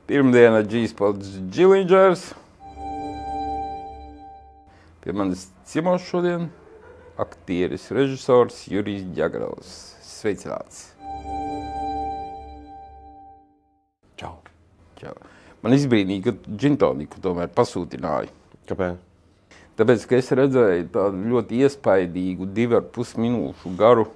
Pirmdiena G-Spots Džilingers. Pie manis ciemos šodien aktieris, režisors Jurijs Ģagarovs. Sveicināts. Čau. Čau. Man izbrīnīja, ka džintoniku tomēr pasūtināja. Kāpēc? Tāpēc, ka es redzēju tādu ļoti iespaidīgu 2,5 minūšu garu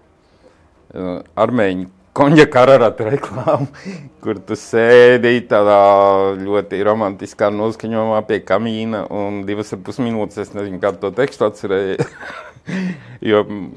armēņu konjaka ararata reklāmu, kur tu sēdi tādā ļoti romantiskā noskaņojumā pie kamīna un 2,5 minūtes, es nezinu, kādu to tekstu atcerēju. Jo,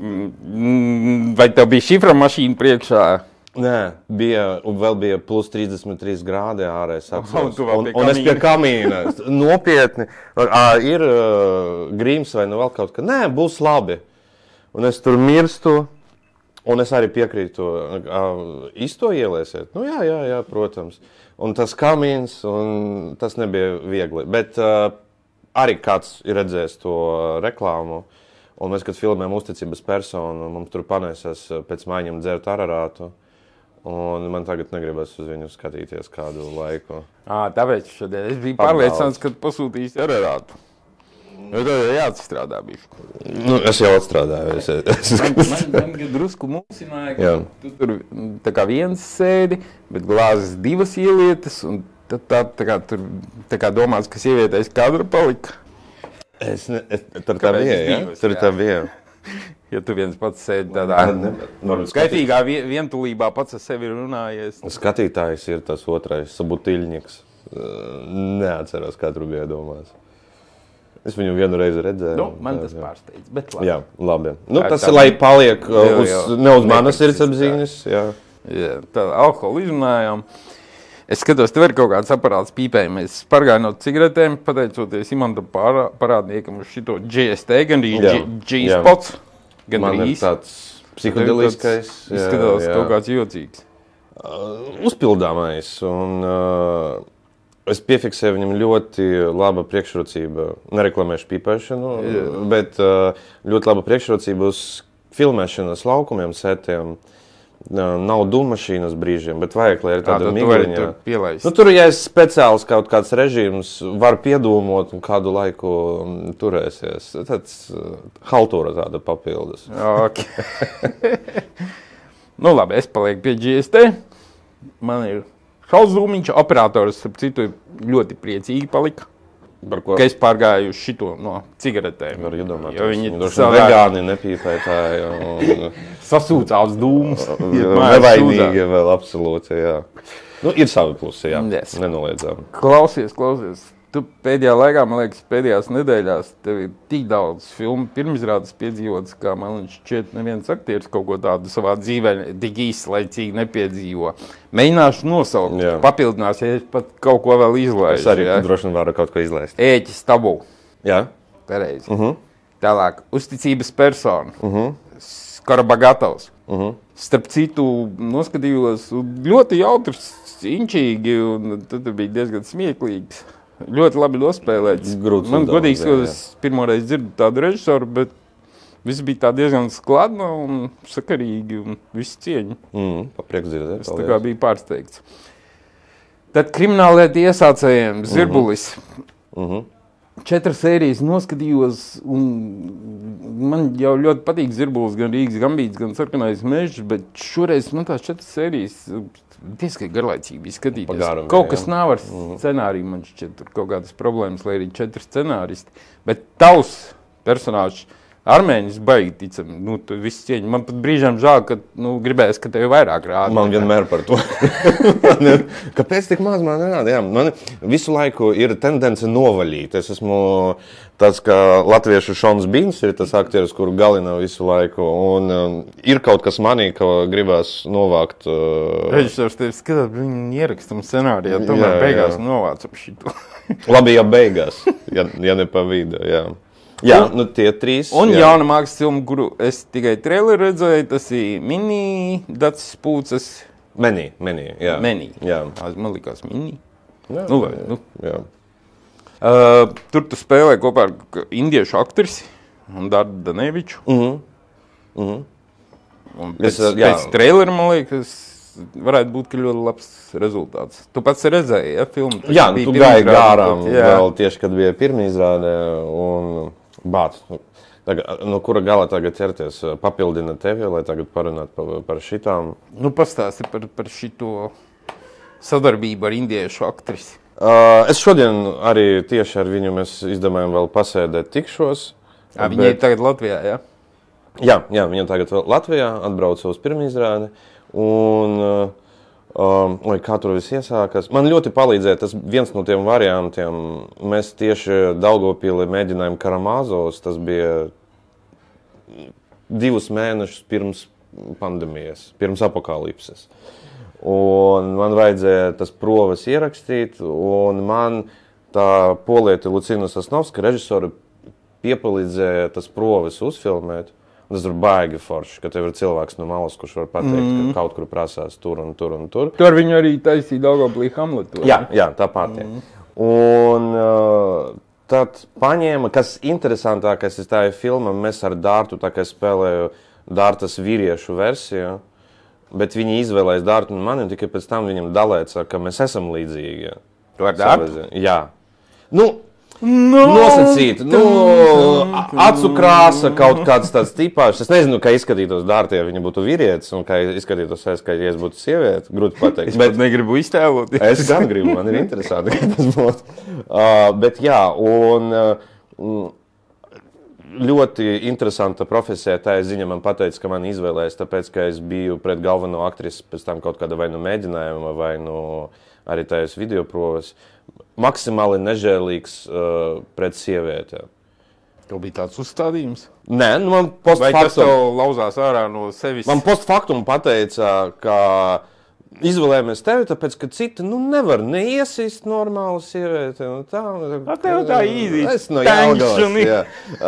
vai tev bija šifra mašīna priekšā? Nē, vēl bija plus 33 grādi ārā, es atceros. Un es pie kamīna. Nopietni. Ir grīms vai nu vēl kaut kā. Nē, būs labi. Un es tur mirstu. Un es arī piekrītu, īsto ieliesiet? Nu jā, protams. Un tas kamīns, un tas nebija viegli. Bet arī kāds ir redzējis to reklāmu. Un mēs, kad filmējam uzticības personu, mums tur panēsās pēc maiņiem dzert ararātu. Un man tagad negribas uz viņu skatīties kādu laiku. Tāpēc šodien es biju pārliecināts, ka pasūtīsi ararātu. Jo tev jau jāatstrādā bišķi. Nu, es jau atstrādāju. Man drusku mulsināja, ka tu tur tā kā viens sēdi, bet glāzes divas ielietas, un tā kā domāts, ka sievietēs kadra palika. Tur tā bija, ja? Tur tā bija. Ja tu viens pats sēdi tādā skaitīgā vientulībā pats ar sevi runājies. Skatītājs ir tas otrais, Sabutiļņiks. Neatceros, kā tur bija domās. Es viņu vienu reizi redzēju. Nu, man tas pārsteidz, bet labi. Jā, labi. Nu, tas ir, lai paliek ne uz manas sirdsapziņas. Jā, tā alkoholu izrunājām. Es skatos, tev ir kaut kāds aparāts pīpējumi. Es pargāju no cigaretēm, pateicoties Imantam parādniekam uz šito GST, gan arī G-Spots. Man ir tāds psihodeliskais. Izskatās kaut kāds jocīgs. Uzpildāmais un... Es piefiksēju viņam ļoti laba priekšrocība, nereklamēšu pīpēšanu, bet ļoti laba priekšrocība uz filmēšanas laukumiem, setiem. Nav dūmašīnas brīžiem, bet vajag, lai ir tāda migliņa. Nu, tur, ja es speciāls kaut kāds režīms, var piedūmot un kādu laiku turēsies. Tāds haltūra tāda papildus. Okay. Nu labi, es palieku pie GST. Man ir Šals Zūmiņš, operators, ap citu, ļoti priecīgi palika, ka es pārgāju uz šito no cigaretēm. Var iedomāt, viņi vegāni, nepīpētāji un... Sasūcās dūmus. Nevainīgi vēl absolūti, jā. Nu, ir savi plusi, jā, nenoliedzām. Klausies. Tu pēdējā laikā, man liekas, pēdējās nedēļās tev ir tik daudz filmu pirmizrādes piedzīvotas, kā man šķiet neviens aktieris kaut ko tādu savā dzīvē tik īslaicīgi nepiedzīvo. Mēģināšu nosaukt, papildinās, ja es pat kaut ko vēl izlaižu. Es arī droši varu kaut ko izlaist. Ēķis Tabu. Jā. Pareizi. Tālāk, uzticības persona. Skorobagatavs. Starp citu, noskatījos ļoti jautrs, inčīgi, un tad bija diezgan smieklīgs. Ļoti labi nospēlēts. Man godīgi skoties, pirmoreiz dzirdu tādu režisoru, bet viss bija tā diezgan skladna un sakarīgi un viss cieņa. Paprieks dzirdēt. Es tā kā biju pārsteigts. Tad krimināllieti iesācējiem Zirbulis. 4 sērijas noskatījos, un man jau ļoti patīk Zirbulis, gan Rīgas Gambīts, gan Sarkanais mežs, bet šoreiz man tās 4 sērijas diezgan garlaicīgi bija skatīties. Kaut kas nav ar scenāriju, man šķiet, tur kaut kādas problēmas, lai arī 4 scenāristi, bet tavs personāžs armēņus baigi ticam, nu, tu viss cieņi. Man pat brīžām žēl, ka, gribēs, ka tevi vairāk rāda. Man vienmēr par to. Kāpēc tik maz man nerāda? Jā, man visu laiku ir tendence novaļīt. Es esmu tāds, kā latviešu Šons Bīns ir tas aktieris, kuru galina visu laiku. Un ir kaut kas manī, ka gribās novākt. Režisors tevi skatās, viņi ierakstam scenārijā, tomēr beigās novācam šito. Labi, ja beigās, ja ne pa vidu, jā. Jā, tie 3. Un jauna mākslas filma, kuru es tikai traileri redzēju, tas ir Mini, Dacis Pūces. Meni, jā. Meni. Jā. Man likās Mini. Jā. Tur tu spēlē kopā ar indiešu aktrisi un Dardu Daneviču. Un pēc traileri, man liekas, varētu būt ļoti labs rezultāts. Tu pats redzēji, ja, filmu? Jā, tu gāji gārām vēl tieši, kad bija pirmizrāde un bāc. No kura gala tagad ķerties papildina tevi, lai tagad parunātu par šitām? Nu, pastāsti par šito sadarbību ar indiešu aktrisi. Es šodien arī tieši ar viņu mēs izdomājam vēl pasēdēt tikšos. Viņa ir tagad Latvijā, ja? Jā, viņa tagad vēl Latvijā atbrauca uz pirmizrādi. Un, kā tur viss iesākas. Man ļoti palīdzēja tas viens no tiem variantiem. Mēs tieši Daugavpilī mēģinājām Karamazovs. Tas bija 2 mēnešus pirms pandēmijas, pirms apokalipses. Un man vajadzēja tas provas ierakstīt. Un man tā poliete Lucina Sasnovska, režisori, piepalīdzēja tas provas uzfilmēt. Tas ir baigi forši, ka tev ir cilvēks no malas, kurš var pateikt, ka kaut kur prasās tur un tur un tur. Tu ar viņu arī taisīja Daugavpilī Hamletu. Jā, tā pati. Un tad paņēma, kas interesantākais ir tā filma, mēs ar Dārtu tā kā spēlēju Dārtas vīriešu versiju, bet viņi izvēlējas Dārtu un mani, un tikai pēc tam viņam dalēca, ka mēs esam līdzīgi. Tu ar Dārtu? Jā. Nosacīt, acu krāsa, kaut kāds tāds tipāžs. Es nezinu, kā izskatītos Dārtie, ja viņa būtu vīrietis, un kā izskatītos es, ja es būtu sieviete. Grūti pateikt. Es pat negribu iztēlot. Es gan gribu, man ir interesanti, kā tas būtu. Bet jā, un ļoti interesanta profesija. Tā ziņa man pateica, ka man izvēlēs, tāpēc, ka es biju pret galveno aktrisi pēc tam kaut kāda vai nu mēģinājuma, vai nu arī tājas videoprovas. Maksimāli nežēlīgs pret sievietēm. Tev bija tāds uzstādījums? Nē, man postfaktum... Vai tas tev lauzās ārā no sevis? Man postfaktum pateica, ka izvēlējamies tevi, tāpēc, ka citi nevar neiesist normālu sievieti. Tev tā īzī. Es no Jelgavas, jā.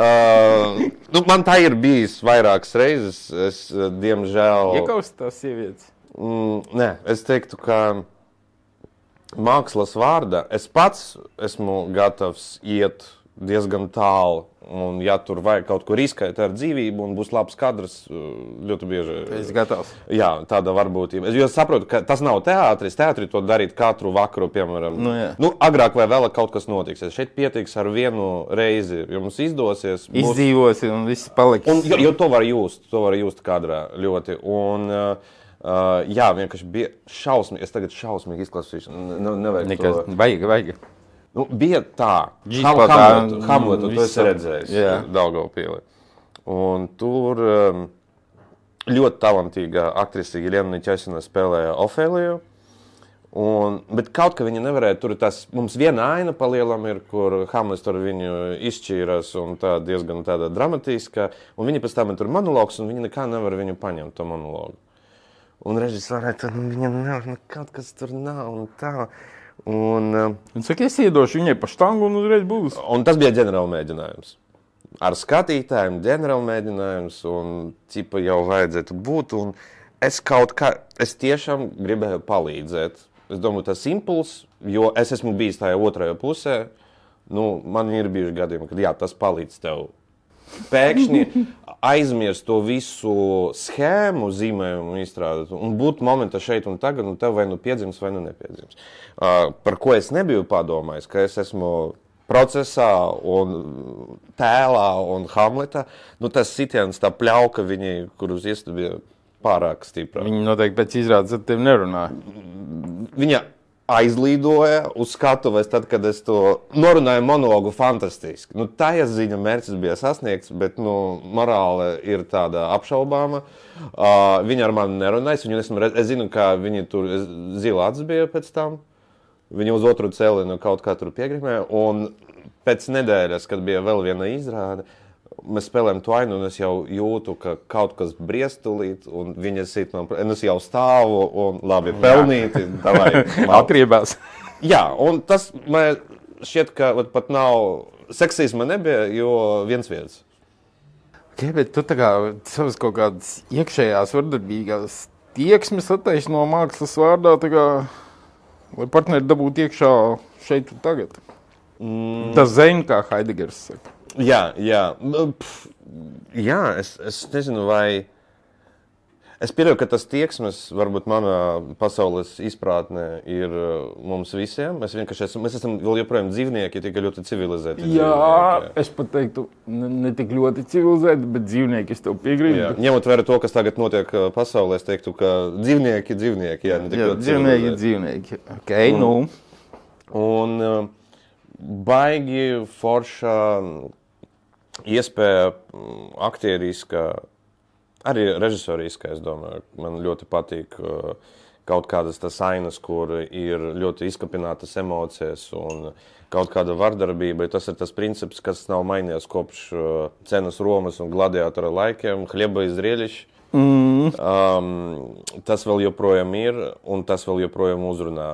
Man tā ir bijis vairākas reizes. Es, diemžēl... Iekaust tās sievietes? Nē, es teiktu, ka... Mākslas vārdā es pats esmu gatavs iet diezgan tālu, un ja tur vajag kaut ko riskēt ar dzīvību un būs labs kadrs, ļoti bieži... Es gatavs. Jā, tāda varbūtība. Jo es saprotu, ka tas nav teātris. Teātri to darīt katru vakaru, piemēram. Agrāk vai vēlāk kaut kas notiks. Šeit pietiks ar vienu reizi, jums izdosies. Izdzīvosi un viss paliks. Jo to var just kadrā ļoti. Un... jā, vienkārši bija šausmīgi. Es tagad šausmīgi izklausīšu. Nevajag nekas, to. Vajag. Bija tā. Hamletu, tu esi redzējis Daugavpilī. Un tur ļoti talantīga aktrise Jelena Niķaisina spēlēja Ofēliju. Bet kaut kā viņa nevarēja, tur mums viena aina palielam ir, kur Hamlets tur viņu izšķīrās un tā diezgan tāda dramatiska. Un viņa pēc tam ir tur monologs un viņa nekā nevar viņu paņemt to monologu. Un režisārē tur viņam kaut kas tur nav un tā. Un saka, es iedošu viņai pa štangu un uzreiz būs. Un tas bija ģenerāla mēģinājums. Ar skatītājiem ģenerāla mēģinājums un cipa jau vajadzētu būt. Un es tiešām gribēju palīdzēt. Es domāju, tas impulss, jo es esmu bijis tajā otrajā pusē. Man ir bijuši gadījumi, kad jā, tas palīdz tev. Pēkšņi aizmirst to visu schēmu, zīmējumu izstrādāt un būt momenta šeit un tagad, un tev vai piedzims vai nepiedzims. Par ko es nebiju padomājis, ka es esmu procesā un tēlā un Hamletā. Tas sitiens, tā pļauka viņai, kurus iestādi bija pārāk stipra. Viņa noteikti pēc izrādes ar tevi nerunāja. Viņa aizlīdoja uz skatuves, tad, kad es to norunāju monologu fantastiski. Tā ziņa mērķis bija sasniegts, bet morāle ir tāda apšaubāma. Viņa ar mani nerunājas. Es zinu, ka viņi tur zilāts bija pēc tam. Viņa uz otru cēlienu kaut kā tur piegrimēja. Un pēc nedēļas, kad bija vēl viena izrāde, mēs spēlējam to ainu, un es jau jūtu, ka kaut kas briest tūlīt, un viņa sit man, es jau stāvu, un labi, pelnīti, davai. Atriebās. Jā, un tas man šķiet, ka pat nav, seksisma nebija, jo viens vietas. Jā, bet tu tā kā savas kaut kādas iekšējās vardarbīgās tieksmes attaisno no mākslas vārdā, tā kā, lai partneri dabūtu iekšā šeit un tagad. Tas zen, kā Haidegers saka. Jā, es nezinu, vai... Es pieļauju, ka tas tieksmes, varbūt manā pasaules izprātnē, ir mums visiem. Mēs esam vēl joprojām dzīvnieki, tikai ļoti civilizēti. Jā, es pat teiktu, ne tik ļoti civilizēti, bet dzīvnieki, es tev piekrītu. Jā, ņemot vērā to, kas tagad notiek pasaulē, es teiktu, ka dzīvnieki, jā, ne tik ļoti civilizēti. Dzīvnieki. Okay, nu. Un baigi forša iespēja aktieriskā, arī režisoriskā, es domāju, man ļoti patīk kaut kādas tas ainas, kur ir ļoti izkapinātas emocijas un kaut kāda vardarbība. Tas ir tas princips, kas nav mainījies kopš cenas Romas un gladiatora laikiem, hlieba izrēļiši. Tas vēl joprojām ir, un tas vēl joprojām uzrunā.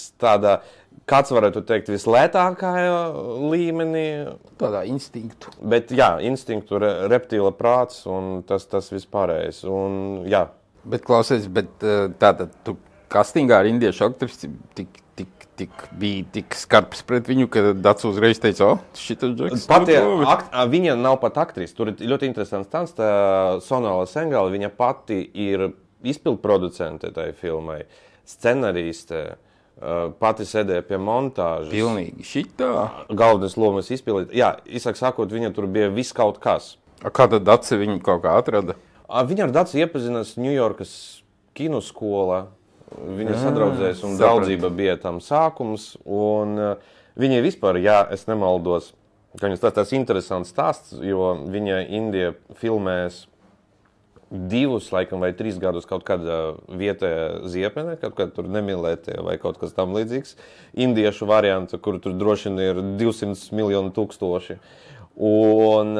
Kāds varētu teikt, vislētākajā līmenī. Tādā instinktu. Bet jā, instinktu, reptīla prāts un tas vispārējais. Un, jā. Bet klausies, tātad tu kastingā ar indiešu aktrisi bija tik skarbs pret viņu, ka Dats uzreiz teica, šitas džeks. Viņa nav pat aktrise. Tur ir ļoti interesants stāsts. Sonāla Sengala, viņa pati ir izpildproducente tai filmai, scenariste. Pati sēdēja pie montāžas. Pilnīgi šitā? Galvenais lomas izpildīt. Jā, īsāk sakot, viņa tur bija viss kaut kas. Kā tad Daci viņu kaut kā atrada? Viņa ar Daci iepazinās Ņujorkas kinoskolā. Viņa sadraudzējas un draudzība bija tam sākums. Un viņa vispār, ja es nemaldos, ka tas interesants stāsts, jo viņa Indija filmēs 2, laikam, vai 3 gadus kaut kāda vietējā ziepene, kaut kāda tur nemīlētie vai kaut kas tam līdzīgs. Indiešu variantu, kur tur droši vien ir 200 miljonu tūkstoši. Un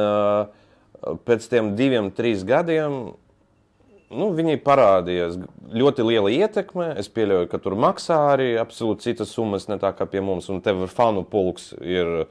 pēc tiem 2-3 gadiem viņai parādījās ļoti liela ietekme. Es pieļauju, ka tur maksā arī absolūti citas summas, ne tā kā pie mums. Un tev fanu pulks ir,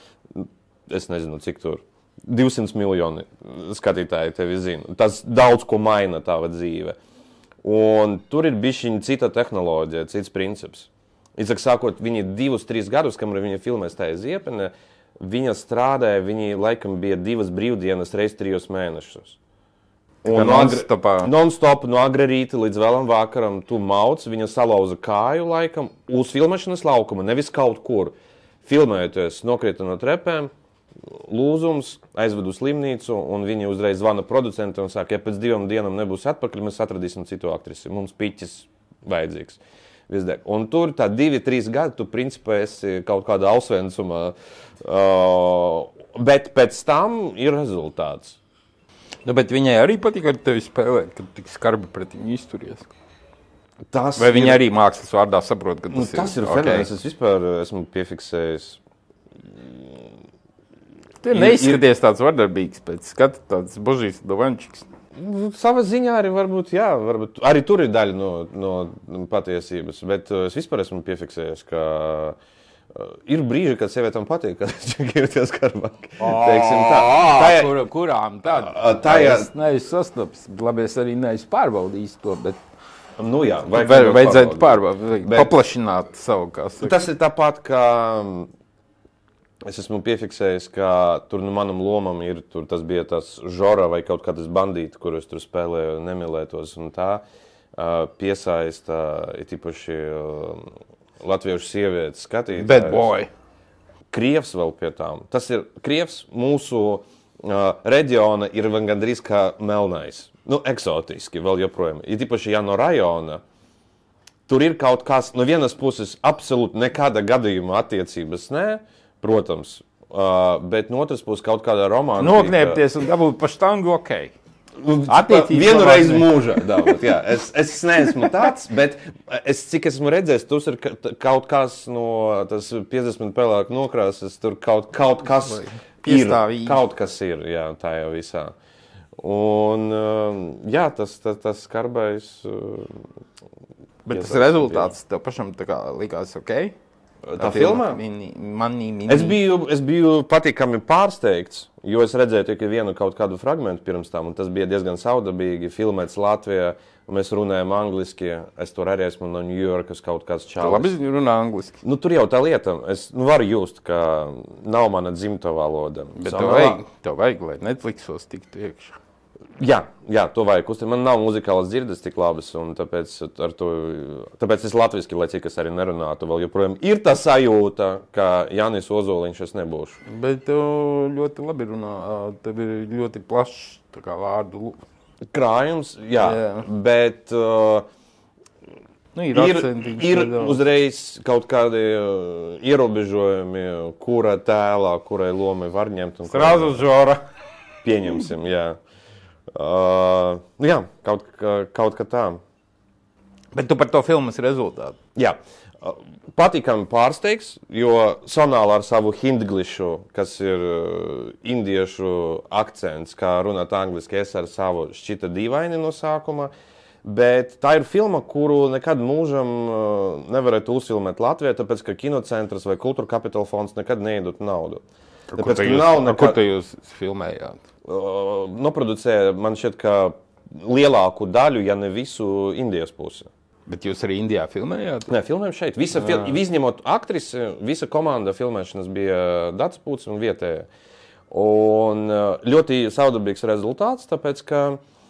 es nezinu, cik tur. 200 miljoni skatītāji tevi zina. Tas daudz ko maina tava dzīve. Un tur ir bišķiņa cita tehnoloģija, cits princips. Īsāk sakot, viņi 2-3 gadus, kamēr viņa filmēs tā ziepene, viņa strādāja, viņi laikam bija 2 brīvdienas reiz 3 mēnešus. Un non-stop, no agra rīta līdz vēlam vakaram tu mauc, viņa salauza kāju laikam uz filmēšanas laukuma, nevis kaut kur. Filmējoties, nokrita no trepēm, lūzums, aizvedu slimnīcu, un viņi uzreiz zvana producenti un saka, ja pēc 2 dienām nebūs atpakaļ, mēs atradīsim citu aktrisi. Mums piķis vajadzīgs. Visdēļ. Un tur tā 2-3 gadi, tu principā esi kaut kādā ausvensumā, bet pēc tam ir rezultāts. Bet viņai arī patīk ar tevi spēlēt, kad tik skarbi pret viņu izturies. Vai viņa arī mākslas vārdā saprot, ka tas ir fenomens, es vispār esmu piefiksējis. Tie neizskaties tāds vardarbīgs pēc skata, tāds božīs dovančiks. Sava ziņā arī varbūt, jā, arī tur ir daļa no patiesības, bet es vispār esmu piefiksējis, ka ir brīži, kad sievietām patīk, kad čeki ir tie skarbāki. Kurām tad? Es neesmu sastaps, labi, es arī neesmu pārbaudījis to, bet jā, vajadzētu pārbaudīt, paplašināt savu, kā saka. Tas ir tāpat, ka es esmu piefiksējis, ka tur manam lomam ir, tas bija tas žora vai kaut kādas bandīti, kurus tur spēlēju nemīlētos un tā piesaista, ir tīpaši latviešu sievietes skatītājus. Bad boy. Krievs vēl pie tām. Tas ir Krievs mūsu reģiona ir gandrīz kā melnais. Eksotiski vēl joprojām. Ir tīpaši, ja no rajona, tur ir kaut kas, no vienas puses absolūti nekāda gadījuma attiecības, protams, bet no otras puses kaut kāda romantika. Nokniepties un dabūt pa štangu, okei. Vienu reizi mūžā. Jā. Es neesmu tāds, bet cik esmu redzējis, tur ir kaut kas no tas 50 pelēku nokrāsas, tur kaut kas ir. Kaut kas ir, jā, tā jau visā. Un, jā, tas skarbais. Bet tas rezultāts tev pašam tā kā likās okei? Tā filmā? Es biju patīkami pārsteigts, jo es redzēju tikai vienu kaut kādu fragmentu pirms tam, un tas bija diezgan saudabīgi, filmēts Latvijā, un mēs runājam angliski. Es tur arī esmu no Ņujorkas kaut kāds čalis. Tu labi runā angliski? Tur jau tā lieta, es varu just, ka nav mana dzimta valoda. Bet tev vajag, lai Netflixos tiktu iekšā. Jā, to vajag kustīt. Man nav muzikālas dzirdes tik labas, un tāpēc es latviski, lai cik es arī nerunātu, vēl joprojām ir tā sajūta, ka Jānis Ozoliņš es nebūšu. Bet tu ļoti labi runā, tev ir ļoti plašs tā kā vārdu krājums, jā. Bet ir uzreiz kaut kādi ierobežojumi, kura tēlā, kurai lomai var ņemt. Strāzu žora. Pieņemsim, jā. Kaut kā tā. Bet tu par to filmas rezultātu? Jā. Patīkami pārsteigs, jo sonāli ar savu hindglišu, kas ir indiešu akcents, kā runāt angliski, es ar savu šķita dīvaini no sākuma, bet tā ir filma, kuru nekad mūžam nevarētu uzfilmēt Latvijā, tāpēc, ka Kinocentrs vai Kultūra Kapitāla fonds nekad neiedot naudu. Kur te jūs filmējāt? Noproducēja, man šķiet, ka lielāku daļu, ja ne visu, Indijas pusi. Bet jūs arī Indijā filmējāt? Nē, filmējam šeit. Izņemot aktrisi, visa komanda filmēšanas bija Dats Pūts un vietēja. Un ļoti saudabīgs rezultāts, tāpēc, ka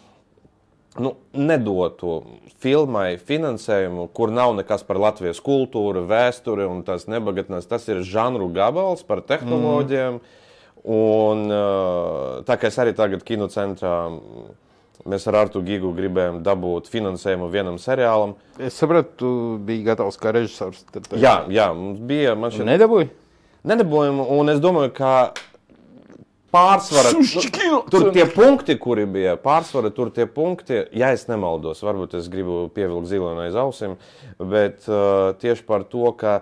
nedotu filmai finansējumu, kur nav nekas par Latvijas kultūru, vēsturi un tās nebagatnās. Tas ir žanru gabals par tehnoloģiem. Un tā kā es arī tagad Kinocentrā, mēs ar Artu Gigu gribējām dabūt finansējumu vienam seriālam. Es sapratu, tu biji gatavs kā režisors. Jā, mums bija. Nedabūji? Nedabūjām, un es domāju, ka pārsvara, tur tie punkti, kuri bija, ja es nemaldos, varbūt es gribu pievilkt ziloni aiz ausīm, bet tieši par to, ka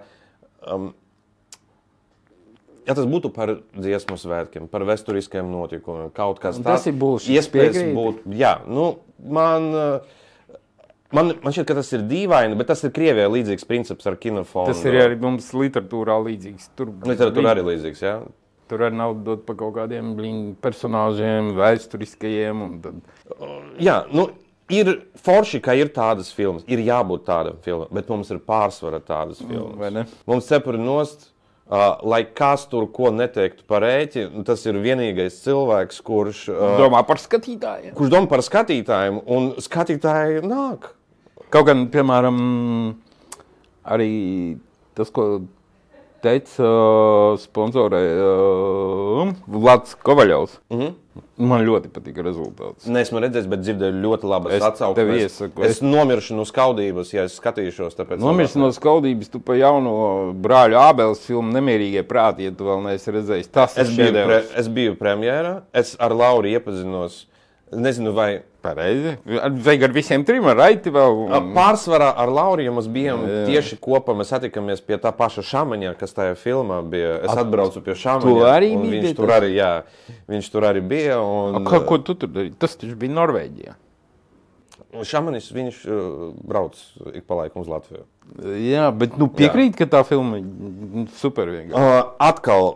ja tas būtu par dziesmu svētkiem, par vēsturiskiem notikumiem, kaut kas tāds, iespējas būtu, man šķiet, ka tas ir dīvaini, bet tas ir Krievijā līdzīgs princips ar kinofondu. Tas ir arī mums literatūrā līdzīgs. Literatūrā arī līdzīgs, jā. Tur arī nav dot par kaut kādiem personāžiem, vēsturiskajiem. Jā, ir forši, ka ir tādas filmas, ir jābūt tādam filmam, bet mums ir pārsvara tādas filmas. Vai ne? Mums cepuri nost, lai kas tur ko neteiktu par ēķi, tas ir vienīgais cilvēks, kurš domā par skatītājiem. Kurš domā par skatītājiem, un skatītāji nāk. Kaut gan, piemēram, arī tas, ko teica sponsorē Vlads Kovaļovs. Man ļoti patika rezultāts. Neesmu redzējis, bet dzirdēju ļoti labas atsauksmes. Es nomiršu no skaudības, ja es skatīšos. Nomiršu no skaudības, tu pa jauno brāļu Ābeles filmu Nemierīgie prāti, ja tu vēl neesi redzējis. Es biju premjērā, es ar Lauru iepazinos, nezinu vai... Pareizi. Vajag ar visiem trim, ar Raiti vēl. Pārsvarā ar Lauriju mēs bijām tieši kopā, mēs satikāmies pie tā paša Šamaņā, kas tajā filmā bija. Es atbraucu pie Šamaņā, un viņš tur arī bija. Ko tu tur darīji? Tas taču bija Norvēģijā. Šamanis, viņš brauc ik pa laiku uz Latviju. Jā, bet piekrīt, ka tā filma super vienkārši. Atkal,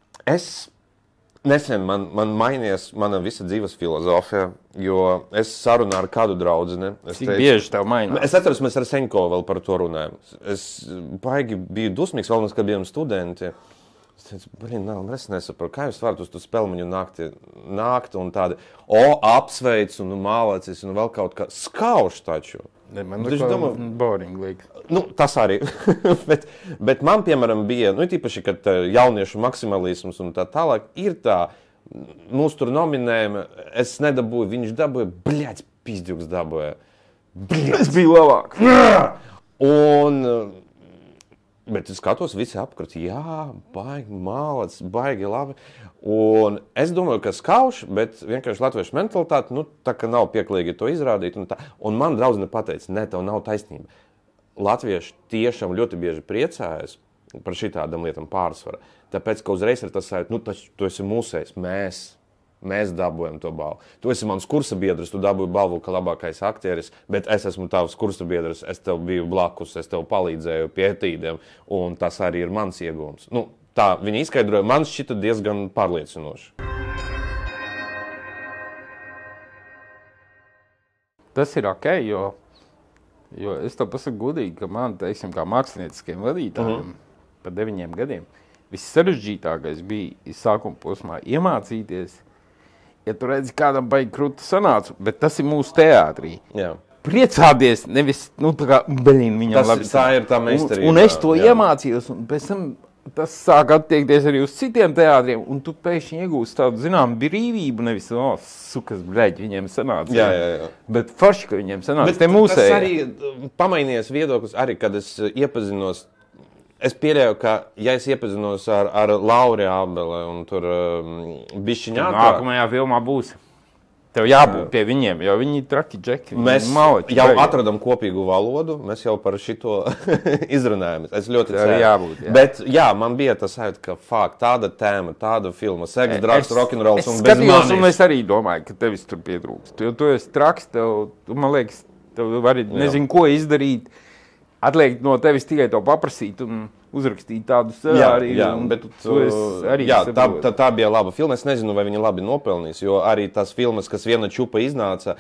nesen man mainījās mana visa dzīves filozofija, jo es sarunā ar kādu draudzeni. Cik bieži tev mainās? Es atceros, mēs ar Seņko vēl par to runājam. Es baigi biju dusmīgs, vēl mēs, kad bijām studenti. Es teicu, es nesaprotu, kā jūs varat uz to spēlmeņu nākt un tādi, apsveic un mālacis un vēl kaut kā skauž taču. Man boring liekas. Tas arī. bet man, piemēram, bija, tīpaši, kad jauniešu maksimalisms un tā tālāk, ir tā, mūs tur nominējumi, es nedabūju, viņš dabūja, pizdiuks dabūja. Es biju labāk. Bet es skatos, visi apkrat, baigi mālac, baigi labi. Un es domāju, ka skauž, bet vienkārši latviešu mentalitāte, tā ka nav pieklīgi to izrādīt. Un man draudzene pateica, tev nav taisnība. Latvieši tiešām ļoti bieži priecājas par šitādām lietām pārsvara. Tāpēc, ka uzreiz ir tas sajūta, tu esi mūsējs, mēs dabūjam to balvu. Tu esi mans kursa biedrs, tu dabūji balvu, ka labākais aktieris, bet es esmu tavs kursa biedrs, es tev biju blakus, es tev palīdzēju pie etīdēm, un tas arī ir mans iegūms. Tā viņi izskaidroja, man šķita diezgan pārliecinoši. Tas ir ok, jo es tev pasaku godīgi, ka man, teiksim, kā mākslinieciskiem vadītājiem pa 9 gadiem, viss sarežģītākais bija sākuma posmā iemācīties ja tu redzi, kādam baigi krūta sanāca, bet tas ir mūsu teātrī. Jā. Priecāties, nevis, tā kā, viņam labi. Tā ir tā meistarība. Un es to iemācījos, un pēc tam tas sāk attiekties arī uz citiem teātriem, un tu pēkšņi iegūsi tādu, zinām, brīvību, nevis, sukas, bļaļ, viņiem sanāca. Jā. Bet forši, ka viņiem sanāca, te mūsēji. Tas arī pamainījies viedoklis, arī, kad es iepazinos, es pieļauju, ka, ja es iepazinos ar Lauri Ābeli un tur bišķiņā. Nākamajā filmā būs. Tev jābūt pie viņiem, jo viņi ir traki džeki. Mēs jau atradam kopīgu valodu, mēs jau par šito izrunājamies. Es ļoti ceru. Jābūt, jā. Bet jā, man bija tas sajūta, ka tāda tēma, tāda filma, seks, drugs, rock'n'rolls un bez manis. Es skatījos, un es arī domāju, ka tevis tur pietrūkst. Jo tu esi traks, man liekas, tev vari nezinu, ko izdarīt. Atliek no tevis tikai to paprasīt un uzrakstīt tādu scenāriju. Jā, bet tā bija laba filma. Es nezinu, vai viņa labi nopelnīs, jo arī tās filmas, kas viena čupa iznāca,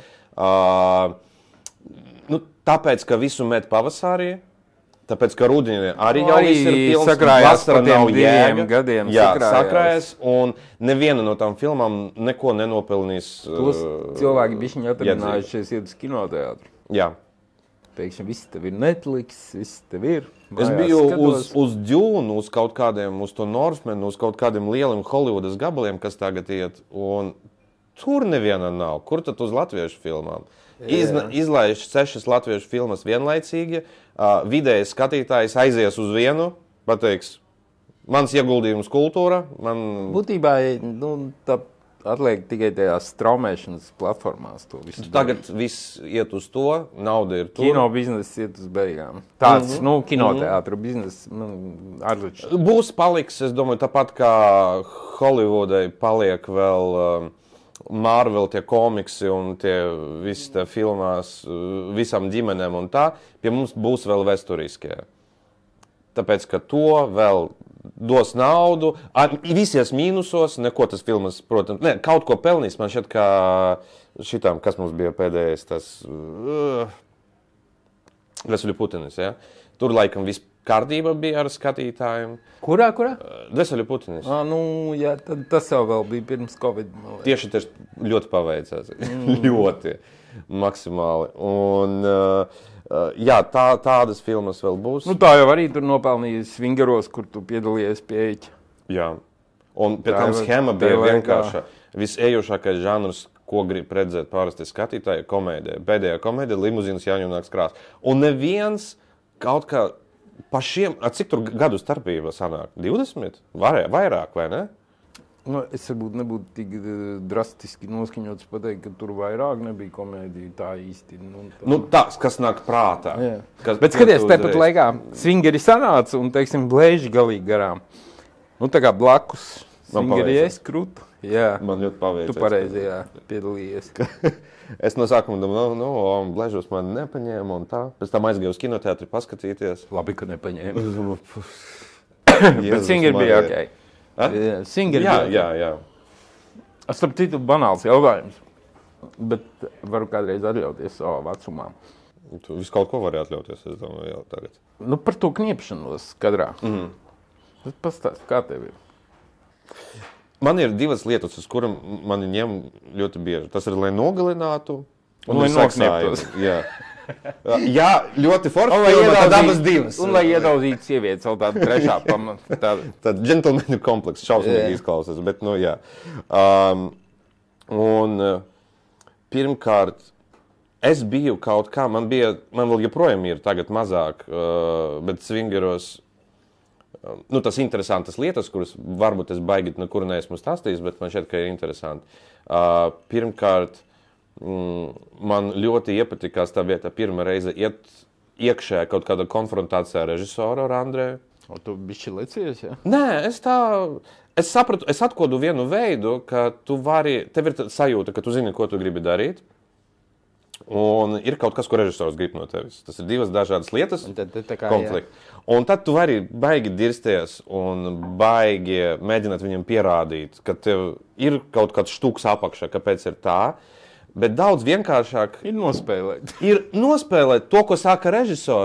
tāpēc, ka visu met pavasarī, tāpēc, ka rudenī arī jau viss ir pilns, sakrājās par tiem 2 gadiem. Jā, sakrājās, un neviena no tām filmām neko nenopelnīs. Tos cilvēki bišķiņi atradinājušies iet uz kinoteātru. Jā. Pēkšņi viss tev ir Netflix, viss tev ir. Es biju uz Dune, uz kaut kādiem, uz to Northmanu, uz kaut kādiem lieliem Hollywoodas gabaliem, kas tagad iet, un tur neviena nav. Kur tad uz latviešu filmām? Izlaiž 6 latviešu filmas vienlaicīgi, vidējais skatītājs aizies uz vienu, pateiks, mans ieguldījums kultūra. Būtībā, atliek tikai tajās straumēšanas platformās to visu. Tagad viss iet uz to, nauda ir tur. Kino bizness iet uz beigām. Tāds, kinoteātru bizness, ārličs. Būs paliks, es domāju, tāpat kā Hollywoodai paliek vēl Marvel tie komiksi un tie visi tie filmās visam ģimenēm un tā, pie mums būs vēl vesturiskie. Tāpēc, ka to vēl dos naudu, visies mīnusos, neko tas filmas, protams, kaut ko pelnīs, man šķiet, kā šitām, kas mums bija pēdējais, tas Veseļu Putinis, ja? Tur laikam viss kārtība bija ar skatītājiem. Kurā? Veseļu Putinis. Jā, tad tas jau vēl bija pirms Covid. Tieši ļoti paveicās, ļoti maksimāli, un jā, tādas filmas vēl būs. Tā jau arī tur nopelnīja Svingeros, kur tu piedalījies pie Eķa. Jā, un pie tam schēma bija vienkārša. Visējušākais žanrs, ko grib redzēt pārasti skatītāji, komēdija. Pēdējā komēdija, limuzīnas Jāņunāks krās. Un neviens kaut kā pa šiem, cik tur gadu starpība sanāk? 20? Vairāk, vai ne? Es varbūt nebūtu tik drastiski noskaņots pateikt, ka tur vairāk nebija komēdija, tā īsti. Tas, kas nāk prātā. Bet skaties, tāpat laikā Svingeri sanāca un, teiksim, blēži galīgi garām. Tā kā blakus Svingeri krūtu. Jā. Man ļoti paveicās. Tu pareizi, piedalījies. Es no sākuma domāju, blēžos man nepaņēma un tā. Pēc tam aizgāju uz kinoteātri paskatīties. Labi, ka nepaņēma. Bet Svingeri bija okei. Jā. Starp citu, banāls jautājums, bet varu kādreiz atļauties savā vecumā. Tu visu kaut ko vari atļauties, es domāju, jau tagad. Par to kniepšanos kadrā. Tad pastāst, kā tev ir? Man ir 2 lietas, uz kurām mani ņem ļoti bieži. Tas ir, lai nogalinātu un lai noknieptos. Jā, ļoti forši, bet tad abas 2. Un lai iedauzītu sievietes vēl tādu trešā pamata. Tad džentlmeņu komplekss šausmīgi izklausās, bet jā. Pirmkārt, es biju kaut kā, man vēl joprojām ir tagad mazāk, bet Svingeros, tas interesantas lietas, kuras varbūt es baigi nekur neesmu stāstījis, bet man šķiet, ka ir interesanti. Pirmkārt, man ļoti iepatikās tā vieta pirmā reize iet iekšē kaut kāda konfrontācija ar režisoru, ar Andreju. Tu bišķi lecies, ja? Nē, es sapratu, es atkodu vienu veidu, ka tev ir sajūta, ka tu zini, ko tu gribi darīt. Un ir kaut kas, ko režisors grib no tevis. Tas ir 2 dažādas lietas, konflikti. Un tad tu vari baigi dirsties un baigi mēģināt viņam pierādīt, ka tev ir kaut kāds štuks apakšā, kāpēc ir tā. Bet daudz vienkāršāk ir nospēlēt. Ir nospēlēt to, ko saka režisors,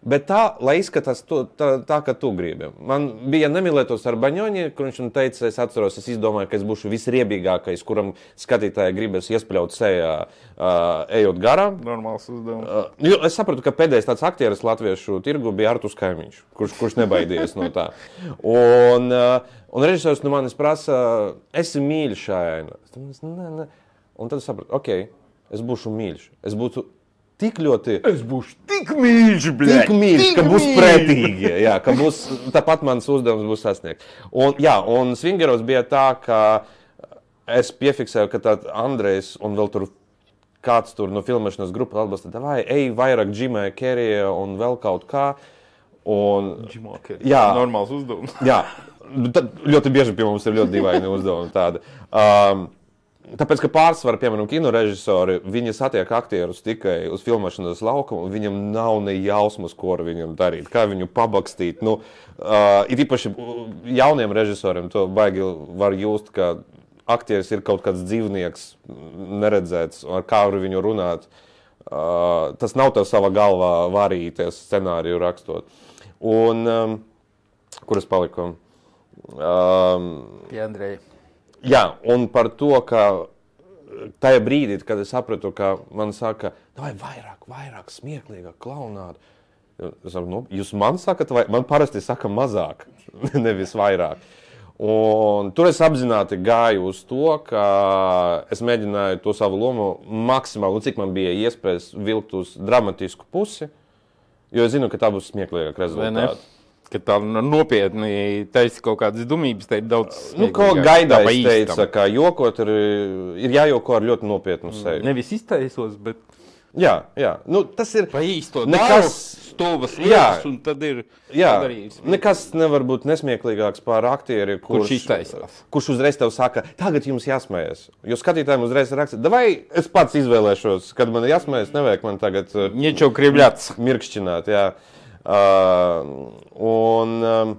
Bet tā, lai izskatās tā, kā tu gribi. Man bija nemīlētos ar Baņoņi, kur viņš man teica, es atceros, es izdomāju, ka es būšu visriebīgākais, kuram skatītāji gribas iespļaut sejā, ejot garām. Normāls uzdevums. Es sapratu, ka pēdējais tāds aktieris latviešu tirgu bija Arturs Kaimiņš, kurš nebaidījies no tā. Un režisors no manis prasa, esi mīļš šajā. Ne. Un tad es sapratu, ok, es būšu mīļš. Es būtu tik ļoti... Es būšu tik mīļš, Tik mīļš, ka būs pretīgi. Jā, ka būs, tāpat mans uzdevums būs sasniegt. Un Svingeros bija tā, ka es piefiksēju, ka tād Andrejs un vēl tur kāds tur no filmēšanas grupas atbalsta, vai ej vairāk Džimē Kerija un vēl kaut kā. Džimā Kerija. Normāls uzdevums. Jā, tad ļoti bieži pie mums ir ļoti dīvaini uzdevumi tādi. Tāpēc, ka pārsvarā, piemēram, kinorežisori, viņi satiek aktierus tikai uz filmēšanas laukumu, un viņam nav ne jausmas, ko ar viņam darīt, kā viņu pabakstīt. Ir īpaši jauniem režisoriem to baigi var just, ka aktieris ir kaut kāds dzīvnieks, neredzēts, ar kā ar viņu runāt. Tas nav tev savā galvā varīties scenāriju rakstot. Kur es paliku? Pie Andreja. Jā, un par to, ka tajā brīdī, kad es sapratu, ka man saka, vai vairāk smieklīgāk, klaunāt. Es saku, jūs man sakat, vai man parasti saka mazāk, nevis vairāk. Un tur es apzināti gāju uz to, ka es mēģināju to savu lomu maksimāli, cik man bija iespējas vilkt uz dramatisku pusi, jo es zinu, ka tā būs smieklīgāk rezultāti. Ka tā nopietni taisa kaut kādas dumības, te ir daudz smieklīgāk. Ko Gaidājs teica, ka jokot ir jājoko ar ļoti nopietnu seju. Nevis iztaisos, bet... Jā. Tas ir... Pa īsto daru, stovas lietas, un tad ir padarījis. Nekas nevar būt nesmieklīgāks par aktieri, kurš iztaisās. Kurš uzreiz tev saka, tagad jums jāsmējas. Jo skatītājiem uzreiz raksta, vai es pats izvēlēšos, kad man jāsmējas, nevajag man tagad... Niečo kribļāts. Mirkšķināt, jā. Un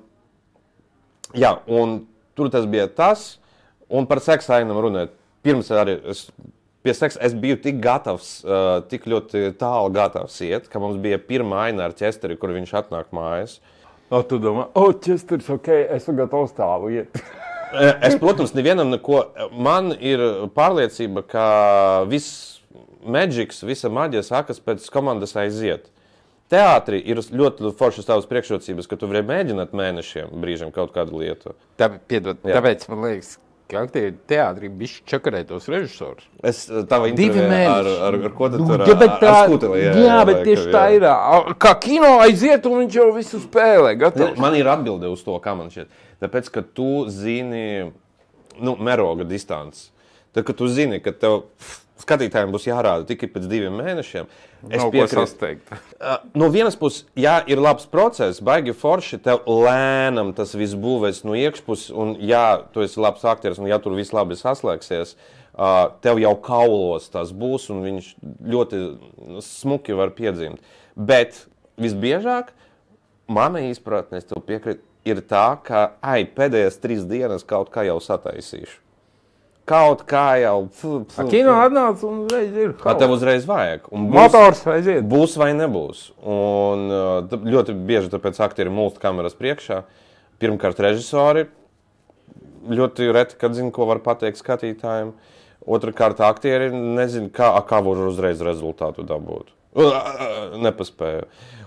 tur tas bija tas, un par seksa ainam runāt. Pirms arī pie seksa es biju tik gatavs, tik ļoti tālu gatavs iet, ka mums bija pirmā aina ar Česteri, kur viņš atnāk mājas. Tu domā, Česteris, ok, esmu gatavs tālu iet. Es, protams, nevienam neko, man ir pārliecība, ka viss magics, visa maģija sākas pēc komandas aiziet. Teātrī ir ļoti foršas tavas priekšrocības, ka tu vari mēģināt mēnešiem brīžiem kaut kādu lietu. Tāpēc man liekas, ka aktieri teātrī bišķi čakarētos režisors. Tava intervijā ar ko tu tur ar skuteli? Jā, bet tieši tā ir. Kā kino aiziet un viņš jau visu spēlē, gatavs. Man ir atbilde uz to, kā man šķiet. Tāpēc, ka tu zini, mēroga distances. Tad, kad tu zini, ka tev skatītājiem būs jārāda tikai pēc 2 mēnešiem. Nav ko sasteigt. No vienas puses, ir labs process, baigi forši, tev lēnam tas viss būvēs no iekšpuses, un tu esi labs aktieris, un tur viss labi saslēgsies, tev jau kaulos tas būs, un viņš ļoti smuki var piedzimt. Bet visbiežāk, mana izpratne, es tev piekrītu, ir tā, ka pēdējās 3 dienas kaut kā jau sataisīšu. Kaut kā jau... Kino atnāc un uzreiz ir. Tev uzreiz vajag. Motors aiziet. Būs vai nebūs. Un ļoti bieži tāpēc aktieri mulst kameras priekšā. Pirmkārt režisori ļoti reti, kad zina, ko var pateikt skatītājiem. Otrakārt aktieri nezina, kā var uzreiz rezultātu dabūt. Nepaspēju.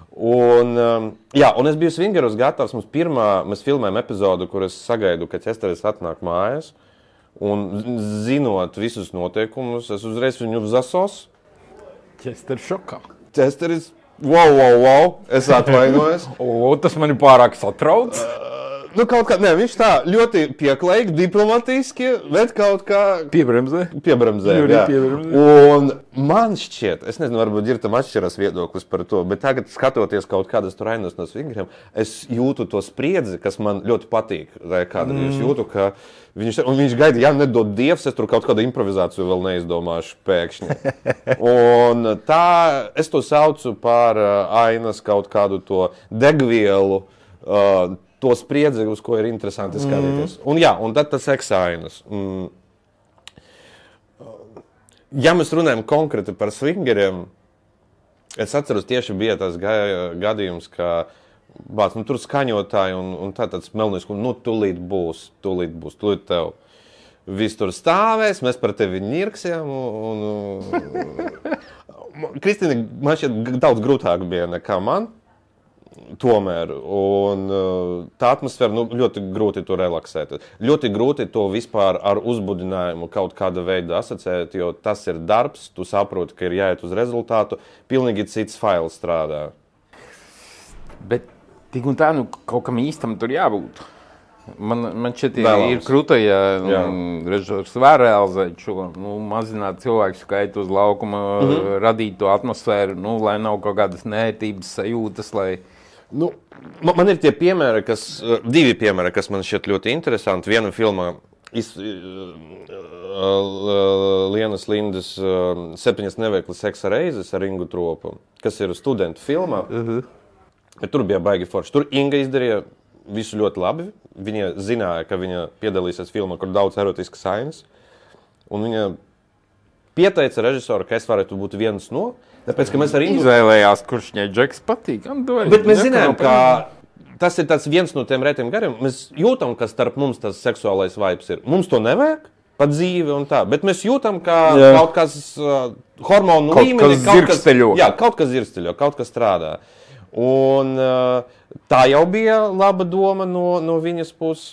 Un es biju Svingeros gatavs. Mēs filmējam epizodu, kur es sagaidu, ka Česteris atnāk mājas. Un zinot visus noteikumus, es uzreiz viņu zasos. Česteris šokā. Česteris, wow, es atvainojos. Tas mani pārāk satrauc. Kaut kā, viņš tā ļoti pieklājīgi, diplomatiski, bet kaut kā... Piebremzē. Jā. Un man šķiet, es nezinu, varbūt ir tam atšķirās viedoklis par to, bet tagad skatoties kaut kādas tur ainas no Svingeriem, es jūtu to spriedzi, kas man ļoti patīk. Es jūtu, ka viņš gaida, nedod Dievs, es tur kaut kādu improvizāciju vēl neizdomāšu pēkšņi. Un tā, es to saucu par ainas kaut kādu to degvielu, to spriedzi, uz ko ir interesanti skatīties. Un tad tas eksāinas. Ja mēs runājam konkrēti par Svingeriem, Es atceros, tieši bija tas gadījums, ka tur skaņotāji un tāds melnīs, tūlīt būs tev. Viss tur stāvēs, mēs par tevi ņirksjam. Kristīna, man šķiet daudz grūtāk bija nekā man. Tomēr, un tā atmosfēra, ļoti grūti to relaksēt. Ļoti grūti to vispār ar uzbudinājumu kaut kāda veida asociēt, jo tas ir darbs, tu saproti, ka ir jāiet uz rezultātu, pilnīgi cits fails strādā. Bet tik un tā, kaut kam īstam tur jābūt. Man šeit ir krūta, ja režisors var realizēt šo, mazināt cilvēku skaitu uz laukuma, radīt to atmosfēru, lai nav kaut kādas nērtības sajūtas, lai... Man ir tie piemēri, divi piemēri, kas man šķiet ļoti interesanti. Viena filmā Lienas Lindas 7 neveiklas seksa reizes ar Ingu Tropu, kas ir studentu filmā. Tur bija baigi forši. Tur Inga izdarīja visu ļoti labi. Viņa zināja, ka viņa piedalīsies filmā, kur daudz erotiskas ainas. Un viņa pieteica režisoru, ka es varētu būt viens no. Tāpēc, ka mēs ar Ingu izvēlējās, kurš viņai Džeks patīk. Bet mēs zinām, ka tas ir viens no tiem retiem gariem. Mēs jūtam, ka starp mums tas seksuālais vibes ir. Mums to nevajag pa dzīvi un tā. Bet mēs jūtam, ka kaut kas hormonu līmenī, kaut kas zirgsteļo, kaut kas strādā. Un tā jau bija laba doma no viņas puses.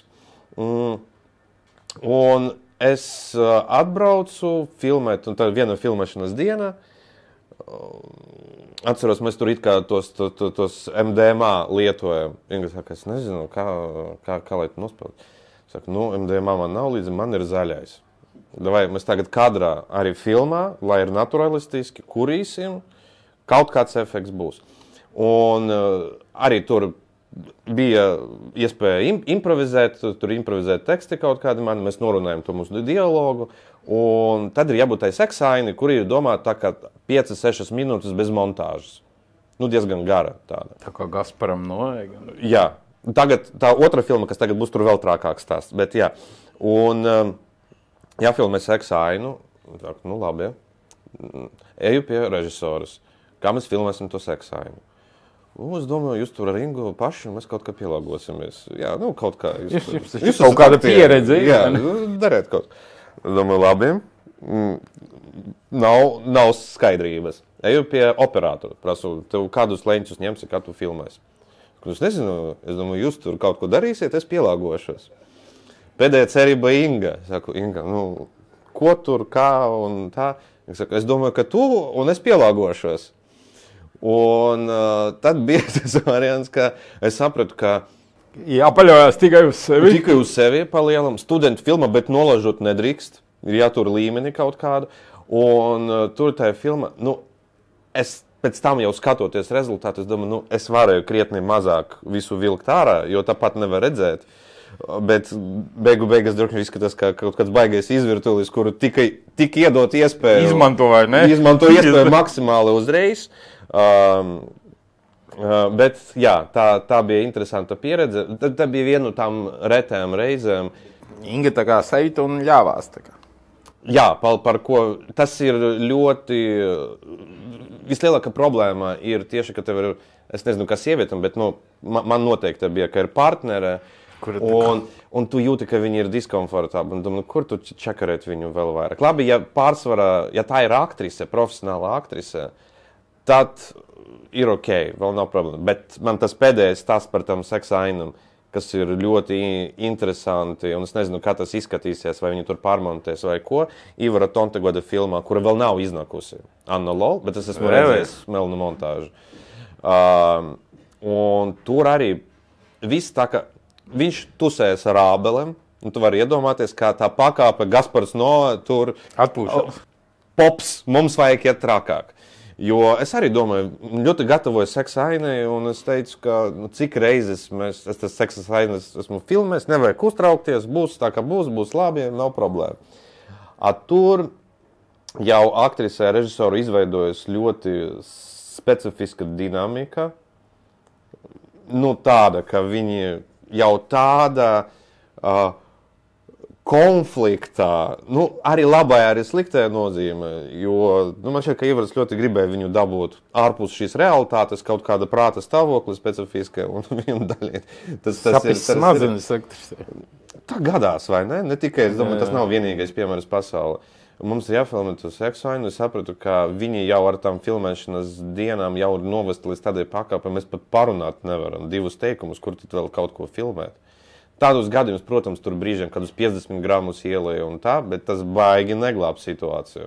Un es atbraucu filmēt, un tā viena filmēšanas diena. Atceros, mēs tur it kā tos MDMA lietojam. Inga saka, es nezinu, kā lai tu nospēlēt. Saka, MDMA man nav līdzi, man ir zaļais. Davai, mēs tagad kadrā arī filmā, lai ir naturalistiski, kurīsim, kaut kāds efekts būs. Un arī tur bija iespēja improvizēt, tur improvizēt teksti kaut kādi mani, mēs norunājam to mūsu dialogu, un tad ir jābūt tai seksaini, kur ir domāta tā kā 5-6 minūtes bez montāžas. Diezgan gara tāda. Tā kā Gasparam Noē. Jā. Tagad tā otra filma, kas tagad būs tur vēl trakāks stāsts, bet jā. Un jāfilmē seksainu, labi, ja. Eju pie režisoras. Kā mēs filmēsim to seksainu? Es domāju, jūs tur ar Ingu paši, un mēs kaut kā pielāgosimies. Jā, kaut kā. Jūs kaut kāda pieredze. Jā, dariet kaut. Domāju, labi. Nav skaidrības. Eju pie operatora. Prasu, tev kādus leņķus ņemsi, kā tu filmēsi. Es nezinu, es domāju, jūs tur kaut ko darīsiet, es pielāgošos. Pēdējā cerība Inga. Saku, Inga, ko tur, kā un tā. Es domāju, ka tu un es pielāgošos. Un tad bija tas variants, ka es sapratu, ka jāpaļaujās tikai uz sevi. Tikai uz sevi palielam. Studentu filma, bet nolažot nedrīkst. Ir jātur līmeni kaut kādu. Un tur tā filma, es pēc tam jau skatoties rezultātu, es domāju, es varēju krietni mazāk visu vilkt ārā, jo tāpat nevar redzēt. Bet beigās droši vien izskatās, ka kaut kāds baigais izvirtulis, kuru tik iedot iespēju. Izmantoja, ne? Izmantoja iespēju maksimāli uzreiz. Bet jā, tā bija interesanta pieredze. Tā bija viena no tām retām reizēm. Inga tā kā seita un ļāvās. Tā kā. Jā, par ko tas ir ļoti... Vislielākā problēma ir tieši, ka tev ir, es nezinu, kā sievietam, bet man noteikti bija, ka ir partnere, un tu jūti, ka viņi ir diskomfortabli. Un domāju, kur tu čakarēt viņu vēl vairāk? Labi, ja pārsvarā, ja tā ir aktrise, profesionāla aktrise, tad ir ok, vēl nav problēma. Bet man tas pēdējais stāsts par tam seksa ainam, kas ir ļoti interesanti, un es nezinu, kā tas izskatīsies, vai viņi tur pārmontēs vai ko. Ivara Tontegoda filmā, kura vēl nav iznākusi. Anna Lol, bet es esmu redzējis melnu montāžu. Un tur arī viss tā, ka viņš tusējas ar ābelem, un tu vari iedomāties, kā tā pakāpe Gaspars Noē tur atpūšas. Pops, mums vajag iet trakāk. Jo es arī domāju, ļoti gatavoju seksa ainai, un es teicu, ka cik reizes es tas seksa ainas esmu filmējis, nevajag uztraukties, būs tā, ka būs labi, nav problēma. Tur jau aktrisē režisoru izveidojas ļoti specifiska dinamika, tāda, ka viņi jau tāda konfliktā, arī labajā, arī sliktajā nozīmē, jo, man šķiet, ka Ivars ļoti gribēja viņu dabūt ārpus šīs realitātes, kaut kāda prāta stāvoklis specifiska, un viņam daļiet. Sapis smadzenes aktris. Tā gadās, vai ne? Ne tikai, es domāju, tas nav vienīgais piemērs pasaulē. Mums ir jāfilmē to seksu ainu, es sapratu, ka viņi jau ar tām filmēšanas dienām jau ir novesti līdz tādai pakāpei, mēs pat parunāt nevaram, 2 teikumus, kur tad vēl kaut ko filmēt. Tādos gadījumos, protams, tur brīžiem, kad uz 50 gramus ielēja un tā, bet tas baigi neglāb situāciju.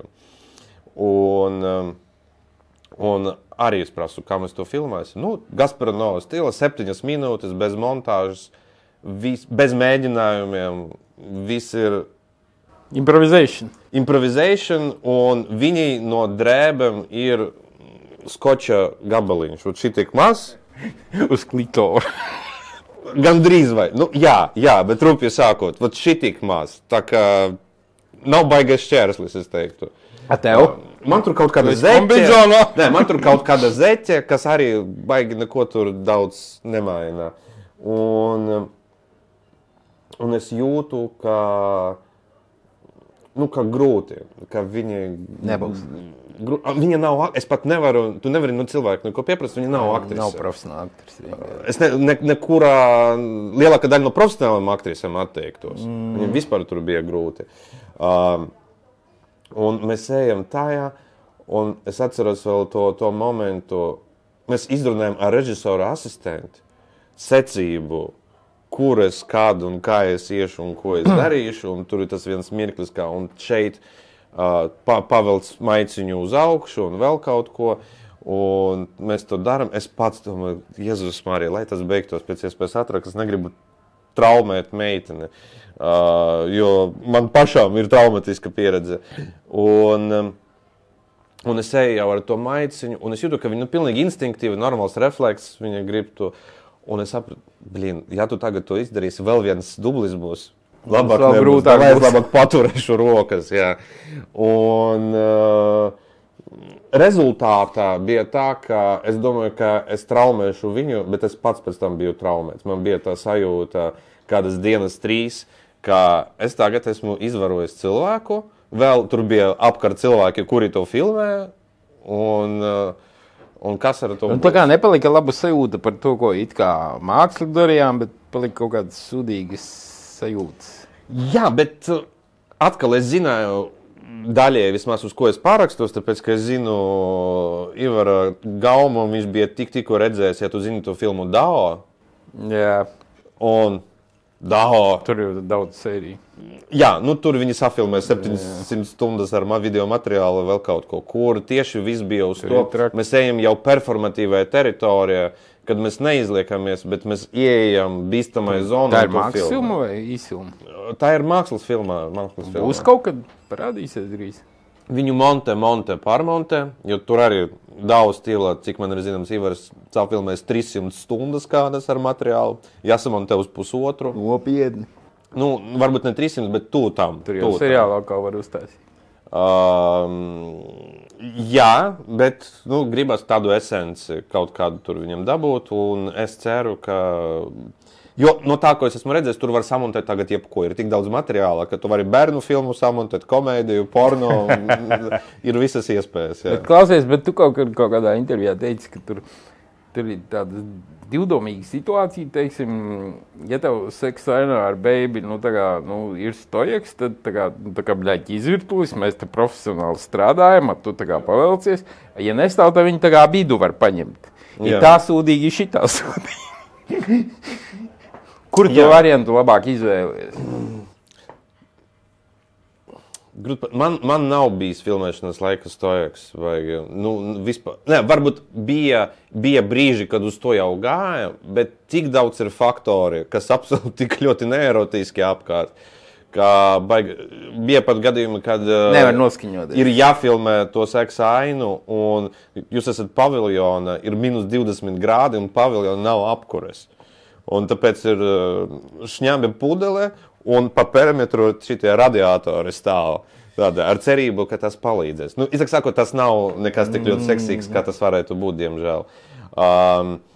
Un arī es prasu, kā mēs to filmēsim. Gasparinova stila, 7 minūtes, bez montāžas, bez mēģinājumiem, viss ir Improvisation, un viņi no drēbēm ir skoča gabaliņš. Un šitik maz. Uz klitoru. Gandrīz vai. Jā, bet rupji sākot. Vat šitik maz. Tā kā nav baigais šķērslis, es teiktu. A tev? Man tur kaut kāda zeķe. Nē, man tur kaut kāda zeķe, kas arī baigi neko tur daudz nemaina. Un es jūtu, ka grūti, ka viņi nebūs. Viņa nav, es pat nevaru, tu nevari no cilvēku neko pieprast, viņa nav aktrise. Nav profesionāla aktrise. Es nekurā, lielākā daļa no profesionālām aktrisēm atteiktos. Viņam vispār tur bija grūti. Un mēs ejam tajā, un es atceros vēl to momentu, mēs izrunājam ar režisora asistentu secību, kur es, kādu un kā es iešu un ko es darīšu, un tur ir tas viens mirklis, kā un šeit pavelc maiciņu uz augšu un vēl kaut ko, un mēs to daram. Es pats domāju, Jēzus Marija, lai tas beigtos pēc iespējas ātrāk, es negribu traumēt meiteni, jo man pašām ir traumatiska pieredze. Un es eju jau ar to maiciņu, un es jūtu, ka viņa pilnīgi instinktīvi, normāls refleks, viņa grib to. Un es sapratu, ja tu tagad to izdarīsi, vēl viens dublis būs. Labāk paturēšu rokas, jā. Un rezultātā bija tā, ka es domāju, ka es traumēšu viņu, bet es pats pēc tam biju traumēts. Man bija tā sajūta kādas dienas 3, ka es tagad esmu izvarojis cilvēku, vēl tur bija apkārt cilvēki, kuri to filmē, un kas ar to? Un tā kā nepalika laba sajūta par to, ko it kā mākslu darījām, bet palika kaut kādas sūdīgas sajūtas. Jā, bet atkal es zināju daļēji vismaz uz ko es pārakstos, tāpēc, ka es zinu Ivara Gaumu, viņš bija tikko redzējis, ja tu zini to filmu Dao. Jā. Un Dao. Tur jau daudz sēriju. Jā, tur viņi safilmē 700 stundas ar video materiālu vēl kaut ko, kur tieši viss bija uz to. Mēs ejam jau performatīvajā teritorijā, kad mēs neizliekamies, bet mēs ieejam bīstamai zonai. Tā ir mākslas filma vai īsfilma? Tā ir mākslas filma. Būs kaut kad parādīsies drīz? Viņu pārmontē, jo tur arī daudz stila, cik man ir zināms, Ivars safilmēs 300 stundas kādas ar materiālu, jāsamontē uz 1,5. Nopietni. Varbūt ne 300, bet tam. Tur jau seriālā kā var uzstāstīt. Jā, bet gribas tādu esenci kaut kādu tur viņam dabūt, un es ceru, ka... Jo no tā, ko es esmu redzējis, tur var samontēt tagad jebko. Ir tik daudz materiāla, ka tu vari bērnu filmu samontēt, komēdiju, porno, ir visas iespējas. Jā. Bet klausies, bet tu kaut kādā intervijā teici, ka tur ir tāda divdomīga situācija, teiksim, ja tev seksa ainā ar baby, ir stojeks, tad bļaļķi izvirtulis, mēs te profesionāli strādājam, tu pavelcies, ja nestāv, tad viņi bidu var paņemt. Ja tā sūdīgi, šitā sūdīgi. Kur tu variantu labāk izvēlies? Man nav bijis filmēšanas laika stojeks. Vispār. Ne, varbūt bija brīži, kad uz to jau gāja, bet tik daudz ir faktori, kas absolūti tik ļoti neerotiski apkārt. Bija pat gadījumi, kad ir jāfilmē to seksa ainu, un jūs esat paviljona, ir -20 grādi, un paviljona nav apkures. Un tāpēc ir šņābi pudele, un pa perimetru šitie radiatori stāv. Ar cerību, ka tas palīdzēs. Izsaka sakot, tas nav nekas tik ļoti seksīgs, kā tas varētu būt, diemžēl.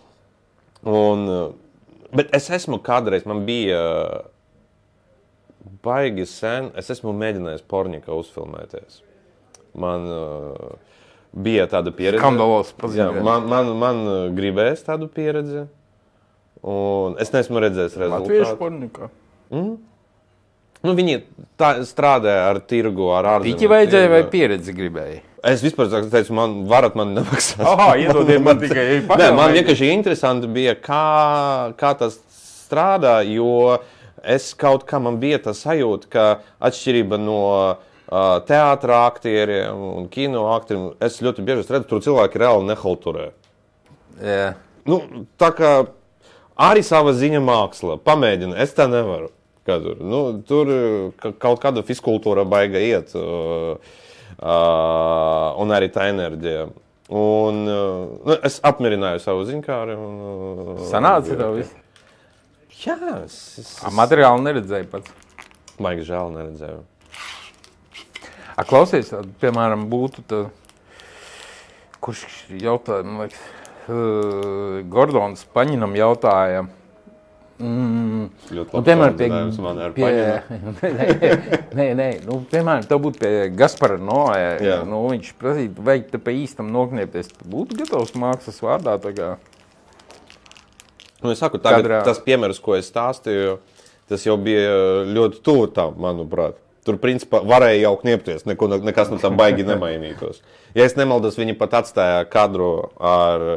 Bet es esmu kādreiz, man bija baigi sen. Es esmu mēģinājis porņika uzfilmēties. Man bija tāda pieredze. Skandalos paziņoja. Man gribēs tādu pieredzi. Un es neesmu redzējis rezultātu. Latviešu porņikā? Nu, viņi strādāja ar tirgu, ar ārzemēm. Tiķi vajadzēja vai pieredzi gribēja? Es vispār teicu, varat man nemaksāt. Iedodiet man tikai Nē, man vienkārši interesanti bija, kā tas strādā, jo es kaut kā man bija tā sajūta, ka atšķirība no teātra aktieriem un kino aktieriem, es ļoti bieži redzu, tur cilvēki reāli nehalturē. Jā. Nu, tā kā arī sava ziņa māksla, pamēģina, es tā nevaru. Tur kaut kāda fiskultūra baiga iet. Un arī tā enerģija. Un es apmierināju savu ziņkāri. Sanāca tev viss? Jā. Materiāli neredzēju pats. Maigi žēl neredzēju. Klausies, piemēram, būtu tā, kurš jautāja, man liekas, Gordons Paņinam jautāja, piemēram, piemēram, tev būtu pie Gaspara Noē, viņš prasītu, vai te pa īstam nokniepties, būtu gatavs mākslas vārdā tagad? Es saku, tagad tas piemērs, ko es stāstīju, tas jau bija ļoti tuvu tam, manuprāt. Tur, principā, varēja jau kniepties, nekas no tā baigi nemainītos. Ja es nemaldos, viņi pat atstāja kadru ar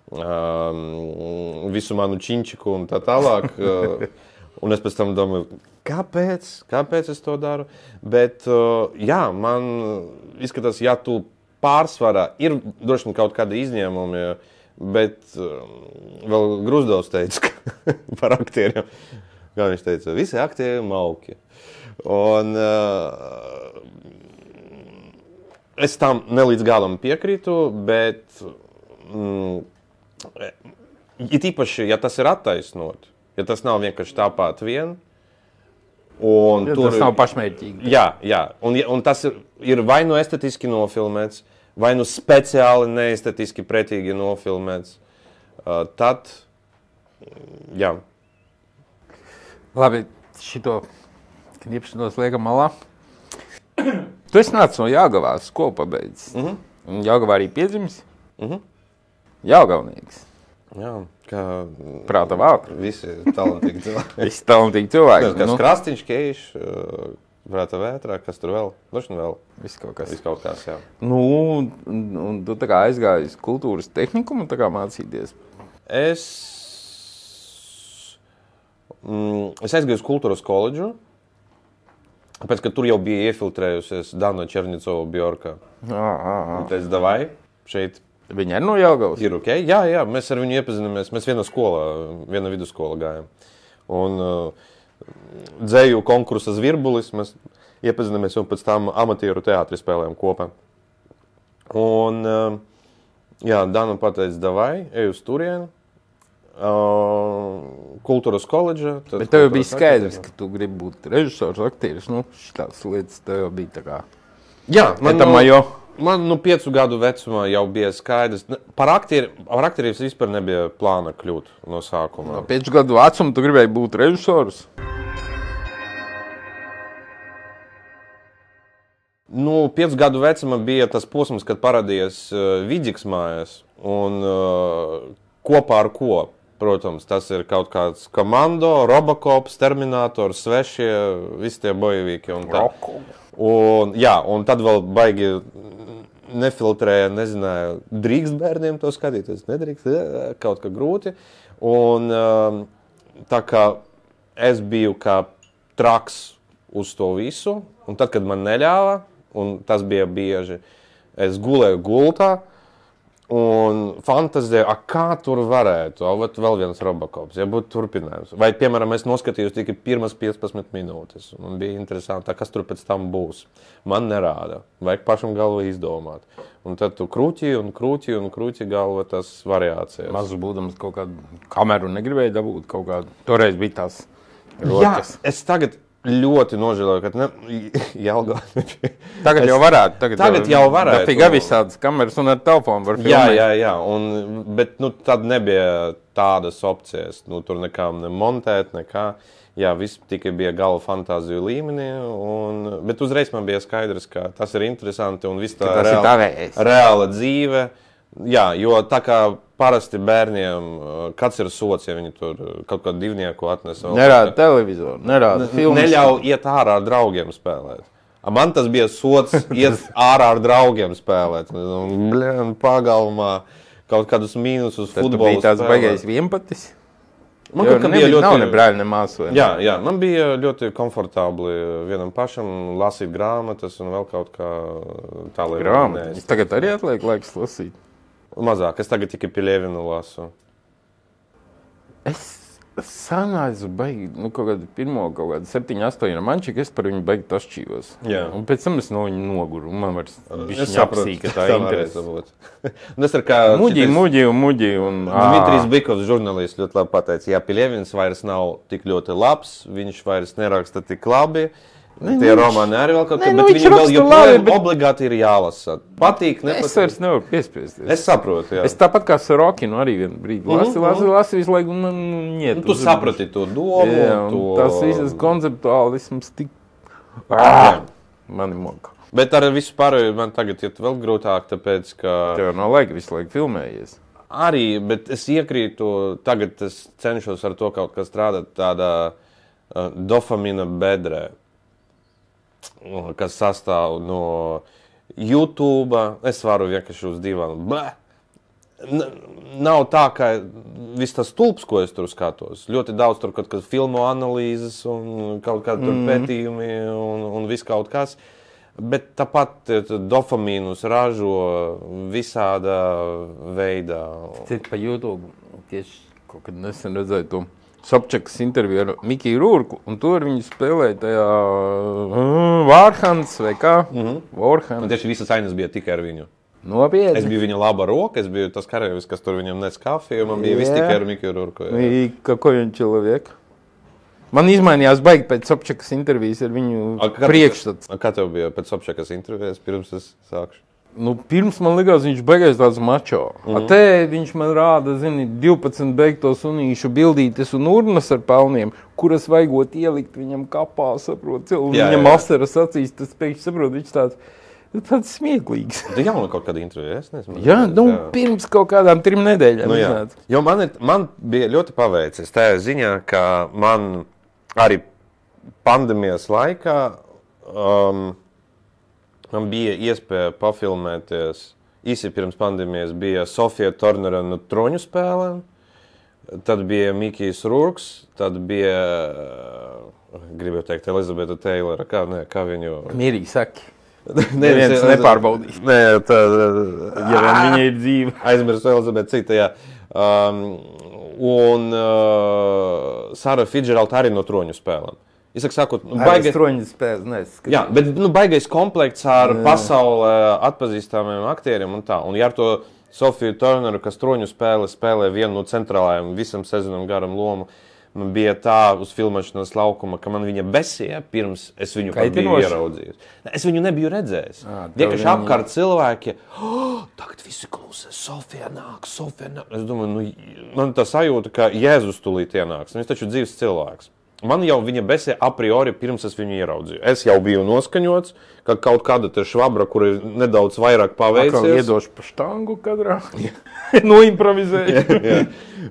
visu manu činčiku un tā tālāk. Un es pēc tam domāju, kāpēc es to daru? Bet, jā, man izskatās, ja tu pārsvarā, ir droši vien kaut kādi izņēmumi, bet vēl Gruzdovs teica par aktieriem. Kā viņš teica, visi aktieri malki. Un es tam nelīdz galam piekrītu, bet it īpaši, ja tas ir attaisnot, ja tas nav vienkārši tāpat vien, un tas nav pašmērķīgi. Jā. Un tas ir vai nu estetiski nofilmēts, vai nu speciāli neestetiski pretīgi nofilmēts, tad, jā. Labi, šito kniepšanos liekam malā. Tu esi nācis no Jāgavā, skolu pabeidzis. Un Jāgavā arī piedzimis? Jāgavnieks. Jā, kā prāta vārti. Visi talantīgi cilvēki. Visi talantīgi cilvēki. Kas Krastiņš, Keiš, prāta vētrā, kas tur vēl? Droši vēl. Viss kaut kas. Viss kaut kas, jā. Nu, un tu tā kā aizgāji uz kultūras tehnikumu tā kā mācīties? Es aizgāju uz kultūras koledžu, tāpēc, ka tur jau bija iefiltrējusies Dana Černicova Bjorka. Un teicu, davai, šeit. Viņa ir no Jelgavas? Ir ok. Jā, mēs ar viņu iepazinamies. Mēs viena vidusskola gājām. Un dzēju konkursa Zvirbulis, mēs iepazinamies un pēc tam amatieru teātri spēlējām kopā. Un, jā, Dana pateica, davai, ej uz turieni. Kultūras koledža. Bet tev bija skaidrs, ka tu gribi būt režisors, aktieris. Nu, šitās lietas tev bija tā kā... Jā, man 5 gadu vecumā jau bija skaidrs. Par aktieriem vispār nebija plāna kļūt no sākuma. No 5 gadu vecuma tu gribēji būt režisors? Nu, 5 gadu vecumā bija tas posms, kad parādījās Vidziks mājās. Un kopā ar ko? Protams, tas ir kaut kāds Komando, Robocops, Terminators, Svešie, visi tie bojevīki un tā. Un, jā, un tad vēl baigi nefiltrēja, nezināju, drīkst bērniem to skatīties, nedrīkst, kaut kā grūti. Un tā kā es biju kā traks uz to visu, un tad, kad man neļāva, un tas bija bieži, es gulēju gultā, un fantazēju, kā tur varētu, vēl viens Robocops, ja būtu turpinājums. Vai, piemēram, es noskatījos tikai pirmas 15 minūtes, un bija interesanti, kas tur pēc tam būs. Man nerāda, vajag pašam galvu izdomāt. Un tad tu krūķi galva tas variācijas. Mazu būdams kaut kādu kameru negribēju dabūt kaut kādu. Toreiz bija tās rokas. Jā, es tagad ļoti nožēloju, ka Jelgavā nebija. Tagad jau varētu. Tagad jau varētu. Tikai visādas kameras un ar telefonu var filmēt. Jā. Bet tad nebija tādas opcijas. Tur nekām nemontēt, nekā. Jā, viss tikai bija gala fantāziju līmenī, bet uzreiz man bija skaidrs, ka tas ir interesanti un viss tā reāla dzīve. Jā, jo tā kā parasti bērniem, kāds ir sots, ja viņi tur kaut kādu divnieku atnes. Nerāda televizoru, nerāda filmas. Neļauj iet ārā ar draugiem spēlēt. Man tas bija sots iet ārā ar draugiem spēlēt. Pagalmā kaut kādus mīnusus futbolu spēlēt. Tad tu biji tāds baigais vienpatis? Man bija ļoti... Nav ne brāļi, ne māsu. Jā, man bija ļoti komfortabli vienam pašam lasīt grāmatas un vēl kaut kā tālāk. Grāmatas? Tagad arī atliek laiks lasīt? Mazāk, es tagad tikai Piļevinu lasu. Es sanācu baigi, kaut kādu 7-8 romančiku, es par viņu baigi tašķījos. Jā. Un pēc tam es no viņu noguru, un man vairs bišķiņ apsīja, ka tā interesi. Muģi. Dmitrijs Bikovs, žurnālists, ļoti labi pateica, ja Piļevins vairs nav tik ļoti labs, viņš vairs neraksta tik labi, tie romāni arī vēl kaut kā, bet viņi vēl joprojām obligāti ir jālasa. Patīk, nepatīk. Es vairs nevaru piespiesties. Es saprotu, jā. Es tāpat kā Sorokinu arī vienu brīdi lasi visu laiku, un tu saprati to domu. Jā, tas visas konceptuālisms tik... Mani moka. Bet ar visu pārēju man tagad ir vēl grūtāk, tāpēc, ka... Tev nav laika visu laiku filmējies. Arī, bet es iekrītu, tagad es cenšos ar to kaut kā strādāt tādā dopamīna bedrē, kas sastāv no YouTube, es varu vienkārši uz divām. Nav tā, ka viss tas stulps, ko es tur skatos. Ļoti daudz tur kaut kāds filmu analīzes un kaut kādi tur pētījumi un viss kaut kas. Bet tāpat dopamīnus ražo visādā veidā. Ciet pa YouTube, tieši kaut kad nesen redzēju to Sobčakas interviju ar Mikiju Rūrku, un tur viņi spēlēja tajā Warhans vai kā? Warhans. Un tieši visas ainas bija tikai ar viņu. Nopietni. Es biju viņa laba roka, es biju tas karavīrs, kas tur viņam nes kafiju, man bija viss tikai ar Mikiju Rūrku. Какой он человек? Man izmainījās baigi pēc Sobčakas intervijas ar viņu priekšstats. Kā tev bija pēc Sobčakas intervijas, pirms es sākšu? Pirms man likās, viņš beigās tāds mačo. Te viņš man rāda, 12 beigto sunīšu bildītes un urnas ar pelniem, kuras vajagot ielikt viņam kapā, saprot, viņam asaras acīs, tas pēkšņi saprot, viņš tāds smieklīgs. Tu jau kaut kāda intervija, es nezinu. Jā, pirms kaut kādām 3 nedēļām. Jo man bija ļoti paveicies tajā ziņā, ka man arī pandēmijas laikā man bija iespēja pafilmēties, īsi pirms pandēmijas bija Sofija Tornera no Troņu spēlēm, tad bija Mikijs Rūrks, tad bija, gribēju teikt, Elizabeta Teilora, kā viņu... Mierīgi saki. Neviens nepārbaudīs. Nē, ja viņa ir dzīva. Aizmirsu Elizabeta cita, jā. Un Sara Fitzgerald arī no Troņu spēlēm. Es saku, jā, bet baigais komplekts ar pasaulē atpazīstamiem aktieriem un tā. Un ja ar to Sofiju Turneru, kas Troņu spēlē vienu no centrālajiem visam sezonam garam lomu, man bija tā uz filmēšanas laukuma, ka man viņa besīja pirms es viņu biju ieraudzījis. Es viņu nebiju redzējis. Vienkārši apkārt cilvēki, tagad visi klusē, Sofija nāk. Es domāju, man tā sajūta, ka Jēzus tūlīt ienāks. Viņš taču dzīves cilvēks. Man jau viņa besē a priori pirms es viņu ieraudzīju. Es jau biju noskaņots, ka kaut kāda te švabra, kur ir nedaudz vairāk paveicies. Atkal iedošu pa štangu kadrā. Noimprovisēju.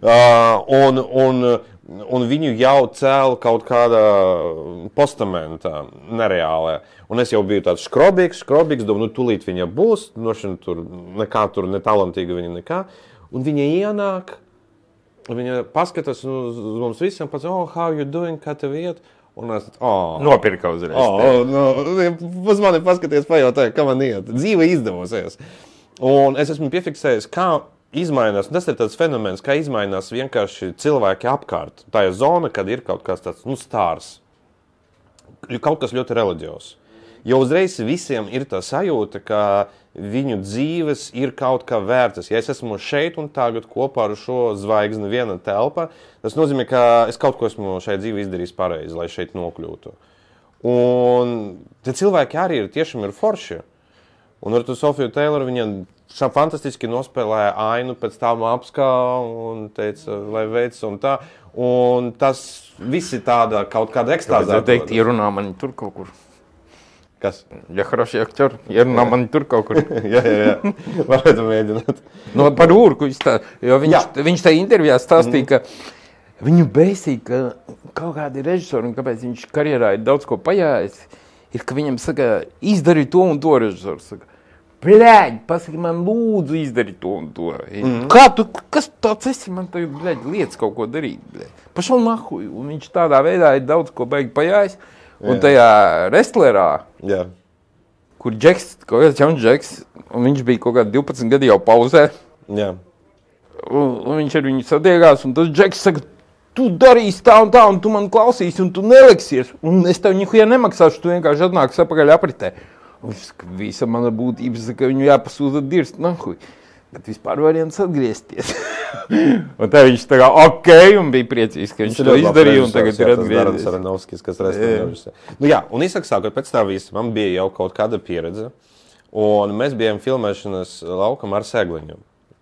Un viņu jau cēla kaut kādā postamentā, nereālē. Un es jau biju tāds škrobīgs, domāju, tūlīt viņa būs, tur nekā tur netalantīga viņa nekā. Un viņa ienāk. Viņa paskatās uz mums visiem, pats, how you doing, kā tev iet? Un es, nopirka uzreiz. Uz mani paskaties, pajautāju, kā man iet. Dzīve izdevosies. Un es esmu piefiksējis, kā izmainās, tas ir tāds fenomens, kā izmainās vienkārši cilvēki apkārt. Tā ir zona, kad ir kaut kas tāds, stārs. Kaut kas ļoti reliģios. Jo uzreiz visiem ir tā sajūta, ka viņu dzīves ir kaut kā vērtas. Ja es esmu šeit un tagad kopā ar šo zvaigzni viena telpa, tas nozīmē, ka es kaut ko esmu šai dzīvi izdarījis pareizi, lai šeit nokļūtu. Un tie cilvēki arī tiešām ir forši. Un ar to Sofiju Teiloru viņa fantastiski nospēlēja ainu, pēc tam apskā un teica, lai veic un tā. Un tas viss ir tāda kaut kāda ekstāzē. Teikt, ierunā mani tur kaut kur. Kas? Ja хороший актер, ierunā mani tur kaut kur. jā. Varētu mēģināt. No, par Urku jo viņš tajā intervijā stāstīja, ka viņu bēsīja, ka kaut kādi režisori, un kāpēc viņš karjerā ir daudz ko pajājis, ir, ka viņam saka, izdari to un to režisoru. Saka, bļaļ, pasaki man lūdzu izdari to un to. Kā tu, kas tāds esi, man tagad, bļaļ, lietas kaut ko darīt, bļaļ. Pašal nahuj, un viņš tādā veidā ir daudz ko baigi pajājis. Un tajā Wrestlerā, kur Džeks, kaut kāds jauns Džeks, un viņš bija kaut kādi 12 gadi jau pauzē. Jā. Un viņš ar viņu satiekās, un tas Džeks saka, tu darīsi tā, un tu man klausīsi, un tu neliksies. Un es tev nihuja nemaksāšu, tu vienkārši atnāks apakaļ apritē. Un visa mana būtība saka, ka viņu jāpasūta dirst, nahuj. Bet vispār variants atgriezties. Un tā viņš tā kā un bija priecīgs, ka viņš to izdarīja, un tagad ir atgriezies. Darans Aranovskis, kas restorāns. Nu jā, un izsaka sākot pēc tā visa, man bija jau kaut kāda pieredze, un mēs bijām filmēšanas laukam ar Segliņu.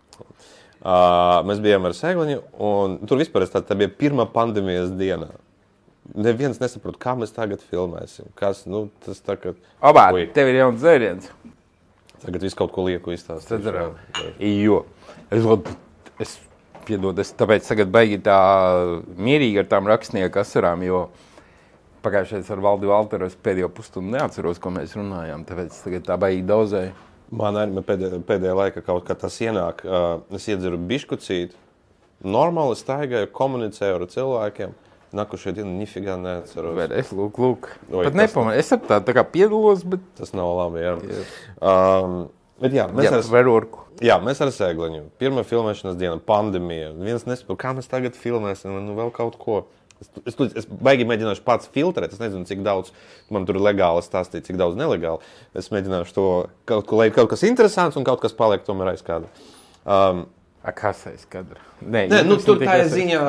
Mēs bijām ar Segliņu, un tur vispār tā bija pirmā pandēmijas dienā. Neviens nesaprot, kā mēs tagad filmēsim. Kas, tas tagad... Tev ir jauns dzēriens. Tagad visu kaut ko lieku izstāstīt. Jo. Es tāpēc tagad baigi tā mierīgi ar tām rakstnieku asarām, jo pagājušais ar Valdi Valteru es pēdējo pusstundu neatceros, ko mēs runājām, tāpēc tagad tā baigi daudzēju. Man arī pēdējā laika kaut kā tas ienāk. Es iedzeru biškucīti, normāli staigāju, komunicēju ar cilvēkiem. Nākošajā dienā nifigā neatceros. Es lūk. Pat nepamanu. Es tā kā piedalos, bet... Tas nav labi, jā. Bet mēs ar Segliņu. Pirmā filmēšanas diena, pandēmija. Viens nesaprot, kā mēs tagad filmēsim, vēl kaut ko. Es baigi mēģināšu pats filtrēt. Es nezinu, cik daudz man tur legāli stāstīt, cik daudz nelegāli. Es mēģināšu to lai kaut kas interesants un kaut kas paliek tomēr aiz kadra. Kas aiz kadra? Tur tā ir ziņa...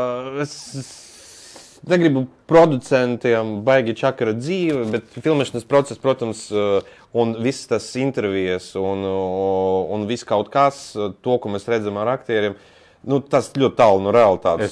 Negribu producentiem baigi čakara dzīve, bet filmēšanas process, protams, un viss tas intervijas un viss kaut kas, to, ko mēs redzam ar aktieriem, tas ļoti tālu no realitātes.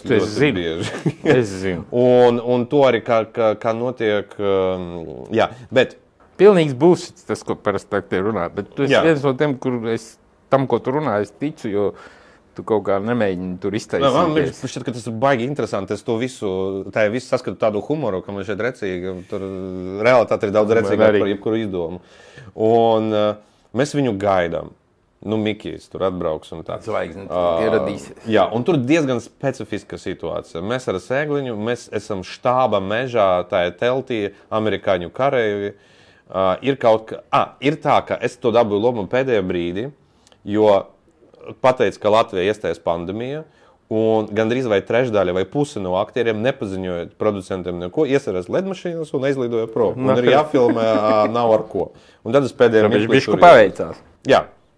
Es zinu. Un to arī, kā notiek, jā, bet... Pilnīgs bullshit, tas, ko parasti aktieri runā, bet tu esi viens no tiem, tam, ko tu runā, es ticu, jo... Tu kaut kā nemēģini tur iztaisīties. Man šķiet, ka tas ir baigi interesanti. Es to visu saskatu tādu humoru, ka man šeit recīgi. Tur realitāte ir daudz recīgāk par jebkuru izdomu. Un mēs viņu gaidām. Mikijs tur atbrauks un tā. Zvaigzne ieradīsies. Jā, un tur diezgan specifiska situācija. Mēs ar Segliņu, mēs esam štāba mežā, tā ir teltī, amerikāņu kareivi. Ir tā, ka es to dabūju lomu pēdējā brīdī, jo pateica, ka Latvija iestājas pandēmija, un gandrīz vai trešdaļa vai pusi no aktieriem nepaziņoja producentiem neko, iesarās ledmašīnas un aizlidoja prom. Un ir jāfilmē, nav ar ko. Un tad es pēdējā bišku paveicās. Jā.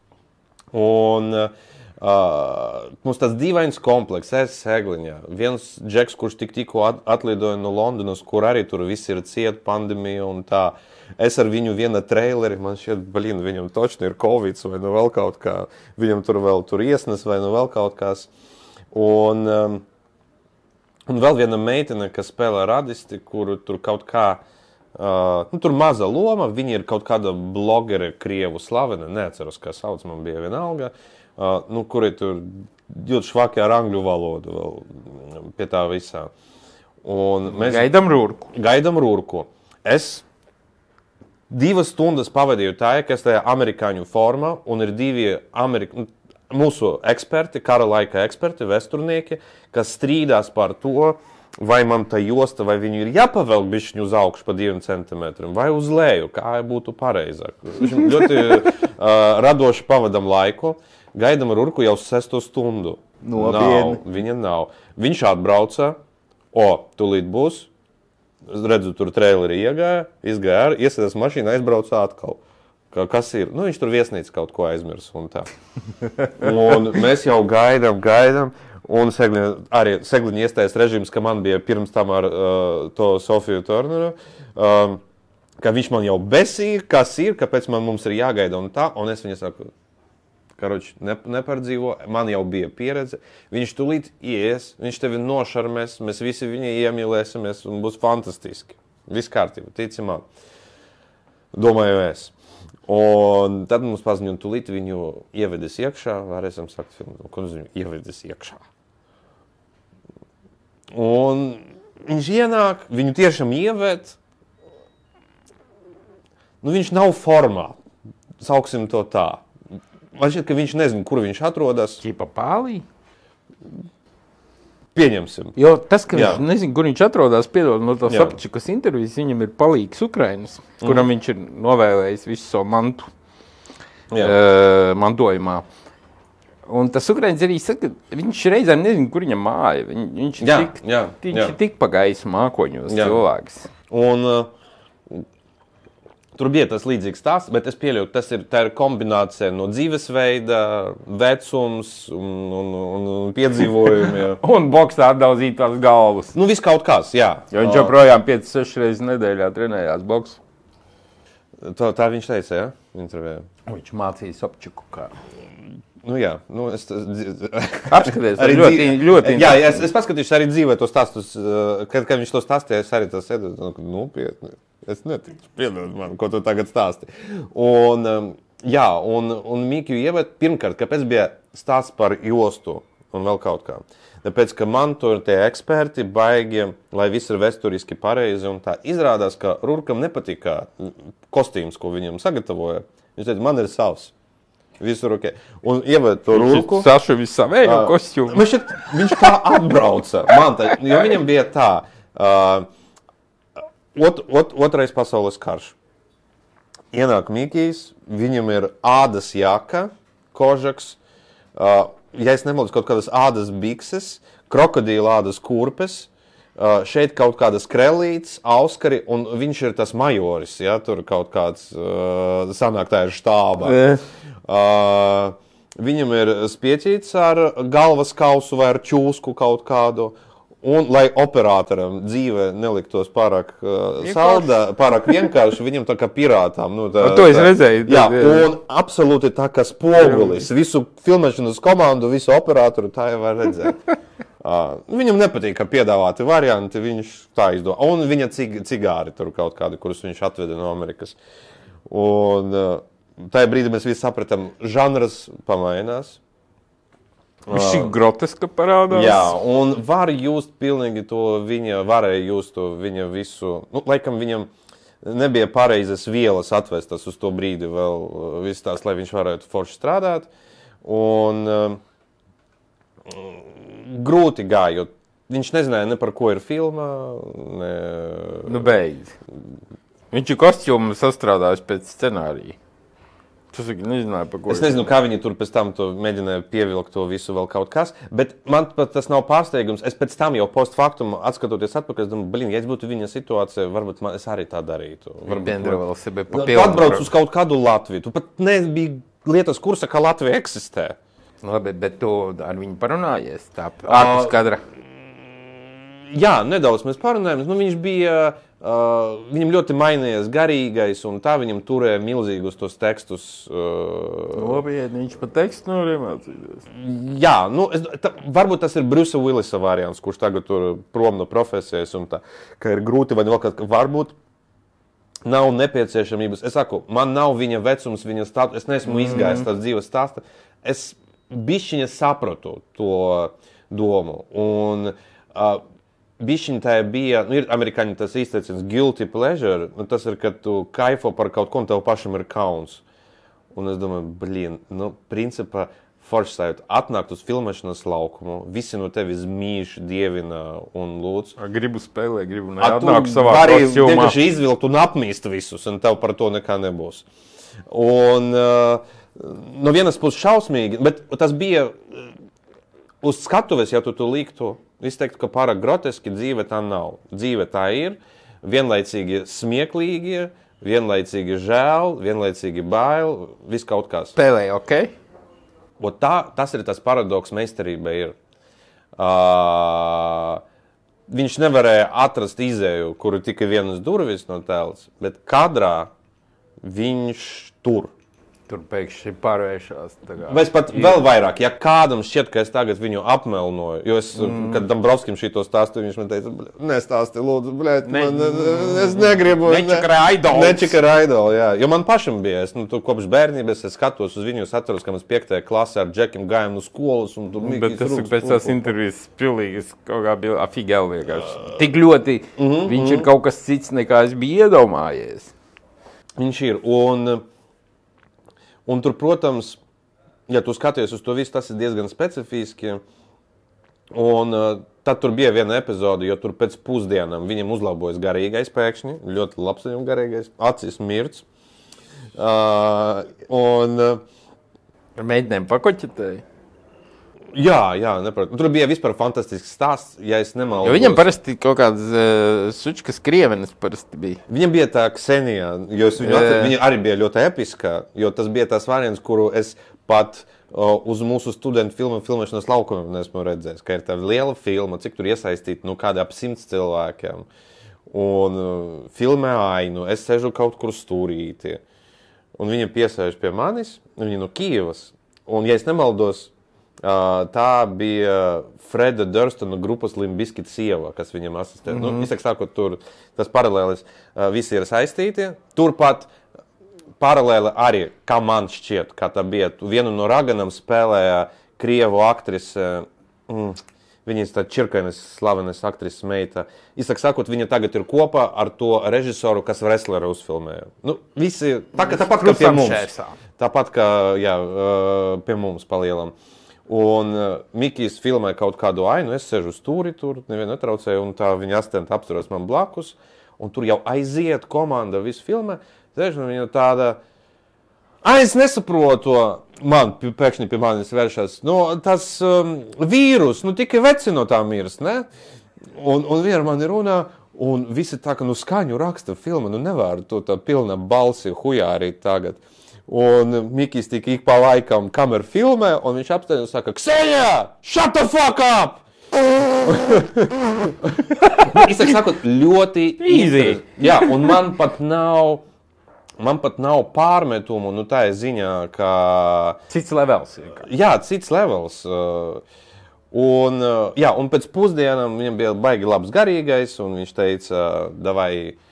Un mums tas dīvains kompleks, es Segliņā. Viens Džeks, kurš tikko atlidoja no Londonas, kur arī tur viss ir ciet pandēmija un tā. Es ar viņu viena traileri, man šķiet, viņam točni ir Covid vai vēl kaut kā, viņam tur vēl iesnes vai vēl kaut kas. Un vēl viena meitene, kas spēlē radisti, kuru tur kaut kā, tur maza loma, viņa ir kaut kāda blogere, krievu slavena, neatceros, kā sauc, man bija vienalga, kuri tur ļoti švaki ar angļu valodu vēl pie tā visā. Un mēs gaidam Rūrku. Es 2 stundas pavadīju tā, ka es tajā amerikāņu formā, un ir 2 mūsu eksperti, kara laika eksperti, vesturnieki, kas strīdās par to, vai man tā josta, vai viņu ir jāpavelk bišķiņu uz augšu pa 2 centimetriem, vai uz leju, kā būtu pareizāk. Ļoti radoši pavadam laiku, gaidam Rūrku jau 6 stundu. Viņa nav. Viņš atbrauca, tūlīt būs. Es redzu, tur traileri izgāja, iesēdās mašīnā, aizbrauca atkal. Kas ir? Viņš tur viesnīca kaut ko aizmirs un tā. Un mēs jau gaidām. Un Segliņa iestājas režīms, ka man bija pirms tam ar to Sofiju Turneru, ka viņš man jau besīja, kas ir, kāpēc mums ir jāgaida un tā. Un es viņai saku, nepardzīvo, man jau bija pieredze. Viņš tūlīt ies, viņš tevi nošarmēs, mēs visi viņu iemīlēsimies un būs fantastiski. Viss kārtība, tici man. Domāju es. Un tad mums paziņoja, tūlīt viņu ievedis iekšā, varēsim sakt filmu, ko viņu ievedis iekšā. Un viņš ienāk, viņu tiešām ieved, viņš nav formā, sauksim to tā. Man šķiet, ka viņš nezina, kur viņš atrodas. Ķipa pālī? Pieņemsim. Jo tas, ka viņš nezina, kur viņš atrodas, piedod no tā Sapčikas intervijas, viņam ir palīgs Ukrainas, kuram viņš ir novēlējis visu savu mantu, mantojumā. Un tas Ukrainas arī saka, ka viņš reizēm nezina, kur viņam māja. Viņš ir tik pa gaisu mākoņos cilvēks. Un tur bija tas līdzīgs stāsts, bet es pieļauju, tā ir kombinācija no dzīvesveida, vecums un piedzīvojumi. Un boksā atdauzītās galvas. Viss kaut kāds, jā. Jo viņš joprojām 5-6 reizes nedēļā trenējās boksu. Tā viņš teica, jā? Intervijā. Viņš mācīja Sapčiku kā. Es apskaties, ļoti jā, es paskatīšu arī dzīvē tos stāstus, kad viņš to stāstīja, es arī tas sēdu, nopietni, es neticu, piedod man, ko tu tagad stāsti. Un Mikiju ieved, pirmkārt, kāpēc bija stāsts par jostu un vēl kaut kā. Tāpēc, ka man tur tie eksperti baigi, lai viss ir vēsturiski pareizi un tā. Izrādās, ka Rurkam nepatika kostīms, ko viņam sagatavoja. Viņš teica, man ir savs. Visur ok. Un ieved to Rurku. Sašu visavēju kostīmu. Viņš tā atbrauca. Jo viņam bija tā. Otrais pasaules karš. Ienāk Mikijs, viņam ir ādas jaka, kožaks, ja es nemaldos, kaut kādas ādas bikses, krokodīla ādas kurpes, šeit kaut kādas krelītes, auskari, un viņš ir tas majoris, ja, tur kaut kāds sanāk tā ir štāba. Viņam ir spieķīts ar galvas kausu vai ar čūsku kaut kādu, un lai operatoram dzīve neliktos pārāk salda, pārāk vienkārši, viņam tā kā pirātām. To es redzēju. Jā, un absolūti tā kā spogulis, visu filmēšanas komandu, visu operatoru tā jau var redzēt. Viņam nepatīk, ka piedāvāti varianti, viņš tā izdomā. Un viņa cigāri tur kaut kādi, kurus viņš atveda no Amerikas. Un tajā brīdī mēs visi sapratam, žanras pamainās. Viņš ir groteska parādās. Jā, un var just pilnīgi to varēja just to viņa visu, laikam viņam nebija pareizas vielas atvestas uz to brīdi vēl viss tās, lai viņš varētu forši strādāt. Un grūti gāja, jo viņš nezināja ne par ko ir filma. Beidz. Viņš ir kostīmu sastrādājis pēc scenārija. Es nezināju, par ko. Es nezinu, kā viņi tur pēc tam to mēģināja pievilkt to visu vēl kaut kas, bet man pat tas nav pārsteigums. Es pēc tam jau post faktum atskatoties atpakaļ, es domāju, ja es būtu viņa situācija, varbūt es arī tā darītu. Tu atbrauc uz kaut kādu Latviju, tu pat nebija lietas kursa, ka Latvija eksistē. Labi, bet tu ar viņu parunājies tā ārpus kadra? Jā, nedaudz mēs parunājām. Viņš bija... viņam ļoti mainījies garīgais, un tā viņam turēja milzīgus tos tekstus. Nopietni, viņš pa tekstu nevar iemācīties. Jā, varbūt tas ir Brusa Willisa variants, kurš tagad tur prom no profesijas, un tā, ka ir grūti vai vēl kaut kā, varbūt nav nepieciešamības. Es saku, man nav viņa vecums, viņa status, es neesmu izgājis tās dzīves stāsta. Es bišķiņa sapratu to domu, un bišķiņ tā bija, ir amerikāņi tas izteiciens guilty pleasure, tas ir, kad tu kaifo par kaut ko un tev pašam ir kauns. Un es domāju, principā forši sajūt, atnākt uz filmēšanas laukumu, visi no tevis mīš, dievina un lūdz. Gribu spēlēt, gribu neatnāku savā kostīmā. Tu vari vienkārši izvilkt un apmīst visus, un tev par to nekā nebūs. Un no vienas puses šausmīgi, bet tas bija uz skatuves, ja tu liktu. Es teiktu, ka pārāk groteski dzīve tā nav. Dzīve tā ir, vienlaicīgi smieklīgi, vienlaicīgi žēl, vienlaicīgi bail, viss kaut kas. Spēlē, ok? Tas ir tas paradoks meistarība ir. Viņš nevarēja atrast izēju, kuru tikai vienas durvis no tēls, bet kadrā viņš tur. Tur pēkšņi pārvēršās. Vai es pat vēl vairāk, ja kādam šķiet, ka es tagad viņu apmelnoju, jo es, kad Dombrovskim šito stāstu, viņš man teica, nestāsti, lūdzu, bļēt, es negribu. Nečakara idols. Nečakara idols, jā. Jo man pašam bija, kopš bērnības es skatos uz viņu, es atceros, ka mēs 5. klasē ar Džekim gājām no skolas. Un tur bet tas pēc tās intervijas pilnīgi kaut kā bija afigēli vienkārši. Tik ļoti viņš ir kaut kas cits, nekā es biju iedomājies. Viņš ir, un tur, protams, ja tu skaties uz to visu, tas ir diezgan specifiski. Un tad tur bija viena epizode, jo tur pēc pusdienām viņam uzlabojas garīgais pēkšņi, ļoti labs viņam garīgais, acis mirts. Mēģinājumi pakoķetēji? Jā, neprot. Tur bija vispār fantastisks stāsts, ja es nemaldos. Jo viņam parasti kaut kādas sučkas krievenes parasti bija. Viņam bija tā Ksenija, jo viņa arī bija ļoti episka, jo tas bija tās variants, kuru es pat uz mūsu studentu filmēšanas laukumiem neesmu redzējis, ka ir tā liela filma, cik tur iesaistīt, kādi ap 100 cilvēkiem. Un filmē ainu, es sežu kaut kur stūrīti. Un viņa piesēž pie manis, viņa no Kijevas. Un, ja es nemaldos, tā bija Freda Durstona grupas Limp Bizkit sieva, kas viņam asistē. Izsaka sākot, tur tas paralēlis visi ir saistīti. Turpat paralēli arī, kā man šķiet, kā tā bija. Vienu no Raganam spēlēja krievu aktrise, viņas tā čirkainas slavenes aktrises meita. Izsaka sākot, viņa tagad ir kopā ar to režisoru, kas Wrestleru uzfilmēja. Visi, tāpat kā pie mums. Tāpat kā, pie mums palielam. Un Mikijs filmē kaut kādu ainu, es sežu uz stūri tur, nevienu netraucēju, un tā viņa asistenta apturas man blakus, un tur jau aiziet komanda visu filmē, un viņa tāda, es nesaprotu, man pēkšņi pie manis vēršas, tas vīrus, tikai veci no tā mirst, ne? Un viena mani runā, un visi tā, ka skaņu raksta filma, nevar to tā pilna balsi hujārīt tagad. Un Mikijs tika ik pa laikam kameru filmē, un viņš apstāj un saka, Ksenija, shut the fuck up! Izsaka sakot, ļoti easy. Jā, un man pat nav pārmetumu, tā ir ziņā, ka... Cits levels. Jā, cits levels. Un pēc pusdienām viņam bija baigi labs garīgais, un viņš teica, davai...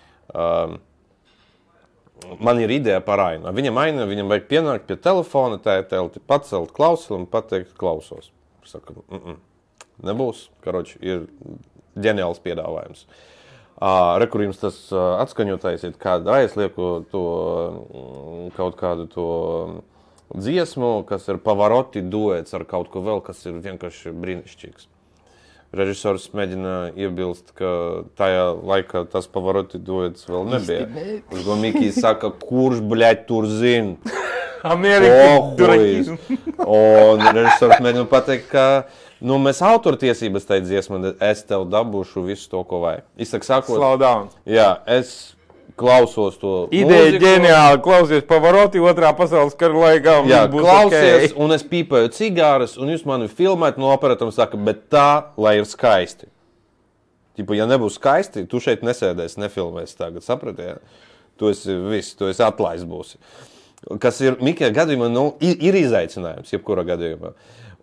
Man ir ideja par ainu. Viņam vajag pienākt pie telefona, pacelt klausuli un pateikt klausos. Saka, nebūs. Karoči, ir ģeniāls piedāvājums. Kur jums tas atskaņotājs ir, kāda aizlieku to kaut kādu to dziesmu, kas ir Pavaroti duets ar kaut ko vēl, kas ir vienkārši brīnišķīgs. Režisors mēģina iebilst, ka tajā laikā tas Pavaroti duets vēl nebija. Uz ko Mikijs saka, kurš, bļaļ, tur zin? Amerika durakizm. Un režisors mēģina pateikt, ka mēs autortiesības tai dziesma, es tev dabūšu visu to, ko vajag. Izsaka sākot. Slow down. Jā, es klausos to ideja mūziku. Ģeniāli, klausies Pavaroti otrā pasaules kara laikā. Jā, klausies, un es pīpēju cigāras, un jūs mani filmēt no operatām saka, bet tā, lai ir skaisti. Ja nebūs skaisti, tu šeit nesēdēsi, nefilmēsi tagad, saprati, jā? Tu esi atlaists būsi. Kas ir Mikija gadījumā, ir izaicinājums, jebkura gadījumā.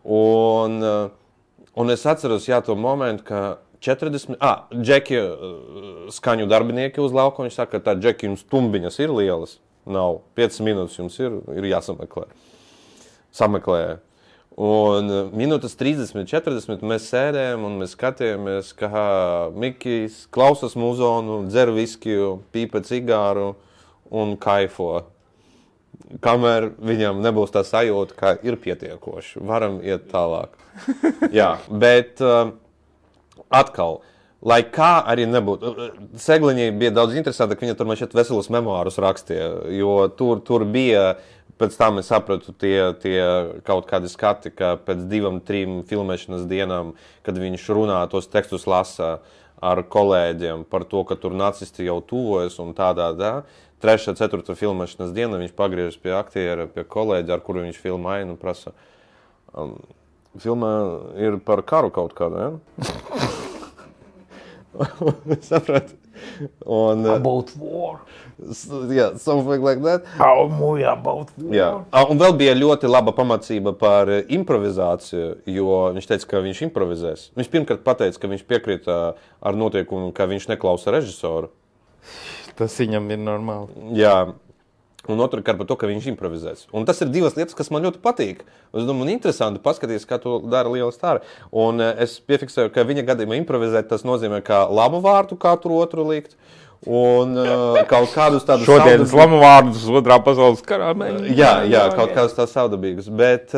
Un es atceros, to momentu, ka 40, Džeki skaņu darbinieki uz lauka, viņš saka, ka tā Džeki jums tumbiņas ir lielas, nav, 5 minūtes jums ir jāsameklē. Sameklēja. Un minūtes 30, 40 mēs sēdējam un mēs skatījāmies, kā Mikijs klausas muzonu, dzer viskiju, pīpa cigāru un kaifo. Kamēr viņam nebūs tā sajūta, ka ir pietiekoši, varam iet tālāk. Jā, bet... Atkal, lai kā arī nebūtu, Segliņai bija daudz interesantāk, viņa tur man šeit veselus memoārus rakstīja, jo tur bija, pēc tam es sapratu tie kaut kādi skati, ka pēc 2-3 filmēšanas dienām, kad viņš runā, tos tekstus lasa ar kolēģiem par to, ka tur nacisti jau tuvojas un tādā. 3. 4. filmēšanas diena viņš pagriežas pie aktiera, pie kolēģa, ar kuru viņš filmē ainu un prasa. Filmā ir par karu kaut kādu, ja? Saprāt? Un, About war. Yeah, something like that. How movie about war. Jā. Un vēl bija ļoti laba pamācība par improvizāciju, jo viņš teica, ka viņš improvizēs. Viņš pirmkārt pateica, ka viņš piekrita ar notiekumu, ka viņš neklausa režisoru. Tas viņam ir normāli. Jā. Un otrkārt par to, ka viņš improvizēs. Un tas ir divas lietas, kas man ļoti patīk. Es domāju, man interesanti paskatīties, kā to dara liela stāra. Un es piefiksēju, ka viņa gadījumā improvizēt, tas nozīmē, kā labu vārtu katru otru likt. Un kaut kādus tādus šodienas lamu vārdus otrā pasaules karā. Jā, kaut kādus tādus savdabīgus. Bet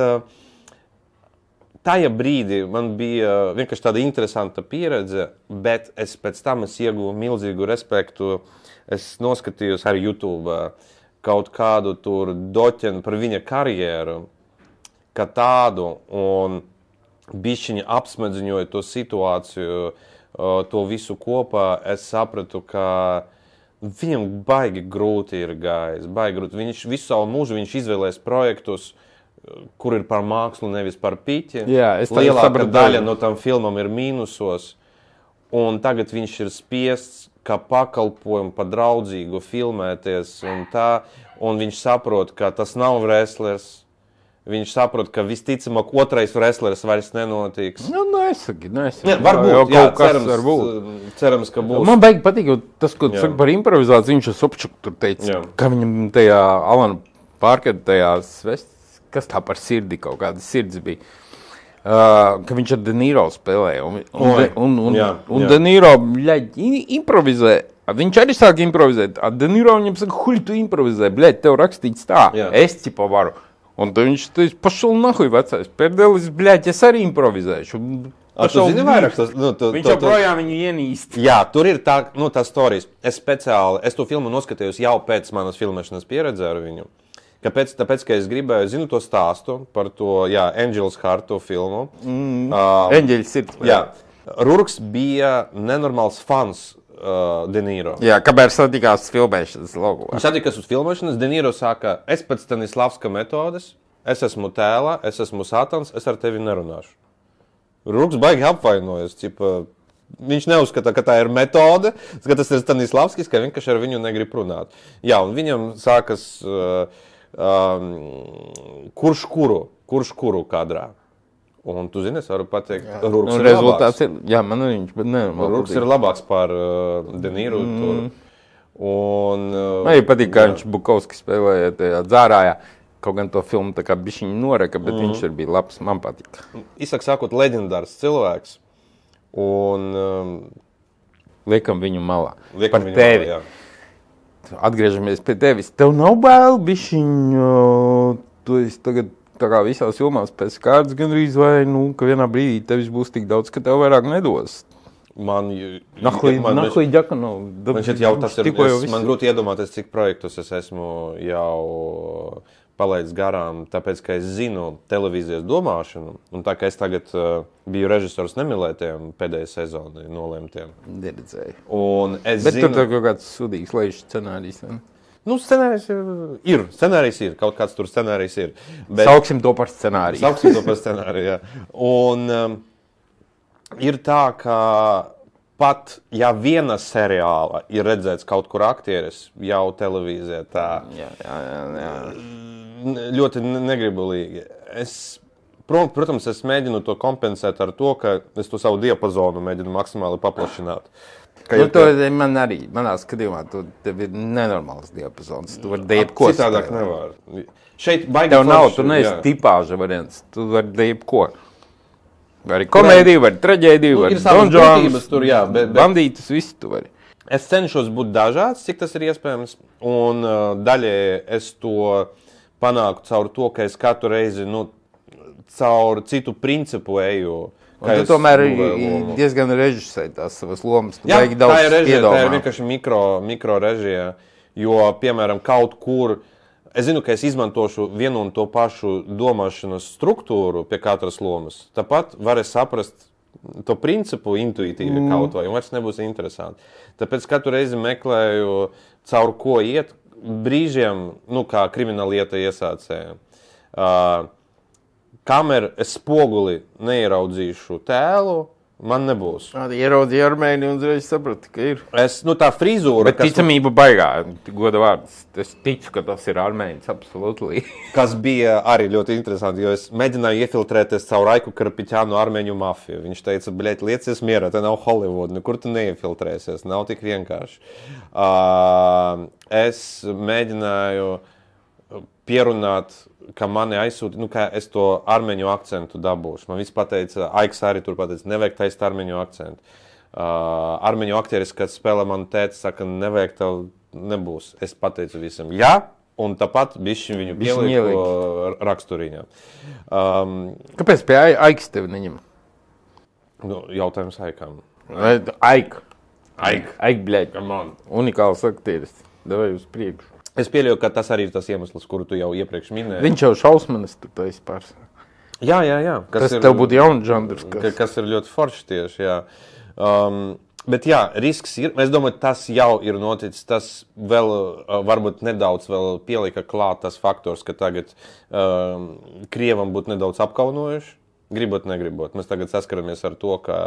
tajā brīdī man bija vienkārši tāda interesanta pieredze, bet es pēc tam ieguvu milzīgu respektu. Es noskatījos arī YouTube kaut kādu tur doķenu par viņa karjeru, kā tādu, un bišķiņi apsmedziņoja to situāciju, to visu kopā. Es sapratu, ka viņam baigi grūti ir gājis, baigi grūti. Viņš visu savu mūžu izvēlēs projektus, kur ir par mākslu, nevis par piķi. Jā, lielākā daļa no tam filmam ir mīnusos, un tagad viņš ir spiests kā pakalpojumu par draudzīgu filmēties un tā, un viņš saprot, ka tas nav wrestlers. Viņš saprot, ka visticamāk otrais wrestlers vairs nenotiks. Nu, nesaki. Jā, varbūt, jā, cerams, ka būs. Man baigi patīk, jo tas, ko tu saki par improvizāciju, viņš ar Sobčuku tur teica, ka viņam tajā Alana Parker tajā kas tā par sirdi, kaut kāda sirds bija. Ka viņš ar De Niro spēlēja. Un De Niro improvizē. Viņš arī sāk improvizēt. De Niro viņam saka, huļ tu improvizē, bļaļ, tev rakstīts tā. Es ķipa varu. Un tad viņš teica, pašul nahuj vecais, perdelis, bļaļ, es arī improvizēšu. Tu zini vairāk? Viņš joprojām viņu ienīst. Jā, tur ir tā storijas. Es to filmu noskatījos jau pēc manas filmēšanas pieredzē ar viņu. Kāpēc? Tāpēc, ka es gribēju, zinu to stāstu par to, Angels Heart, to filmu. Eņģeļs sirds. Jā. Rurks bija nenormāls fans De Niro. Jā, kamēr satikās filmēšanas logo. Viņš satikās uz filmēšanas, De Niro saka, es pēc Stanislavska metodes, es esmu tēlā, es esmu satans, es ar tevi nerunāšu. Rurks baigi apvainojas, viņš neuzskata, ka tā ir metode, ka tas ir Stanislavskis, ka vienkārši ar viņu negrib runāt. Jā, un viņam sākas kurš kuru kadrā. Un tu zini, es varu pateikt, Rurks ir labāks. Jā, man viņš, bet ne. Rurks ir labāks par De Niro tur. Un man arī patīk, kā viņš Bukovski spēlēja tajā Dzārājā. Kaut gan to filmu tā kā bišķiņu noreka, bet viņš ir bija labs, man patīk. Izsaka sakot, leģendārs cilvēks. Un liekam viņu malā. Par tevi. Malā, atgriežamies pie tevis. Tev nav bail bišķiņu, tu esi tagad tā kā visās filmās pēc kārtas gandrīz vai, ka vienā brīdī tevis būs tik daudz, ka tev vairāk nedos. Nahuj Ďakanov. Man grūti iedomāties, cik projektus es esmu jau palaidis garām, tāpēc, ka es zinu televīzijas domāšanu, un tā, ka es tagad biju režisors Nemilētiem pēdējā sezonā nolemtiem. Neredzēju. Bet tur kaut kāds sudīgs lejušs scenārijs, ne? Scenārijs ir, kaut kāds tur scenārijs ir. Bet sauksim to par scenāriju. Jā. Un ir tā, ka pat, ja viena seriāla ir redzēts kaut kur aktieris jau televīzijā, tā ļoti negribulīgi. Protams, es mēģinu to kompensēt ar to, ka es to savu diapazonu mēģinu maksimāli paplašināt. Man arī, manā skatījumā, tev ir nenormāls diapazons. Tu vari jebko. Citādāk nevar. Šeit baigi tev nav, tu neesi tipāža variants. Tu vari jebko. Vari komēdiju, vari traģēdiju, vari donžānus, bandītus, visu tu vari. Es cenšos būt dažāds, cik tas ir iespējams. Un daļai es to panāku caur to, ka es katru reizi, caur citu principu eju. Un tu tomēr diezgan režisē tās savas lomas. Jā, tā ir režija, tā ir vienkārši mikro režija, jo, piemēram, kaut kur, es zinu, ka es izmantošu vienu un to pašu domāšanas struktūru pie katras lomas. Tāpat varēs saprast to principu intuitīvi kaut vai, un vairs nebūs interesanti. Tāpēc katru reizi meklēju, caur ko iet, brīžiem, kā krimināllieta iesācējiem. Kamēr es spoguli neieraudzīšu tēlu, Man nebūs. Ieraudzīju Armēniju un uzreiz sapratu, ka ir. Tā frizūra, Bet ticamība baigā, goda vārds. Es ticu, ka tas ir Armēnis, absolūti. kas bija arī ļoti interesanti, jo es mēģināju iefiltrēties caur Raiku Karapetjānu Armēņu mafiju. Viņš teica, bļēt, liecies mierā, te nav Hollywood, nekur tu neiefiltrēsies, nav tik vienkārši. Es mēģināju pierunāt, ka mani aizsūti, ka es to armeņu akcentu dabūšu. Man viss pateica, Aiks arī tur pateica, nevajag taist armeņu akcentu. Armeņu aktieris, kad spēlē manu tēti, saka, nevajag tev, nebūs. Es pateicu visam, jā, un tāpat bišķi viņu pielieku raksturiņā. Kāpēc pie Aiks tevi neņem? Jautājums Aikam. Aik, bļēt. Come on. Unikāls aktieris. Davai uz priekšu. Es pieļauju, ka tas arī ir tas iemesls, kuru tu jau iepriekš minēji. Viņš jau šausmanis tu taisi pārsvarā. Jā. Tas tev būtu jauns žanrs. Kas ir ļoti forši tieši, jā. Bet jā, risks ir. Es domāju, tas jau ir noticis. Tas vēl varbūt nedaudz vēl pielika klāt tas faktors, ka tagad Krievam būtu nedaudz apkaunojuši. Gribot, negribot. Mēs tagad saskaramies ar to, ka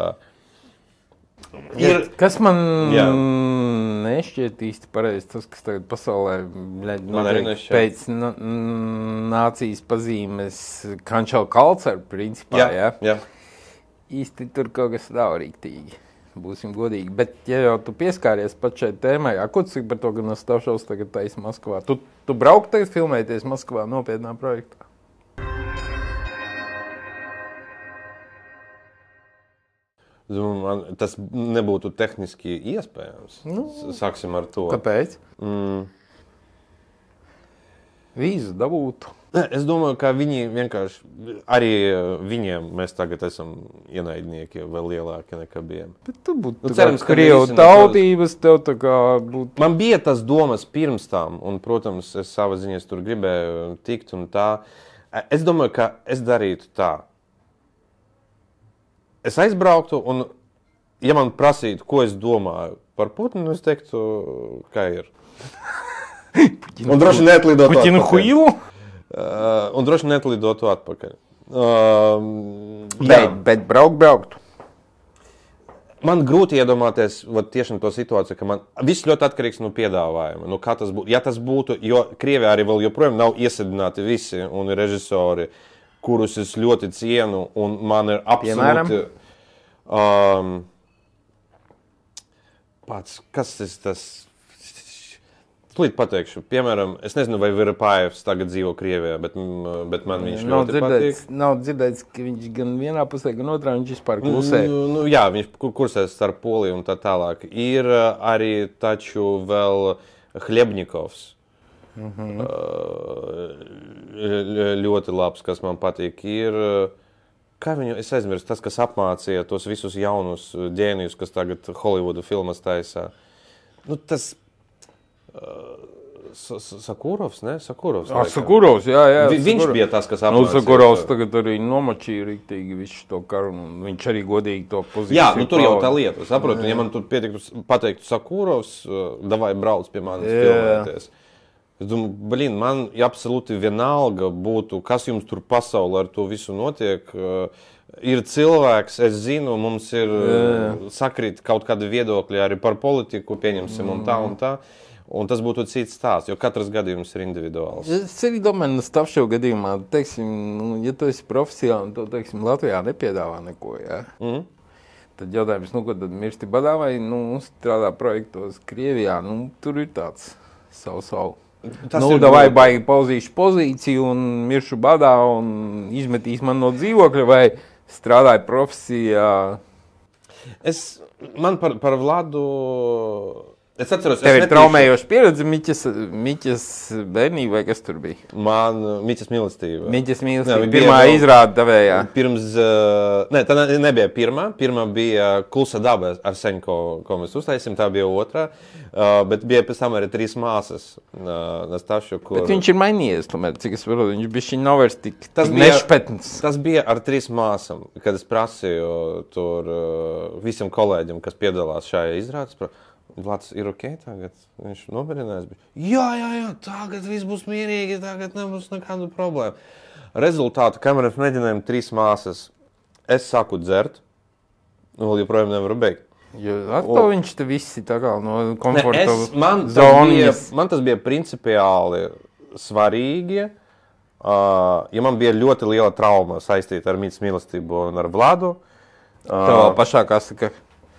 Kas man nešķiet īsti pareizi, tas, kas tagad pasaulē pēc nācijas pazīmes cancel culture principā, jā. Īsti tur kaut kas nav rīktīgi, būsim godīgi. Bet, ja jau tu pieskāries pat šai tēmai, ko tu saki par to, ka Nostāvšovs tagad taisa Maskavā? Tu braukt tagad filmēties Maskavā nopietnā projektā? Tas nebūtu tehniski iespējams. Sāksim ar to. Kāpēc? Vīzu dabūtu. Es domāju, ka viņi vienkārši, arī viņiem mēs tagad esam ienaidnieki vēl lielāki nekā bijām. Bet tu būtu Krievu tautības, tev tā kā būtu. Man bija tas domas pirms tam, un, protams, es savas ziņas tur gribēju tikt un tā. Es domāju, ka es darītu tā. Es aizbrauktu, un, ja man prasītu, ko es domāju par Putinu, es teiktu, kā ir. Un droši neatlidotu atpakaļ. Putinu huilu? Un droši neatlidotu atpakaļ. Bet brauktu. Man grūti iedomāties tiešām to situāciju, ka man viss ļoti atkarīgs no piedāvājuma. Kā tas būtu? Ja tas būtu, jo Krievijā arī vēl joprojām nav iesedināti visi un režisori, kurus es ļoti cienu, un man ir absolūti... Kas tas? Tūlīt pateikšu. Piemēram, es nezinu, vai Virapājevs tagad dzīvo Krievijā, bet man viņš ļoti patīk. Nav dzirdēts, ka viņš gan vienā pusē, gan otrā, viņš vispār klusē. Jā, viņš kursēs starp Poliju un tā tālāk. Ir arī taču vēl Hļebņikovs. Ļoti labs, kas man patīk, ir, kā viņu, es aizmirstu, tas, kas apmācīja tos visus jaunus ģēnijus, kas tagad Hollywooda filmas taisā. Tas Sakurovs, ne? Sakurovs. Sakurovs, jā. Viņš bija tas, kas apmācīja. Sakurovs tagad arī nomačīja riktīgi visu to karu, un viņš arī godīgi to pozīciju. Jā, tur jau tā lieta, saprotu, ja man tur pateiktu Sakurovs, davai brauc pie manis filmēties. Es domāju, man absolūti vienalga būtu, kas jums tur pasaulē ar to visu notiek. Ir cilvēks, es zinu, mums ir sakrīt kaut kādi viedokļi arī par politiku, pieņemsim un tā. Un tas būtu cits stāsts, jo katrs gadījums ir individuāls. Es arī domāju, Nostāvšova gadījumā, teiksim, ja tu esi profesionāli, to, teiksim, Latvijā nepiedāvā neko, jā. Tad jautājums, ko tad mirsti badā vai, strādā projektos Krievijā, tur ir tāds savu. Davai baigi pauzīšu pozīciju un miršu badā un izmetīs man no dzīvokļa vai strādāju profesijā? Man par Vladu... Es atceros, tev ir traumējoša pieredze Miķas bērnība vai kas tur bija? Man Miķas mīlestība. Miķas mīlestība. Pirmā izrāda davējā. Tā nebija pirmā. Pirmā bija Klusa daba ar Seņko, ko mēs uztaisījām. Tā bija otrā. Bet bija pēc tam arī 3 māsas. Bet viņš ir mainījies, tomēr, cik es varu. Viņš bišķiņ nav vairs tik nešpetns. Tas bija ar 3 māsām, kad es prasīju tur visiem kolēģiem, kas piedalās šajā izrādes. Vlads ir ok tagad? Viņš nomierinājās. Jā, tagad viss būs mierīgi, tagad nebūs nekādu problēmu. Rezultātu, kamēr mēs mēģinājām 3 māsas, es sāku dzert. Vēl joprojām nevaru beigt. Jo atkal viņš te visi tā kā no komforta Man tas bija principiāli svarīgi, ja man bija ļoti liela trauma saistīta ar mītas mīlestību un ar Vladu. Tavā pašā, kā saka,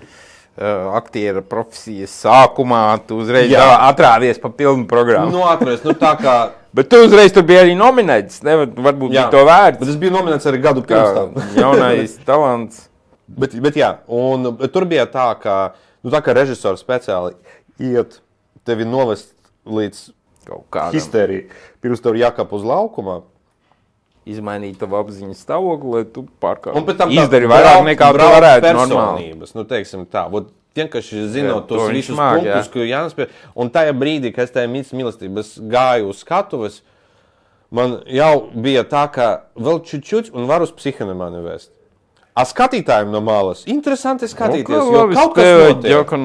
aktiera profesijas sākumā, tu uzreiz atrādies pa pilnu programmu. Atradies, tā kā... Bet tu uzreiz tur bija arī nominēts, varbūt bija to vērts. Bet es biju nominēts arī gadu pirms tam. Jaunais talants. Bet jā, un tur bija tā, ka režisors speciāli iet tevi novest līdz histēriju. Pirms tev jākāp uz laukumā. Izmainīt tavu apziņas stāvokli, lai tu izdari vairāk nekā tu varētu normāli. Teiksim tā, vienkārši zinot tos visus punktus, ko jānospēj. Un tajā brīdī, kad es tajā mītas mīlestības gāju uz skatuves, man jau bija tā, ka vēl čučuķi un var uz psihonemāni vēst. A skatītājiem no malas interesanti skatīties, jo kaut kas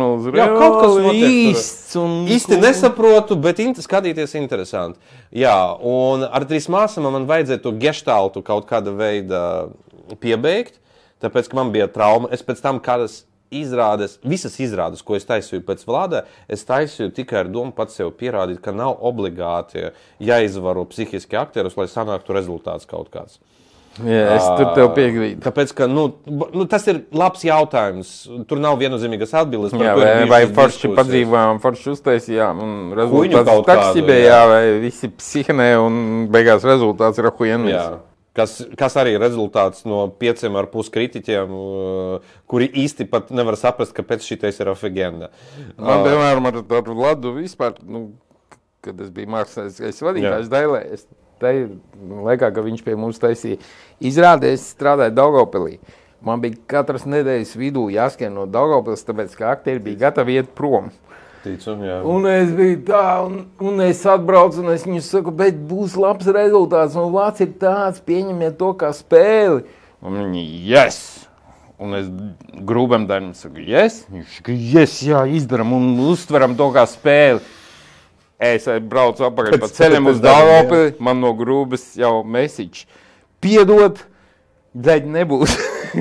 notiek. Īsti nesaprotu, bet skatīties interesanti. Jā, un ar 3 māsām man vajadzēja to geštaltu kaut kāda veida piebeigt, tāpēc, ka man bija trauma. Es pēc tam kādas visas izrādes, ko es taisīju pēc Vlada, es taisīju tikai ar domu pats sev pierādīt, ka nav obligāti jāizvaro psihiski aktierus, lai sanāktu rezultāts kaut kāds. Jā, es tur tev piekrītu. Tāpēc, ka tas ir labs jautājums. Tur nav viennozīmīgas atbildes. Vai forši padzīvojām, forši uztaisījām, un rezultāts taksibē, vai visi psihinē, un beigās rezultāts ir ahujenvis. Kas arī ir rezultāts no 5,5 kritiķiem, kuri īsti pat nevar saprast, kāpēc šitais ir afigenda. Man, piemēram, ar Vladu vispār, kad es biju mākslinieks vadītājs Dailē, laikā, kad viņš pie mums taisīja izrādē, es strādāju Daugavpilī. Man bija katras nedēļas vidū jāskrien no Daugavpils, tāpēc, ka aktieri bija gatavi iet prom. Un es biju tā, un es atbraucu, un es viņu saku, bet būs labs rezultāts, un Vlads ir tāds, pieņemiet to kā spēli. Un viņi, yes! Un es grūbam daļam saku, yes? Viņš saka, yes, jā, izdaram un uztveram to kā spēli. Es braucu apakaļ pa ceļam uz Daugavpili, man no grūbas jau message. Piedod, dēļ nebūs.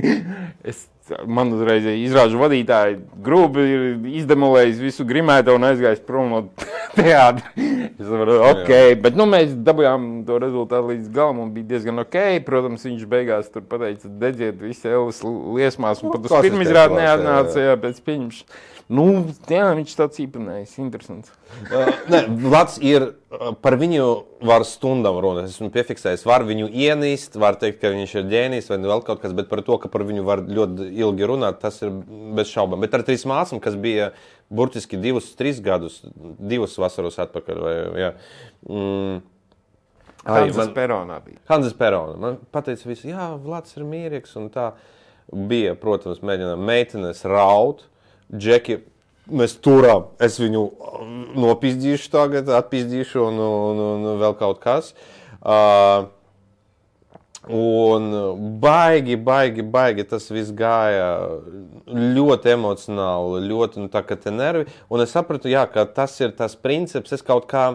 Man uzreiz izrāžu vadītāji grūbi ir izdemolējis visu grimēto un aizgājis prom no teātra. Es varu, bet mēs dabujām to rezultātu līdz galam un bija diezgan Protams, viņš beigās tur pateica, dedziet visi Elvis liesmās un pat uz pirmizrādi neatnāca pēc pieņemšanas. Viņš tāds īpanējis, interesants. Vlads ir, par viņu var stundām runāt. Esmu piefiksējis, var viņu ienīst, var teikt, ka viņš ir ģēnijs vai vēl kaut kas, bet par to, ka par viņu var ļoti ilgi runāt, tas ir bez šaubām. Bet ar 3 māsām, kas bija burtiski 2-3 gadus, 2 vasaros atpakaļ, Hanzas Peronā bija. Hanzas Perona. Man pateica visu, Vlads ir mīrieks un tā. Bija, protams, mēģinām meitenes raut. Džeki, mēs turām, es viņu nopizdīšu tagad, atpizdīšu un vēl kaut kas. Un baigi tas viss gāja ļoti emocionāli, ļoti, tā kā te nervi. Un es sapratu, ka tas ir tas princips, es kaut kā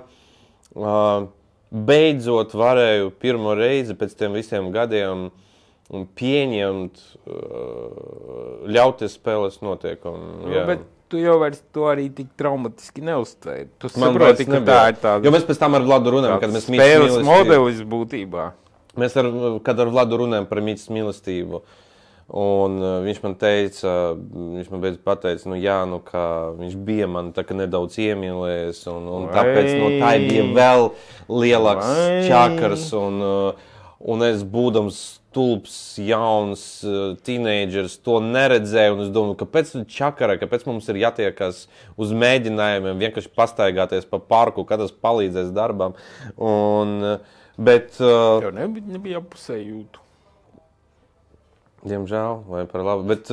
beidzot varēju pirmo reizi pēc tiem visiem gadiem pieņemt, ļauties spēles notiekumu. Bet tu jau vairs to arī tik traumatiski neuztvēri. Tu saproti, ka tā ir tāda... Jo mēs pēc tam ar Vladu runājam, kad mēs spēles modelis būtībā. Mēs kad ar Vladu runājam par mītas mīlestību, un viņš man beidzot pateica, ka viņš bija man tā kā nedaudz iemīlējies, un tāpēc tā bija vēl lielāks čakars, un es būdams stulbs, jauns tīneidžers, to neredzēju, un es domāju, kāpēc mums ir jātiekas uz mēģinājumiem, vienkārši pastaigāties pa parku, kad tas palīdzēs darbam, bet... Jo nebija apusē jūtu. Diemžēl, vai par labu, bet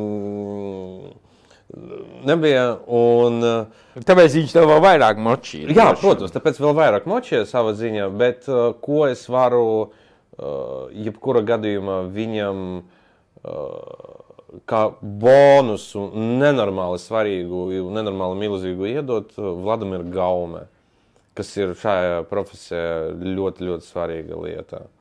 nebija, un... Tāpēc viņš tev vēl vairāk močīja. Jā, protams, tāpēc vēl vairāk močīja savā ziņā, bet ko es varu... jebkura gadījumā viņam kā bonusu nenormāli svarīgu, nenormāli milzīgu iedot Vladimir Gaume, kas ir šajā profesijā ļoti, ļoti svarīga lieta. –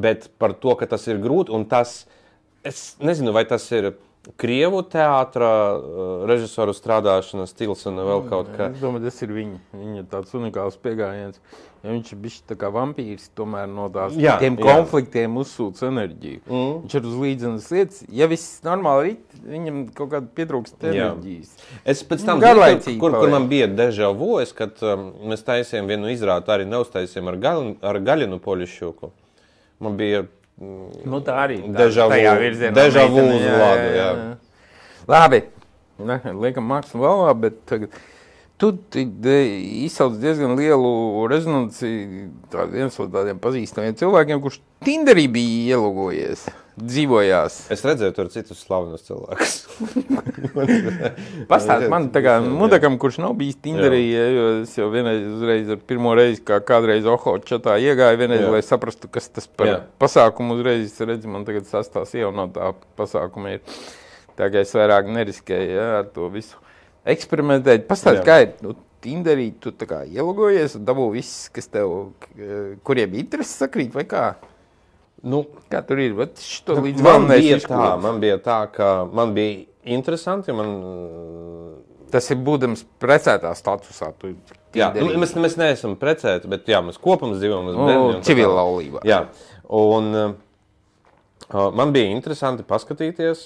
bet par to, ka tas ir grūti, un tas, es nezinu, vai tas ir Krievu teātra režisoru strādāšanas stils un vēl kaut kā. Es domāju, tas ir viņa tāds unikāls piegājiens. Ja viņš ir bijis tā kā vampīrs, tomēr no tiem konfliktiem uzsūc enerģiju. Viņš ir uz līdzenas lietas. Ja viss normāli rīt, viņam kaut kāda pietrūkst enerģijas. Es pēc tam, kur man bija deja vu, kad mēs taisījām vienu izrādu, arī neuztaisījām ar Gaļinu Polišķuku. Man bija tā arī deja vu uz Vladu. Jā. Labi, liekam mākslu valā, bet tagad tu izsauc diezgan lielu rezonanci viens no tādiem pazīstamiem cilvēkiem, kurš Tinderī bija ielogojies, dzīvojās. Es redzēju tur citus slavenus cilvēkus. Pastāst man tā kā mudakam, kurš nav bijis Tinderī, jo es jau uzreiz ar pirmo reizi, kā kādreiz Oho čatā iegāju, lai saprastu, kas tas par pasākumu uzreiz redzi, man tagad sastās jau no tā pasākuma ir. Tā kā es vairāk neriskēju ar to visu. Eksperimentēt, pastāst, kā ir Tinderī, tu tā kā ielogojies un dabū viss, kas tev, kuriem interesi sakrīt vai kā? Kā tur ir? Man bija tā, ka man bija interesanti, Tas ir būdams precētā statusā. Mēs neesam precēti, bet mēs kopam dzīvojam. Civila laulībā. Jā, un man bija interesanti paskatīties.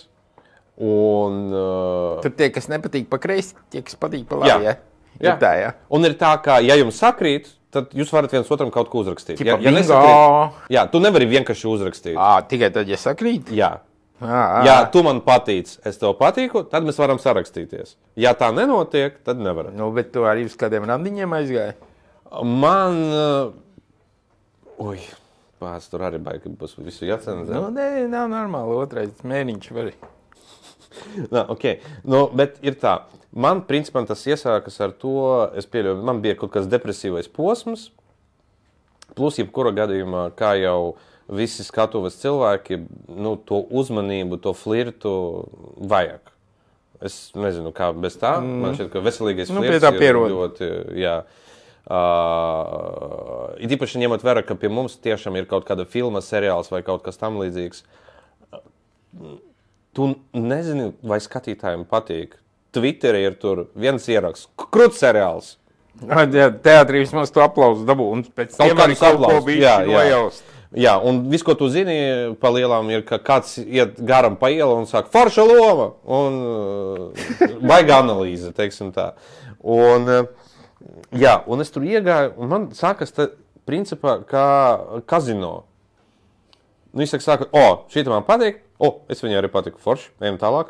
Tur tie, kas nepatīk pa kreisi, tie, kas patīk pa labi, jā. Tā, jā. Un ir tā, ka, ja jums sakrīt, tad jūs varat viens otram kaut ko uzrakstīt. Ja nesakrīt, tu nevari vienkārši uzrakstīt. Tikai tad, ja sakrīt? Jā. Ja tu man patīc, es tev patīku, tad mēs varam sarakstīties. Ja tā nenotiek, tad nevaram. Bet tu arī uz kādiem randiņiem aizgāji? Man... Pēc tur arī baigi būs visu jācenzē. Nav normāli, otrais mēniņš var. Bet ir tā, man principā tas iesākas ar to, es pieļauju, man bija kaut kas depresīvais posms, plus jebkura gadījumā, kā jau visi skatuves cilvēki, to uzmanību, to flirtu vajag. Es nezinu, kā bez tā, man šķiet, ka veselīgais flirts ir ļoti, it īpaši ņemot vērā, ka pie mums tiešām ir kaut kāda filma, seriāls vai kaut kas tam līdzīgs. Tu nezini, vai skatītājiem patīk. Twitterī ir tur viens ieraksts. Krūts seriāls. Teātrī vismaz tu aplausus dabū. Un pēc tam arī kaut ko bija nojaust. Jā, un viss, ko tu zini pa lielām, ir, ka kāds iet garam pa ielu un saka, forša loma. Un baiga analīze, teiksim tā. Un es tur iegāju, un man sākas principā kā kazino. Viņš saka, šī man patīk. Es viņai arī patiku forši, ejam tālāk.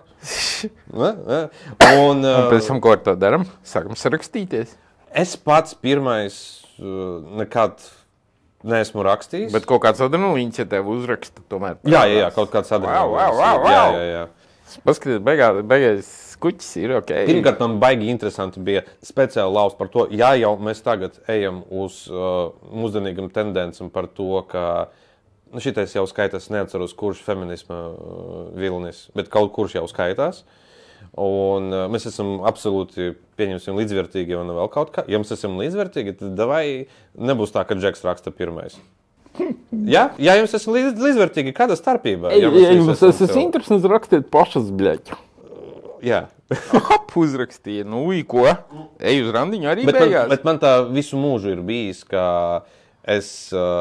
Un pēc tam, ko ar to daram? Sākam sarakstīties. Es pats pirmais nekad neesmu rakstījis. Bet kaut kāds adrenalīns, ja tev uzraksta tomēr. Jā, kaut kāds adrenalīns. Jā. Paskatīt, beigās kuķis ir ok. Pirmkārt, man baigi interesanti bija speciāli laust par to, jau mēs tagad ejam uz mūsdienīgam tendencam par to, ka šitais jau skaitās, neatceros, kurš feminisma vilnis, bet kaut kurš jau skaitās. Un mēs esam absolūti, pieņemsim, līdzvērtīgi un vēl kaut kā. Ja mēs esam līdzvērtīgi, tad davai nebūs tā, ka Džeks raksta pirmais. Ja jums esam līdzvērtīgi, kāda starpība? Jums esam interesants rakstīt pašas, bļaķu. Jā. Uzrakstīja, ko? Ej uz randiņu arī beigās. Bet man tā visu mūžu ir bijis, ka es...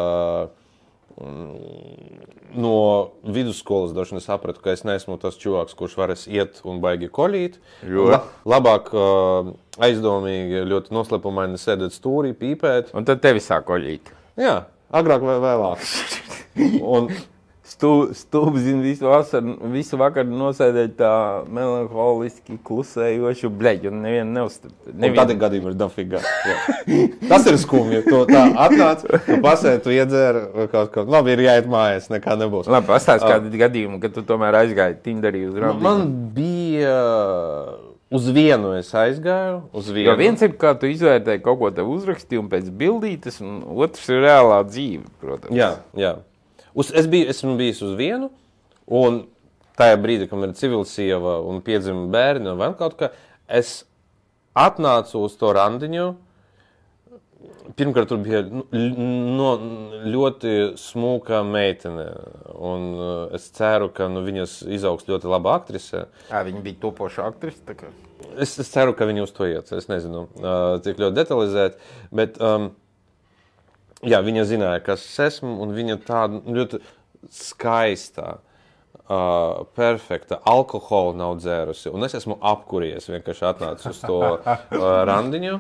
no vidusskolas droši vien sapratu, ka es neesmu tas čuvāks, kurš varēs iet un baigi koļīt. Labāk aizdomīgi, ļoti noslēpumaini sēdēt stūrī, pīpēt. Un tad tevi sāk koļīt. Jā, agrāk vai vēlāk. Un Stūbzina visu vakaru nosēdēt tā melanholiski klusējošu bleģu un nevienu neuzstāp. Un tādi gadījumi ir dafigā. Tas ir skumji. Tu tā atnāc, tu pasēdi, tu iedzēri kaut ko. Labi, ir jāiet mājās, nekā nebūs. Labi, pastāst kādi gadījumi, kad tu tomēr aizgāji Tinderī uz randiņu. Man bija... Uz vienu es aizgāju. Jo viens ir, kā tu izvērtēji kaut ko tev uzrakstīji un pēc bildītes, un otrs ir reālā dzīve, protams. Jā. Esmu bijis uz vienu, un tajā brīdī, kad ir civilsieva un piedzima bērni un vēl kaut kā, es atnācu uz to randiņu, Pirmkārt, tur bija ļoti smuka meitene, un es ceru, ka viņas izaugs ļoti laba aktrise. Viņa bija topoša aktrise, tā kā? Es ceru, ka viņi uz to iet, es nezinu, cik ļoti detalizēt, bet, jā, viņa zināja, kas es esmu, un viņa tāda ļoti skaistā, perfekta, alkohola nav dzērusi, un es esmu apkuries, vienkārši atnācis uz to randiņu,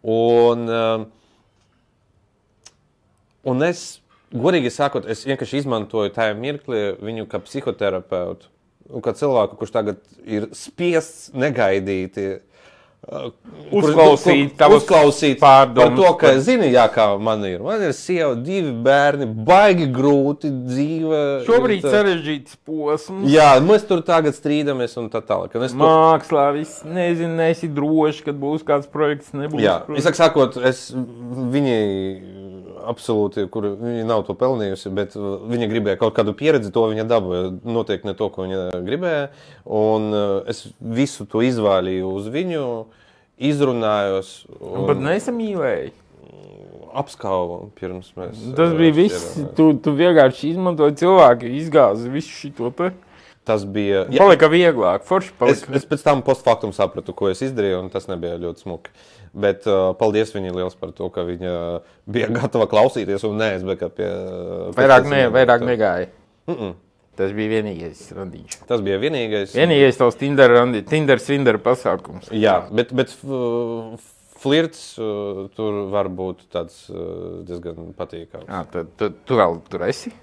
un es, godīgi sakot, es vienkārši izmantoju tajā mirklī viņu kā psihoterapeutu, kā cilvēku, kurš tagad ir spiests negaidīti uzklausīt par to, ka zini, jā, kā man ir. Man ir sieva, 2 bērni, baigi grūti dzīve. Šobrīd sarežģīts posms. Jā, mēs tur tagad strīdamies un tā tālāk. Mākslā viss, nezinu, neesi droši, kad būs kāds projekts, nebūs. Jā, es sakot, viņi absolūti, kur viņa nav to pelnījusi, bet viņa gribēja kaut kādu pieredzi, to viņa dabūja, noteikti ne to, ko viņa gribēja, un es visu to izvēlīju uz viņu, izrunājos. Bet nesamīlēji? Apskauvu pirms mēs... Tas bija viss, tu vienkārši izmantoji cilvēku, izgāzi visu šito te. Tas bija... Palika vieglāk, forši palika. Es pēc tam postfaktum sapratu, ko es izdarīju, un tas nebija ļoti smuki. Bet paldies viņai liels par to, ka viņa bija gatava klausīties un neaizbēga pie... Vairāk negāja. Tas bija vienīgais randiņš. Tas bija vienīgais. Vienīgais tavs Tinder pasākums. Jā, bet flirts tur var būt tāds diezgan patīkams. Tu vēl tur esi?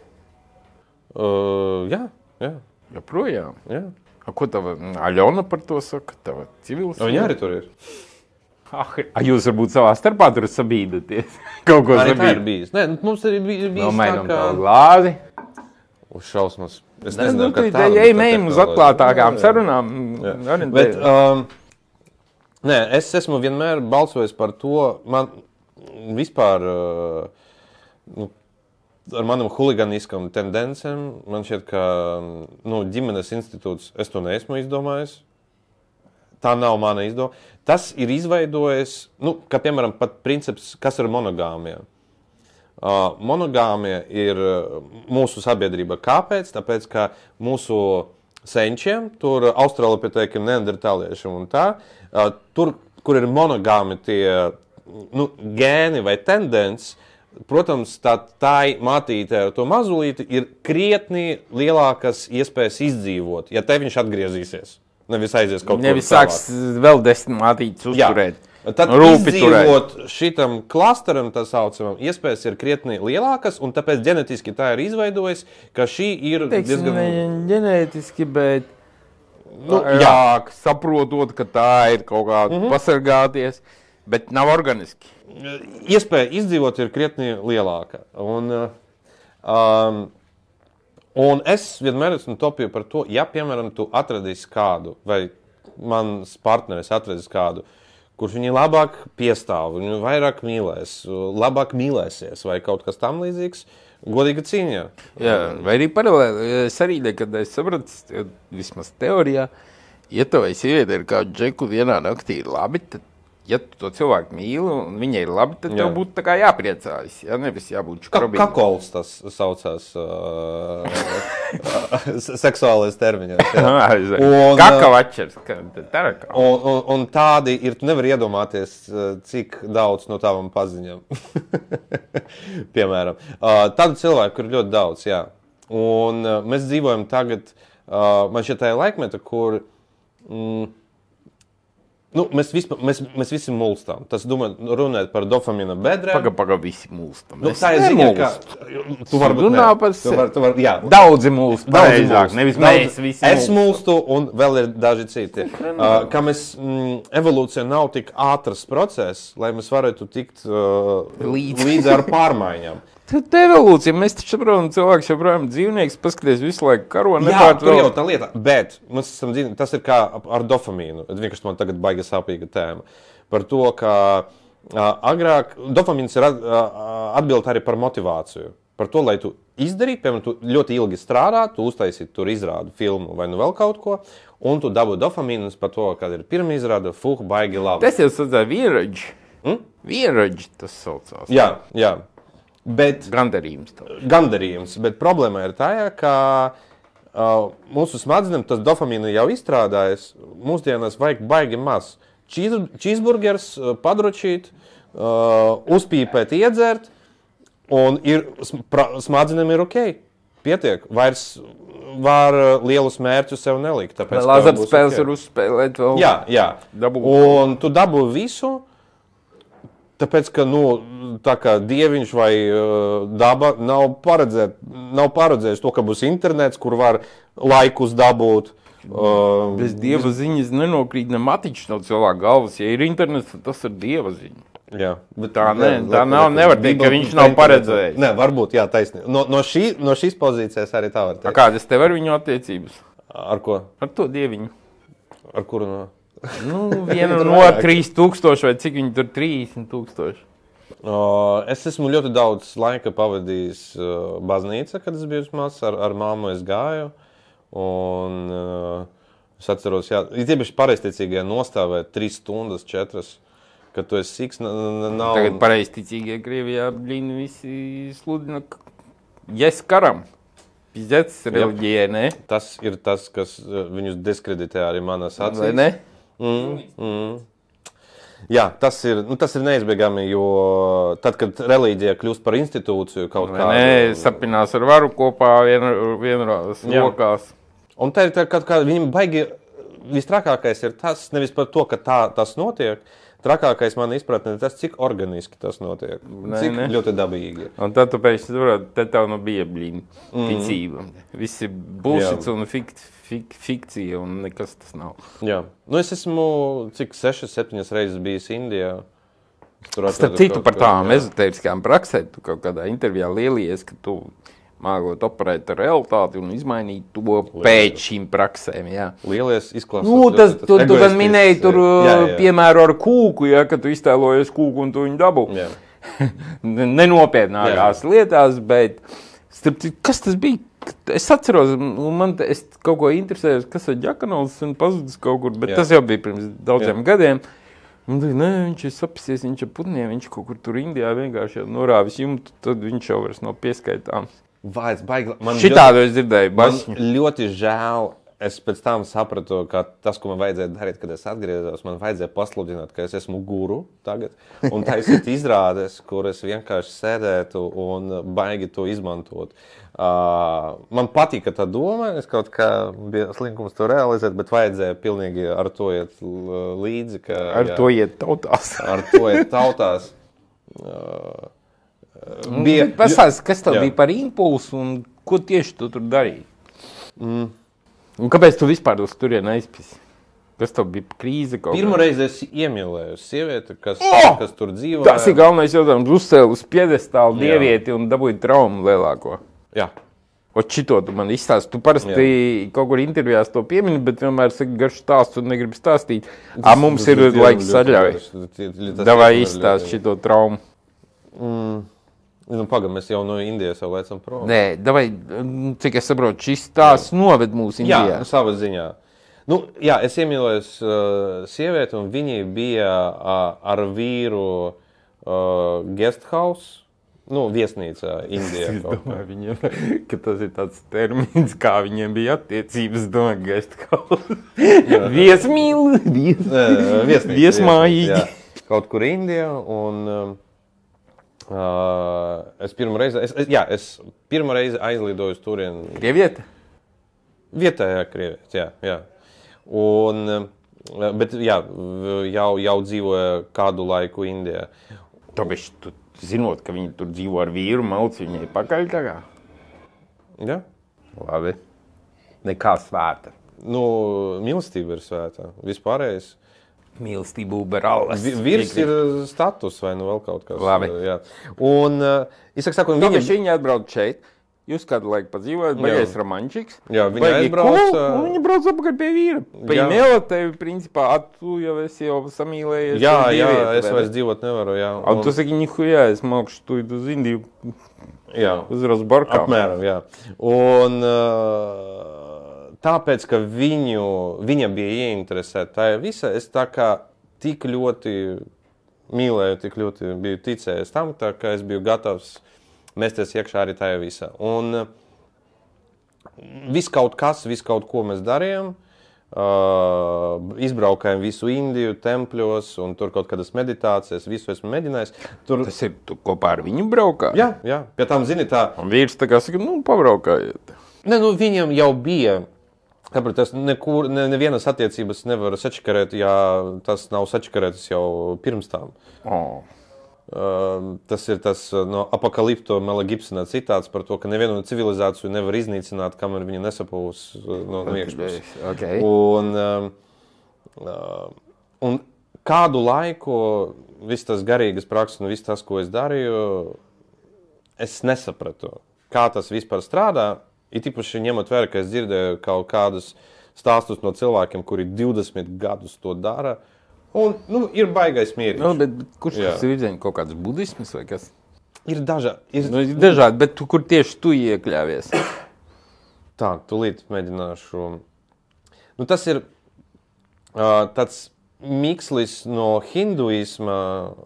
Jā. Joprojām? Jā. Ko tava Aļona par to saka? Tava civils? Viņa arī tur ir. Jūs varbūt savā starpā tur sabīdaties? Kaut ko sabīdat? Tā ir sabīdat? bijis. Nē, mums arī bijis tā kā... Nomēnam tavu glāzi. Uz šausmas. Es nezinu, ka tādu... Ejam uz atklātākām sarunām. Bet, nē, es esmu vienmēr balsojis par to, man vispār, ar manam huliganiskam tendencēm, man šķiet, ka, ģimenes institūts, es to neesmu izdomājis. Tā nav mana izdoma. Tas ir izveidojis, kā piemēram, pat princips, kas ir monogāmija. Monogāmija ir mūsu sabiedrība. Kāpēc? Tāpēc, ka mūsu senčiem, tur australopitēkiem, neandertāliešiem un tā, tur, kur ir monogāmi tie gēni vai tendences, protams, tai mātītē ar to mazulīti ir krietni lielākas iespējas izdzīvot, ja te viņš atgriezīsies. Nevis aizies kaut kur tālāk. Nevis sāks vēl 10 mātītes uzturēt. Jā. Tad izdzīvot šitam klasteram, tā saucamam, iespējas ir krietni lielākas, un tāpēc ģenetiski tā ir izveidojis, ka šī ir diezgan... Ģenetiski, bet saprotot, ka tā ir kaut kā pasargāties, bet nav organiski. Iespēja izdzīvot ir krietni lielāka. Un es vienmēr esmu topīju par to, ja, piemēram, tu atradīsi kādu, vai mans partneris atradīs kādu, kurš viņu labāk piestāv, viņu vairāk mīlēs, labāk mīlēsies, vai kaut kas tam līdzīgs, godīga cīņa. Jā, vai arī paralēli. Es arī nekad sapratu, vismaz teorijā, ja tavai sieviete ir kādu džeku vienā naktī ir labi, tad, ja tu to cilvēku mīli un viņai ir labi, tad tev būtu tā kā jāpriecājas, ja nevis jābūt škrobīgi. Kakols tas saucās seksuālais termiņos. Kakavačers. Un tādi ir, tu nevar iedomāties, cik daudz no tavām paziņām. Piemēram. Tādu cilvēku ir ļoti daudz, jā. Un mēs dzīvojam tagad, man šeit tā ir laikmeta, kur... Mēs visi mulstām. Tas, runājot par dopamīna bedrēm. Paga visi mulstam. Tā ir ziņa, ka... Tu vari runā par sevi. Daudzi mulst. Nevis mēs visi mulstam. Es mulstu un vēl ir daži citi. Ka evolūcija nav tik ātras process, lai mēs varētu tikt līdz ar pārmaiņām. Tad evolūcija, mēs taču saprotam, cilvēks joprojām dzīvnieks, paskaties visu laiku karo. Jā, tur jau tā lieta, bet mēs esam dzīvnieki, tas ir kā ar dopamīnu. Vienkārši man tagad baigi sāpīga tēma. Par to, ka agrāk dopamīns ir atbild arī par motivāciju. Par to, lai tu izdarītu, piemēram, tu ļoti ilgi strādā, tu uztaisītu tur izrādu filmu vai vēl kaut ko, un tu dabū dopamīnus par to, kad ir pirmā izrāda, baigi labi. Tas jau sadzēja vienraģi. Vienraģi tas saucās. Jā. Bet Gandarījums. Bet problēma ir tā, ka mūsu smadzenēm tas dopamīna jau izstrādājas. Mūsdienās vajag baigi maz. Cheeseburgers, padročīt, uzpīpēt, iedzert, un smadzenēm ir ok. Pietiek. Vairs var lielus mērķus sev nelikt. Lazarspēles var uzspēlēt vēl. Jā. Un tu dabū visu. Tāpēc, ka tā kā dieviņš vai daba nav paredzējis to, ka būs internets, kur var laikus dabūt. Bez dieva ziņas nenokrīt ne matiņš no cilvēka galvas. Ja ir internets, tad tas ir dieva ziņa. Jā, bet tā nevar teikt, ka viņš nav paredzējis. Nē, varbūt, jā, taisnība. No šīs pozīcijas arī tā var teikt. Kādas tev ar viņu attiecības? Ar ko? Ar to dieviņu. Ar kuru no? Viena no 3000 vai cik viņi tur 30,000. Es esmu ļoti daudz laika pavadījis baznīca, kad es biju mazs, ar mammu es gāju. Un es atceros, tieši pareizticīgie nostāvēt 3 stundas, 4, kad tu esi siks, nav... Tagad pareizticīgie Krievijā, visi sludina yes karam. Pizdets reliģijai, ne? Tas ir tas, kas viņus diskreditē arī manas acīs. Vai ne? Jā, tas ir neizbēgami, jo tad, kad reliģija kļūst par institūciju kaut kādu... Nē, sapinās ar varu kopā vienrās lokās. Un tā ir kaut kā, viņam baigi, vistrakākais ir tas, nevis par to, ka tas notiek, trakākais man izpratne ir tas, cik organiski tas notiek, cik ļoti dabīgi. Un tad tu pēc te tev no bija ticība. Visi bullshits un fikcija un nekas tas nav. Jā. Es esmu, 6-7 reizes bijis Indijā. Starp citu par tām ezotēriskām praksēm, tu kaut kādā intervijā lielies, ka tu mākot operēt ar realitāti un izmainīt to pēc šīm praksēm, jā. Lielies izklausās. Tu gan minēji tur piemēru ar kūku, ja, ka tu iztēlojies kūku un tu viņu dabū. Nenopietnākās lietās, bet starp citu, kas tas bija? Es atceros, es kaut ko interesējos, kas ir Ģakanovs un pazudis kaut kur, bet tas jau bija pirms daudziem gadiem. Un viņš ir sapisies, viņš ir putniem, viņš kaut kur tur Indijā vienkārši norāvis jumtu, tad viņš jau vairs nav pieskaitāms. Šitādu es dzirdēju, bašņu. Man ļoti žēl, es pēc tam sapratu, ka tas, ko man vajadzēja darīt, kad es atgriezos, man vajadzēja pasludināt, ka es esmu guru tagad, un taisīt izrādes, kur es vienkārši sēdētu un baigi to izmantot. Man patika tā doma, es kaut kā bija slinkums to realizēt, bet vajadzēja pilnīgi ar to iet līdzi. To iet tautās. Ar to iet tautās. Kas tev bija par impulsu un ko tieši tu tur darīji? Un kāpēc tu vispār uz turieni aizpisi? Kas tev bija krīze? Pirmo reizi es iemīlēju sievieti, kas tur dzīvoja. Tas ir galvenais jautājums. Uzcēli uz piedestālu dievieti un dabūji traumu lielāko. Jā. Ot šito tu man izstāsti. Tu parasti kaut kur intervijās to piemini, bet vienmēr saki garš stāsts un negribi stāstīt. Mums ir laiks saļauj. Davai izstāst šito traumu. Pagam, mēs jau no Indijas jau lecam prom. Nē, davai, cik es saprotu, šis stāsts noved mūs Indijā. Jā, savā ziņā. Es iemīlējos sievieti, un viņi bija ar vīru guesthouse, viesnīcā Indijā. Es domāju viņiem, ka tas ir tāds termins, kā viņiem bija attiecības, domāju, guesthouse. Viesmīli, viesmājīgi. Kaut kur Indijā, un... Es pirmo reizi aizlidoju uz turieni. Krieviete? Vietējā krieviete, jā. Bet jau dzīvoja kādu laiku Indijā. Tāpēc tu zinot, ka viņi tur dzīvo ar vīru, malci viņai pakaļ tagad? Jā. Labi. Nekā svēta. Mīlestība ir svēta. Vispārējais. Mīlestība uberālas. Vīrs ir status vai vēl kaut kas. Labi. Jā. Un, es saku, viņi atbrauc šeit. Jūs kādu laiku padzīvojat, baigais romančiks. Jā, viņi aizbrauc. Viņi brauc apakaļ pie vīra. Pie tevi, principā, tu jau esi samīlējies. Jā, es vairs dzīvot nevaru, jā. Un tu saki, nihujā, es mākšu tu uz Indiju. Jā. Uz Barkām. Apmēram, jā. Un... Tāpēc, ka viņa bija ieinteresēta tajā visā, es tā kā tik ļoti mīlēju, tik ļoti biju ticējis tam, tā ka es biju gatavs mesties iekšā arī tajā visā. Un viss kaut ko mēs darījām. Izbraukājām visu Indiju, tempļos, un tur kaut kādas meditācijas, visu esmu mēģinājis. Tas ir, tu kopā ar viņu braukā? Jā. Pie tam, zini, tā... Un vīrs tā kā saka, pabraukājiet. Ne, viņam jau bija, tāpēc es nevienas attiecības nevaru sačakarēt, ja tas nav sačakarētas jau pirms tām. Tas ir tas no Apokalipto Mela Gibsona citāts par to, ka nevienu civilizāciju nevar iznīcināt, kamēr viņa nesapūs no iekšpuses. Okay. Un kādu laiku viss tas garīgas prakses un viss tas, ko es darīju, es nesapratu, kā tas vispār strādā. Ir īpaši ņemot vērā, ka es dzirdēju kaut kādus stāstus no cilvēkiem, kuri 20 gadus to dara. Un, ir baigais mierīgs. Bet kurš tas ir virziens? Kaut kāds budisms vai kas? Ir dažādi. Ir dažādi, bet kur tieši tu iekļāvies? Tā, tūlīt mēģināšu. Tas ir tāds mikslis no hinduisma,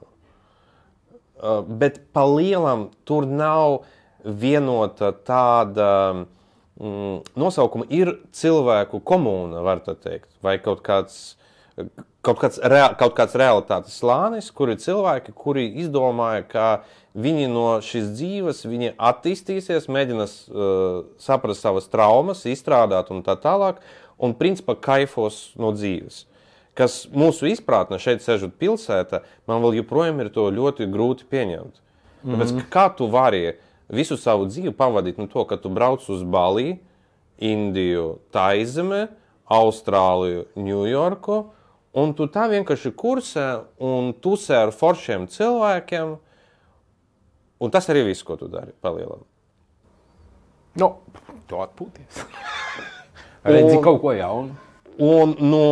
bet pa lielam tur nav vienota tāda nosaukuma. Ir cilvēku komūna, var tā teikt, vai kaut kāds realitātes slānis, kuri cilvēki, kuri izdomāja, ka viņi no šīs dzīves, viņi attīstīsies, mēģinās saprast savas traumas, izstrādāt un tā tālāk, un principā kaifos no dzīves. Kas mūsu izprātne šeit sežot pilsētā, man vēl joprojām ir to ļoti grūti pieņemt. Tāpēc, kā tu vari visu savu dzīvi pavadīt no to, ka tu brauc uz Bali, Indiju, Taizeme, Austrāliju, Ņujorku, un tu tā vienkārši kursē un tusē ar foršiem cilvēkiem, un tas arī viss, ko tu dari palielam. Tu atpūties. Redzi kaut ko jaunu. Un no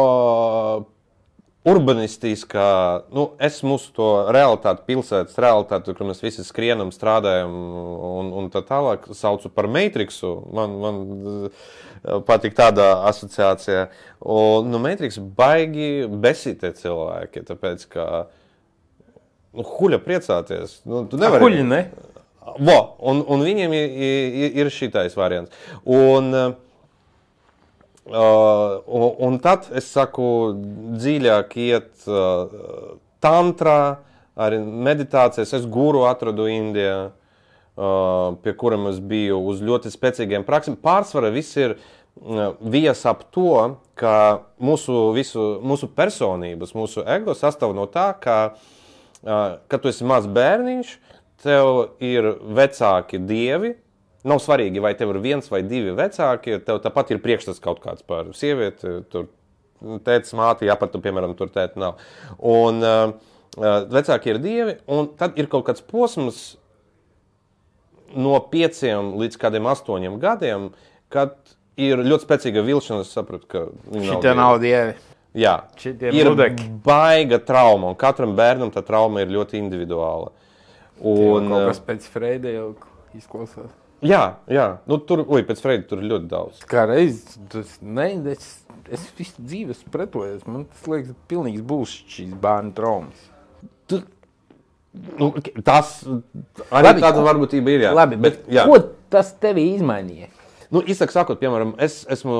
urbanistiskā, es mūsu to realitāti, pilsētas realitāti, kur mēs visi skrienam, strādājam un tā tālāk, saucu par Matrixu. Man patīk tāda asociācija. Un Matrix baigi besītie cilvēki, tāpēc, ka huļa priecāties. Tu nevari. Huļi, ne? Un viņiem ir šitais variants. Un tad es saku, dziļāk iet tantrā, arī meditācijas. Es guru atradu Indijā, pie kuriem es biju uz ļoti spēcīgiem praksēm. Pārsvarā viss ir vies ap to, ka mūsu personības, mūsu ego sastāv no tā, ka tu esi mazs bērniņš, tev ir vecāki dievi. Nav svarīgi, vai tev ir viens vai divi vecāki, tev tāpat ir priekšstats kaut kāds par sievieti, tur tētis, māti, pat tu, piemēram, tur tēti nav. Un vecāki ir dievi, un tad ir kaut kāds posms no 5 līdz kādiem 8 gadiem, kad ir ļoti spēcīga vilšanās, sapratu, ka viņi nav dievi. Jā, ir baiga trauma, un katram bērnam tā trauma ir ļoti individuāla. Un kaut kas pēc Freida jau izklausās. Jā. Pēc Freida tur ir ļoti daudz. Kā reiz, es visu dzīves pretojies. Man tas liekas pilnīgs būs šīs bērnu traumas. Tas arī tāda varbūtība ir, jā. Labi, bet ko tas tevī izmainīja? Īsāk sakot, piemēram, es esmu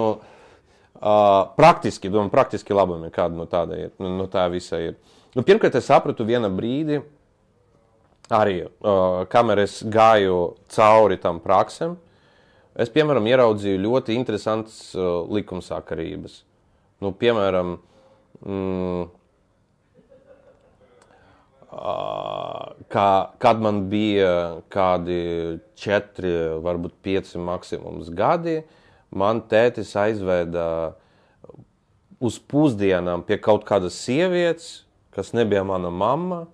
praktiski labumi, kāda no tāda ir, no tā visa ir. Pirmkārt, es sapratu viena brīdi, arī, kamēr es gāju cauri tam praksēm, es, piemēram, ieraudzīju ļoti interesantas likumsakarības. Piemēram, kad man bija kādi 4, varbūt 5 maksimums gadi, man tētis aizveda uz pusdienām pie kaut kādas sievietes, kas nebija mana mamma.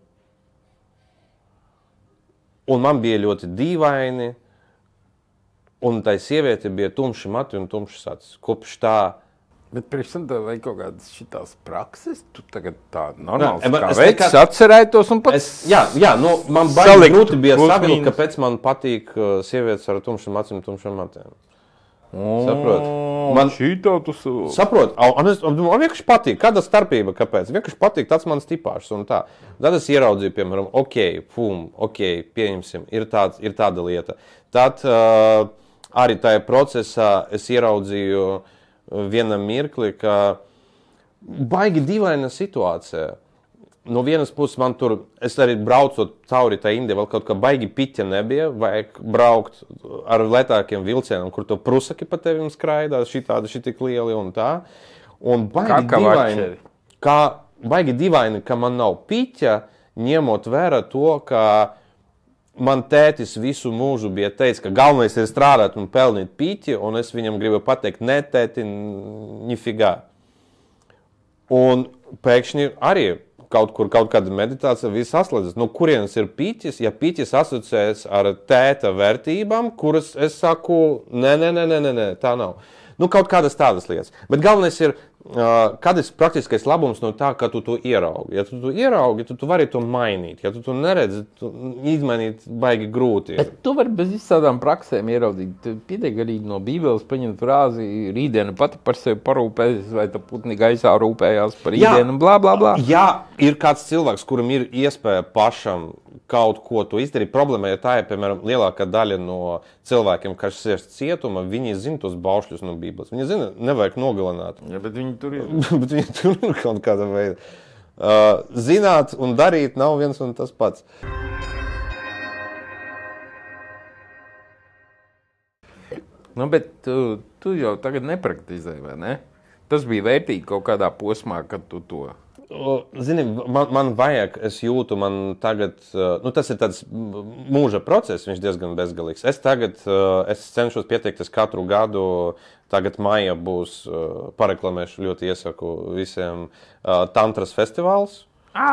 Un man bija ļoti dīvaini, un tai sieviete bija tumši mati un tumšs acis. Kopš tā. Bet priekš tam tev vajag kaut kādas šitās prakses, tu tagad tā normāls kā veids atcerētos un pats... Man baigi grūti bija savilkt, kāpēc man patīk sievietes ar tumšiem acīm, tumšiem matiem. Saprot? Man šitā tu saprot, man vienkārši patīk, kāda starpība, kāpēc? Vienkārši patīk tāds mans tipāšs un tā. Tad es ieraudzīju, piemēram, pieņemsim, ir tāda lieta. Tad arī tajā procesā es ieraudzīju vienam mirkli, ka baigi dīvaina situācija. No vienas puses man tur, es arī braucot cauri tā Indija, vēl kaut kā baigi piķa nebija, vajag braukt ar lētākiem vilcieniem, kur to prusaki pa tevim skraidās, šitik lieli un tā. Un baigi dīvaini, ka man nav piķa, ņemot vērā to, ka man tētis visu mūžu bija teicis, ka galvenais ir strādāt un pelnīt piķi, un es viņam gribu pateikt, ne tēti, nifigā. Un pēkšņi arī kaut kāda meditācija viss saslēdzas. No kurienes ir piķis? Ja piķis asociēs ar tēta vērtībām, kuras es saku, nē, tā nav. Kaut kādas tādas lietas. Bet galvenais ir, kāds ir praktiskais labums no tā, ka tu to ieraugi. Ja tu to ieraugi, tu vari to mainīt. Ja tu to neredzi, izmainīt baigi grūti. Bet tu vari bez visādām praksēm ieraudzīt. Pietiek arī no Bībeles paņemt frāzi, rītdiena pati par sevi parūpēs, vai ta putni gaisā rūpējās par rītdienu, blā, blā, blā. Ja ir kāds cilvēks, kuram ir iespēja pašam kaut ko to izdarīt, problēma ir tā, ja, piemēram, lielākā daļa no cilvēkiem, kas ir cietuma, viņi zina tos baušļus no Bībeles. Viņi zina, nevajag nogalināt. Ja, bet viņi tur ir. Bet viņi tur ir kaut kāda veida. Zināt un darīt nav viens un tas pats. Bet tu jau tagad nepraktizē, vai ne? Tas bija vērtīgi kaut kādā posmā, kad tu to... Zini, man vajag, es jūtu, man tagad, tas ir tāds mūža process, viņš diezgan bezgalīgs. Es cenšos pieteikties katru gadu, tagad maija būs, pareklamēšu, ļoti iesaku visiem tantras festivāls.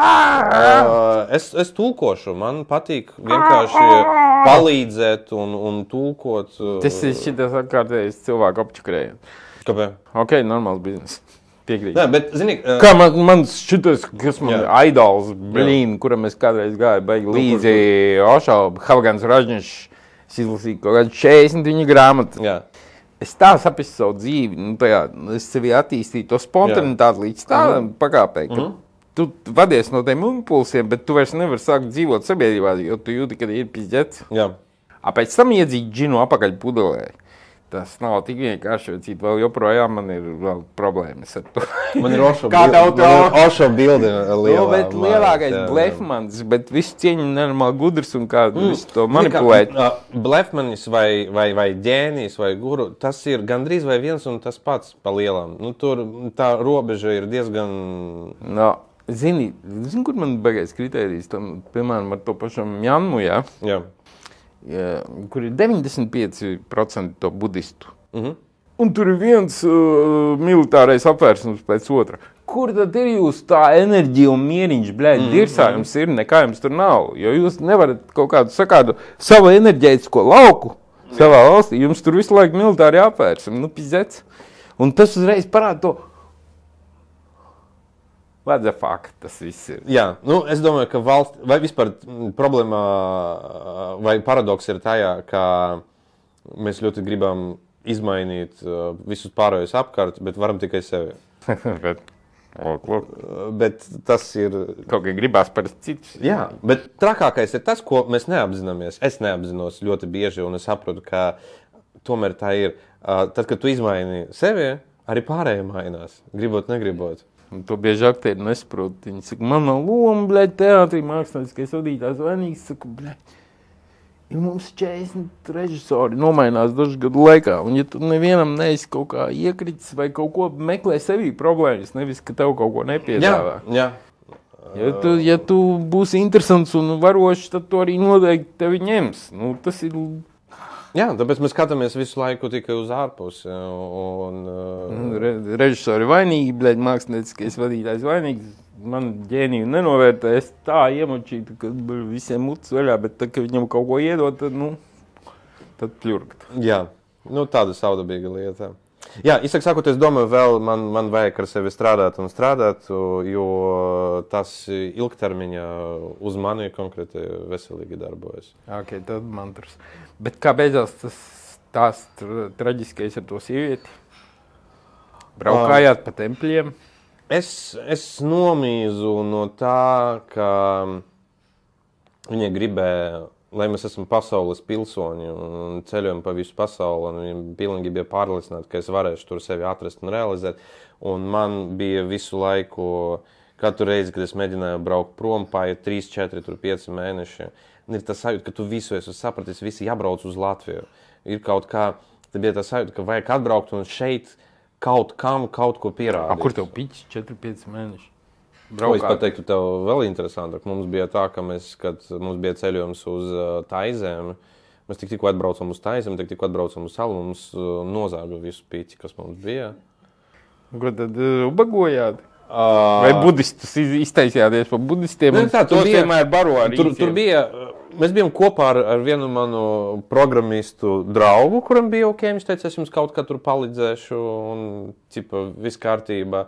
Es tulkošu, man patīk vienkārši palīdzēt un tulkot. Tas ir šitas atkārtējis cilvēku apčakrējums. Kāpēc? Ok, normāls biznes. Piekrīt. Nē, bet, zini... Kā man šitas, kas man aidols, kuram es kādreiz gāju, baigi līdzi Ošo, Havgans Ražņišs, es izlasīju kaut kādu 40 viņa grāmatu. Jā. Es tā saprastu savu dzīvi, es sevi attīstīju to spontanitāti līdz tādam pakāpēji, ka tu vadies no tiem impulsiem, bet tu vairs nevari sākt dzīvot sabiedrībā, jo tu jūti, ka ir pizdzets. Jā. Pēc tam iedzīt džinu apakaļ pudelē. Tas nav tik vienkārši, jo cīt vēl joprojām man ir vēl problēmas ar to. Man ir Ošo bildi lielā. Bet lielākais blefmans, bet visu cieņu nenormāli gudrs un kā visu to manipulēt. Blefmanis vai ģēnijs vai guru, tas ir gandrīz vai viens un tas pats pa lielām. Tur tā robeža ir diezgan... Zini, kur man bagais kritērijs, piemēram, ar to pašam Mjanmu, jā? Jā. Kur ir 95% to budistu. Un tur ir viens militārais apvērsums pēc otra. Kur tad ir jūs tā enerģija un mieriņš, dirsā jums ir, nekā jums tur nav? Jo jūs nevarat kaut kādu savu enerģētisko lauku savā valstī. Jums tur visu laiku militāri apvērsumi, pizdzets. Un tas uzreiz parāda to, what the fuck, tas viss ir. Jā, es domāju, ka valsts, vai vispār problēma vai paradoks ir tajā, ka mēs ļoti gribam izmainīt visus pārējos apkārt, bet varam tikai sevi. Bet tas ir... Kaut kā gribās par citus. Jā, bet trakākais ir tas, ko mēs neapzināmies. Es neapzinos ļoti bieži, un es saprotu, ka tomēr tā ir. Tad, kad tu izmaini sevi, arī pārējie mainās, gribot, negribot. Un to bieži aktieri nesaprot. Viņi saka, man nav loma, teātrī mākslinieciskais vadītājs vainīgs. Saku, ja mums 40 režisori nomainās dažu gadu laikā, un ja tu nevienam neesi kaut kā iekritis vai kaut ko meklē sevī problēmas, nevis, ka tev kaut ko nepiedāvā. Jā. Ja tu būsi interesants un varošs, tad tu arī noteikti tevi ņems. Tas ir... Jā, tāpēc mēs skatāmies visu laiku tikai uz ārpusi. Režisori vainīgi, mākslinieckais vadītājs vainīgs. Man ģēniju nenovērtē, es tā iemočītu, ka visiem mutes vaļā, bet tad, kad viņam kaut ko iedot, tad pļurkt. Jā, tāda saudabīga lieta. Jā, sakot, es domāju, vēl man vajag ar sevi strādāt, jo tas ilgtermiņā uz mani konkrēti veselīgi darbojas. Ok, tad mantras. Bet kā beidzās tas tās traģiskais ar to sievieti? Braukājāt pa tempļiem? Es nomīzu no tā, ka viņi gribēja, lai mēs esam pasaules pilsoņi un ceļojam pa visu pasauli, un viņi pilnīgi bija pārliecināti, ka es varēšu tur sevi atrast un realizēt. Un man bija visu laiku, katru reizi, kad es mēģināju braukt prom, paiet 3, 4, 5 mēneši. Un ir tas sajūta, ka tu visu esi sapratis, visi jābrauc uz Latviju. Ir kaut kā, tad bija tas sajūta, ka vajag atbraukt un šeit kaut ko pierādīt. Kur tev piķis 4-5 mēneši? Es pateiktu, tev vēl interesantāk. Mums bija tā, ka kad mums bija ceļojums uz Taizemi, mēs tikko atbraucam uz Taizemi, tikko atbraucam uz salu, mums nozāga visu piķi, kas mums bija. Ko tad ubagojāt? Vai budistus iztaisījāties par budistiem? Ne, tā, tur bija, vienmēr baro ar tur bija, mēs bijām kopā ar vienu manu programmistu draugu, kuram bija ok, viņš teica, es jums kaut kā tur palīdzēšu un viss kārtībā.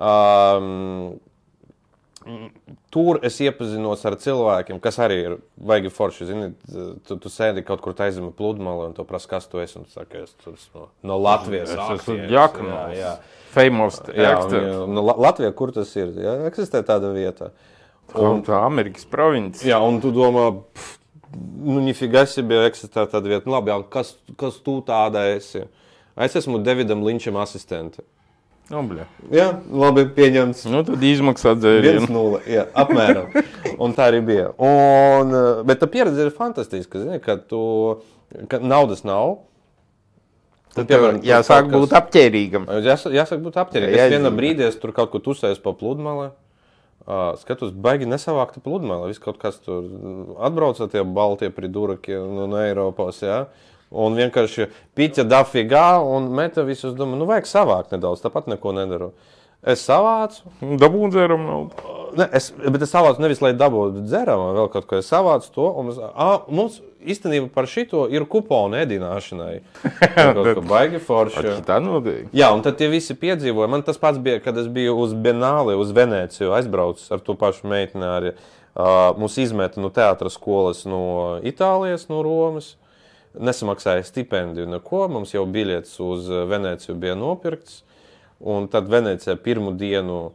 Tur es iepazinos ar cilvēkiem, kas arī ir vaigi forši. Zini, tu sēdi kaut kur Taizemi pludmale un tu prasa, kas tu esi. Un tu saki, es tur no Latvijas. Es esmu Jākanovs. Famous. Latvijā, kur tas ir? Jā, eksistē tāda vieta. Un tā Amerikas provinces. Jā, un tu domā, nifiga себе eksistē tāda vieta. Labi, kas tu tāda esi? Es esmu Davidam Linčam asistente. Jā, labi, pieņemts. Tad izmaksā dzērienu. 1-0, jā, apmēram. Un tā arī bija. Bet tā pieredze ir fantastiska, zini, ka naudas nav. Tad jāsāk būt apķērīgam. Jāsāk būt apķērīgam. Es vienā brīdī tur kaut ko tusēju pa pludmale. Skatos, baigi nesavākta pludmale. Viss kaut kas tur atbrauca tie baltie priduraki no Eiropas, jā. Un vienkārši piķa dafigā un meta visus, domāju, vajag savākt nedaudz, tāpat neko nedaru. Es savācu. Dabūju dzēram naudu. Bet es savācu nevis, lai dabūtu dzeramā, vēl kaut ko es savācu to. Un mums īstenībā par šito ir kuponu ēdināšanai. Kaut ko baigi forši. Tā notiek. Jā, un tad tie visi piedzīvoja. Man tas pats bija, kad es biju uz Benāli, uz Venēciju aizbraucis ar to pašu meiteni arī. Mums izmeta no teātra skolas no Itālijas, no Romas. Nesamaksāja stipendiju neko, mums jau biļets uz Venēciju bija nopirkts, un tad Venēcijā pirmu dienu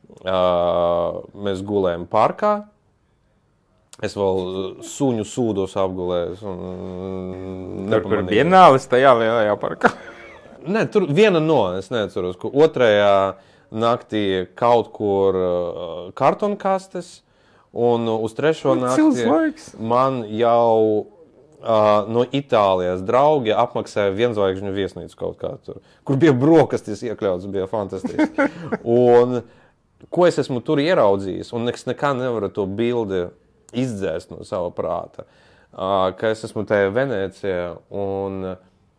mēs gulējam parkā, es vēl suņu sūdos apgulēju. Tur par Bienālis tajā lielajā parkā? Nē, tur viena es neatceros, ka otrajā naktī kaut kur kartonkastes, un uz trešo naktī man jau no Itālijas draugi apmaksāja vienzvaigžņu viesnīcu kaut kā tur, kur bija brokastis iekļauts, bija fantastiski. Un ko es esmu tur ieraudzījis, un es nekā nevaru to bildi izdzēst no sava prāta, ka es esmu tajā Venēcijā, un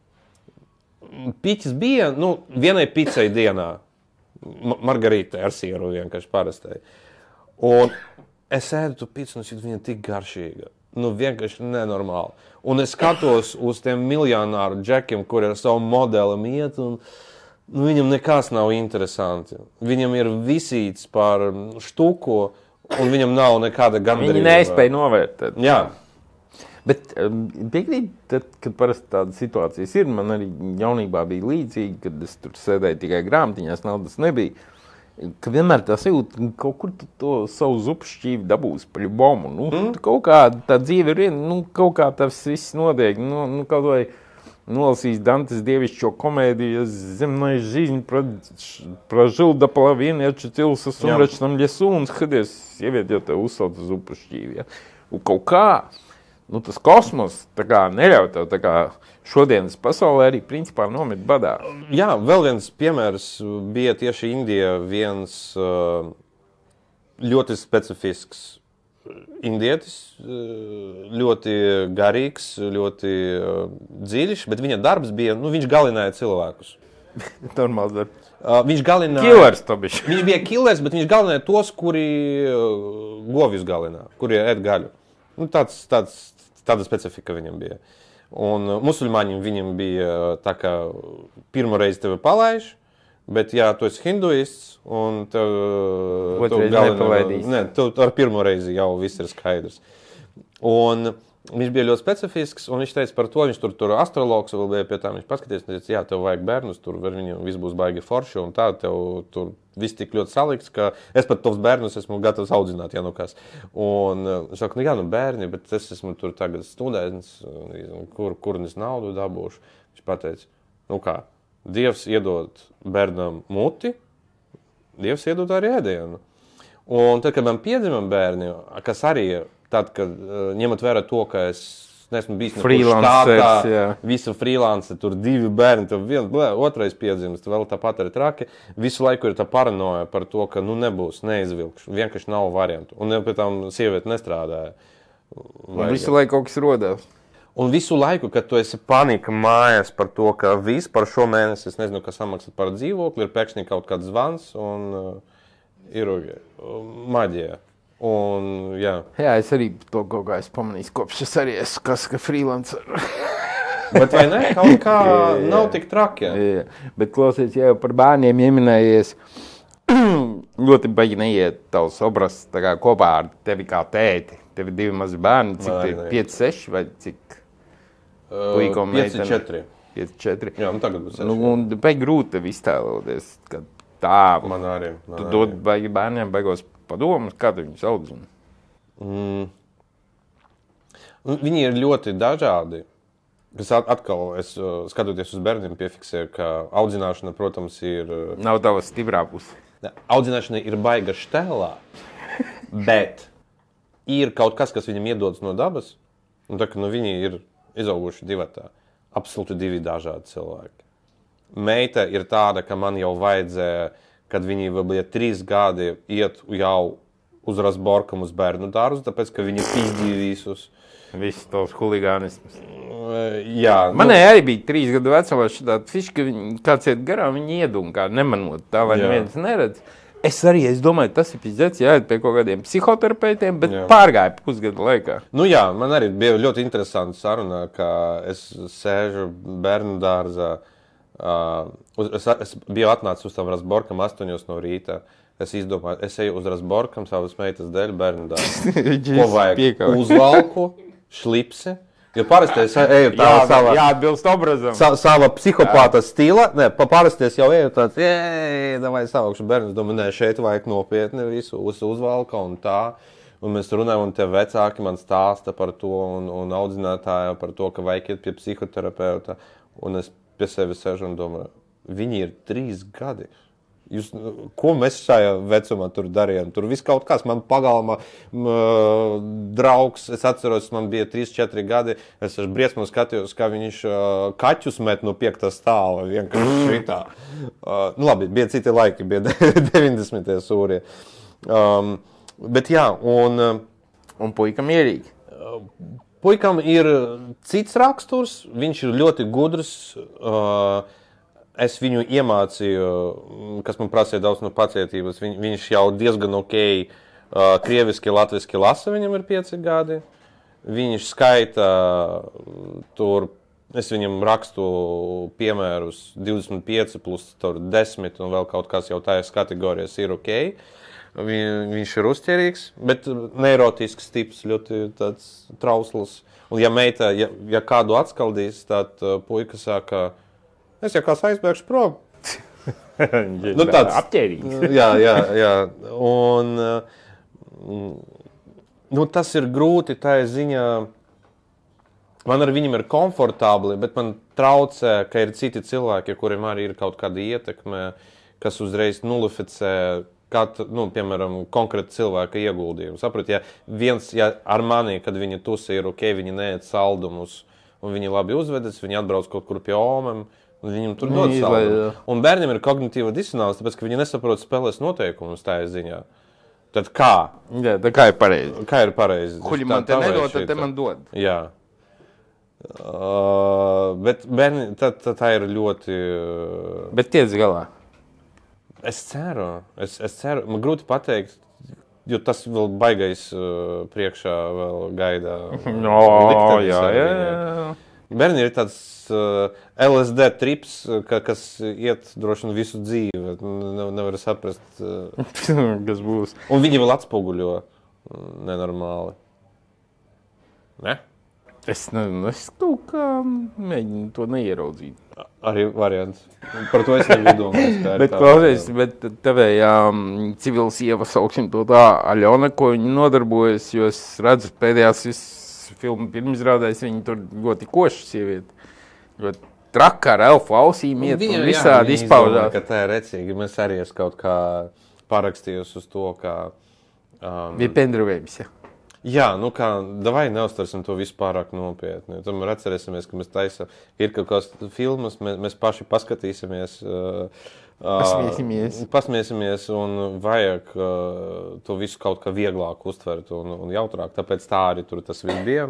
piķis bija, vienai picai dienā, margarītai ar sieru vienkārši parastai. Un es ēdu tu picu, un viņa tik garšīga. Vienkārši nenormāli. Un es skatos uz tiem miljonāru džekiem, kuri ar savu modelim iet, un viņam nekas nav interesanti. Viņam ir visīts par štuku, un viņam nav nekāda gandarījuma. Viņi nespēja novērtēt. Jā. Bet piekrīt, tad, kad parasti tādas situācijas ir, man arī jaunībā bija līdzīgi, kad es tur sēdēju tikai grāmatiņās, naudas nebija. Ka vienmēr tā sajūta, kaut kur tu to savu zupu šķīvi dabūsi pa ļubomu. Kaut kā tā dzīve ir, kaut kā tas viss notiek. Kaut vai nolasīs Dantes dievišķo komēdiju, земная жизнь прожил до половины, очутился в сумрачном лесу, un skaties, sievieti jau tev uzsauc zupu šķīvi. Ja? Un kaut kā, tas kosmos tā kā neļauj tev tā kā šodienas pasaulē arī principā nomiet badā. Jā, vēl viens piemērs bija tieši Indija, viens ļoti specifisks indietis, ļoti garīgs, ļoti dziļš, bet viņa darbs bija, viņš galināja cilvēkus. Normāls darbs. Viņš galināja... Killers to bišķi. Viņš bija killers, bet viņš galināja tos, kuri govjus galināja, kuri ēd gaļu. Tāda specifika viņam bija. Un musulmaņiem viņam bija tā, ka pirmo reizi tevi palaiž, bet ja tu esi hinduists un tev nepalaidīs. Tev ar pirmo reizi jau viss ir skaidrs. Un Viņš bija ļoti specifisks, un viņš teica par to, viņš tur astrologs vēl bija pie tā, viņš paskaties, un teica, jā, tev vajag bērnus, tur viņam viss būs baigi forši, un tā, tev tur viss tik ļoti salikts, ka es pat tos bērnus esmu gatavs audzināt, ja nu kas. Un viņš saka, nu jā, nu bērni, bet es esmu tur tagad students, kur es naudu dabūšu. Viņš pateica, nu kā, Dievs iedod bērnam muti, Dievs iedod arī ēdienu. Un tad, kad man piedzimam bērni, kas arī ir, tad, kad ņemot vērā to, ka es neesmu bijis nekur štātā, visa freelance, tur 2 bērni, tur otrais piedzimst, vēl tāpat arī traki, visu laiku ir tā paranoja par to, ka nu nebūs, neizvilkšu, vienkārši nav variantu. Un pēc tam sieviete nestrādāja. Visu laiku kaut kas rodās. Un visu laiku, kad tu esi panika mājās par to, ka viss par šo mēnesi, es nezinu, kas samaksāt par dzīvokli, ir pēkšņi kaut kāds zvans un ir maģija. Un, jā. Jā, es arī to kaut kā esmu pamanījis, kopš es arī esmu ka freelancer. Bet vai ne? Kaut kā nav tik traki. Jā. Bet klausies, ja jau par bērniem ieminējies, ļoti baigi neiet tavs obraz tā kā kopā ar tevi kā tēti. Tev ir 2 mazi bērni, cik 5, 6 vai cik? 5, 4. 5, 4. Jā, nu tagad būs 6. Nu, un baigi grūti tev iztēloties, ka tā. Man arī. Tu dod baigi bērniem baigos padomus, kā tu viņus audzini? Viņi ir ļoti dažādi. Es atkal, skatoties uz bērniem, piefiksēju, ka audzināšana, protams, ir... Nav tava stiprā puse. Audzināšana ir baiga štelā, bet ir kaut kas viņam iedodas no dabas, un tā, ka viņi ir izauguši divatā. Absolūti 2 dažādi cilvēki. Meita ir tāda, ka man jau vajadzēja, kad viņi vēl bija 3 gadi, iet jau uz Rasborkam uz bērnu dārzu, tāpēc, ka viņi pizdīja visus. Viss tos huligānismus. Jā. Manai arī bija 3 gadu vecumā šitāt fiši, ka kāds iet garām, viņi iedunka, nemanot tā, lai neviens neredz. Es domāju, tas ir pizdēts, jāiet pie kaut kādiem psihoterapeitiem, bet pārgāja pusgadu laikā. Nu jā, man arī bija ļoti interesanti saruna, ka es sēžu bērnu dārzā. Es biju atnācis uz tam Rasborkam 8 no rīta. Es izdomāju, es eju uz Rasborkam savas meitas dēļ bērnu dārza. Ko vajag? Uzvalku, šlipsi. Jo parasti es eju tā jāatbilst obrazam. Sava psihopāta stila. Nē, parasti es jau eju tāds, davai savākšu bērnu. Es domāju, nē, šeit vajag nopietni visu uzvalka un tā. Un mēs runājam, un tie vecāki man stāsta par to, un audzinātāja par to, ka vajag iet pie psihoterapeuta. Un es pie sevi sēžu un domāju, viņi ir 3 gadi. Ko mēs šajā vecumā tur darījām? Tur viss kaut kas, man pagalma draugs, es atceros, man bija 3-4 gadi, es ar briesmu skatījos, kā viņš kaķus met no 5. stāva, vienkārši šitā. Nu labi, bija citi laiki, bija 90. sūrie. Bet jā, un puikam mierīgi. Puikam ir cits raksturs, viņš ir ļoti gudrs. Es viņu iemācīju, kas man prasīja daudz no pacietības. Viņš jau diezgan ok krieviski, latviski lasa, viņam ir 5 gadi. Viņš skaita tur, es viņam rakstu piemērus 25 plus 10 un vēl kaut kas jau tājas kategorijas ir ok. Viņš ir uzķerīgs, bet neirotisks tips, ļoti tāds trausls. Un ja meita, ja kādu atskaldīs, tad puika saka, es jau kāds aizbēgšu prom. Nu, tāds apķērīgs. Jā. Un nu, tas ir grūti, tā ziņā. Man ar viņiem ir komfortabli, bet man traucē, ka ir citi cilvēki, kuriem arī ir kaut kāda ietekme, kas uzreiz nulificē piemēram, konkrēta cilvēka ieguldījumu. Saprat, ja ar mani, kad viņi tusi ir ok, viņi neēd saldumus, un viņi labi uzvedas, viņi atbrauc kaut kur pie omem, un viņam tur dod saldumu. Un bērniem ir kognitīva disonance, tāpēc, ka viņi nesaprot spēles noteikumus tā ziņā. Tad kā? Jā, tā kā ir pareizi. Kā ir pareizi? Kuļi man te nedod, tad te man dod. Jā. Bet bērni, tā ir ļoti... Bet tiec galā. Es ceru. Man grūti pateikt, jo tas vēl baigais priekšā vēl gaida. Jā. Bērni ir tāds LSD trips, kas iet droši vien visu dzīvi. Nevar saprast. Kas būs. Un viņi vēl atspoguļo nenormāli. Ne? Es nezinu, es kaut kā mēģinu to neieraudzīt. Arī variants. Par to es nebiju domājis. Bet klausies, bet tevējā civils sieva, sauksim to tā, Aļona, ko viņa nodarbojas, jo es redzu pēdējās filmu pirmizrādēs, viņa tur ļoti koša sieviete. Ļoti traka ar elfu ausīm iet un visādi izpaužās. Ka tā ir recīgi. Mēs arī es kaut kā parakstījos uz to, ka... Bija pendruvējums, ja. Jā, nu kā, davai neuztversim to visu pārāk nopietni. Tomēr atcerēsimies, ka mēs taisam, ir kaut kāds filmas, mēs paši paskatīsimies. Pasmiesimies un vajag to visu kaut kā vieglāk uztvert un jautrāk. Tāpēc tā arī tur tas viss bija.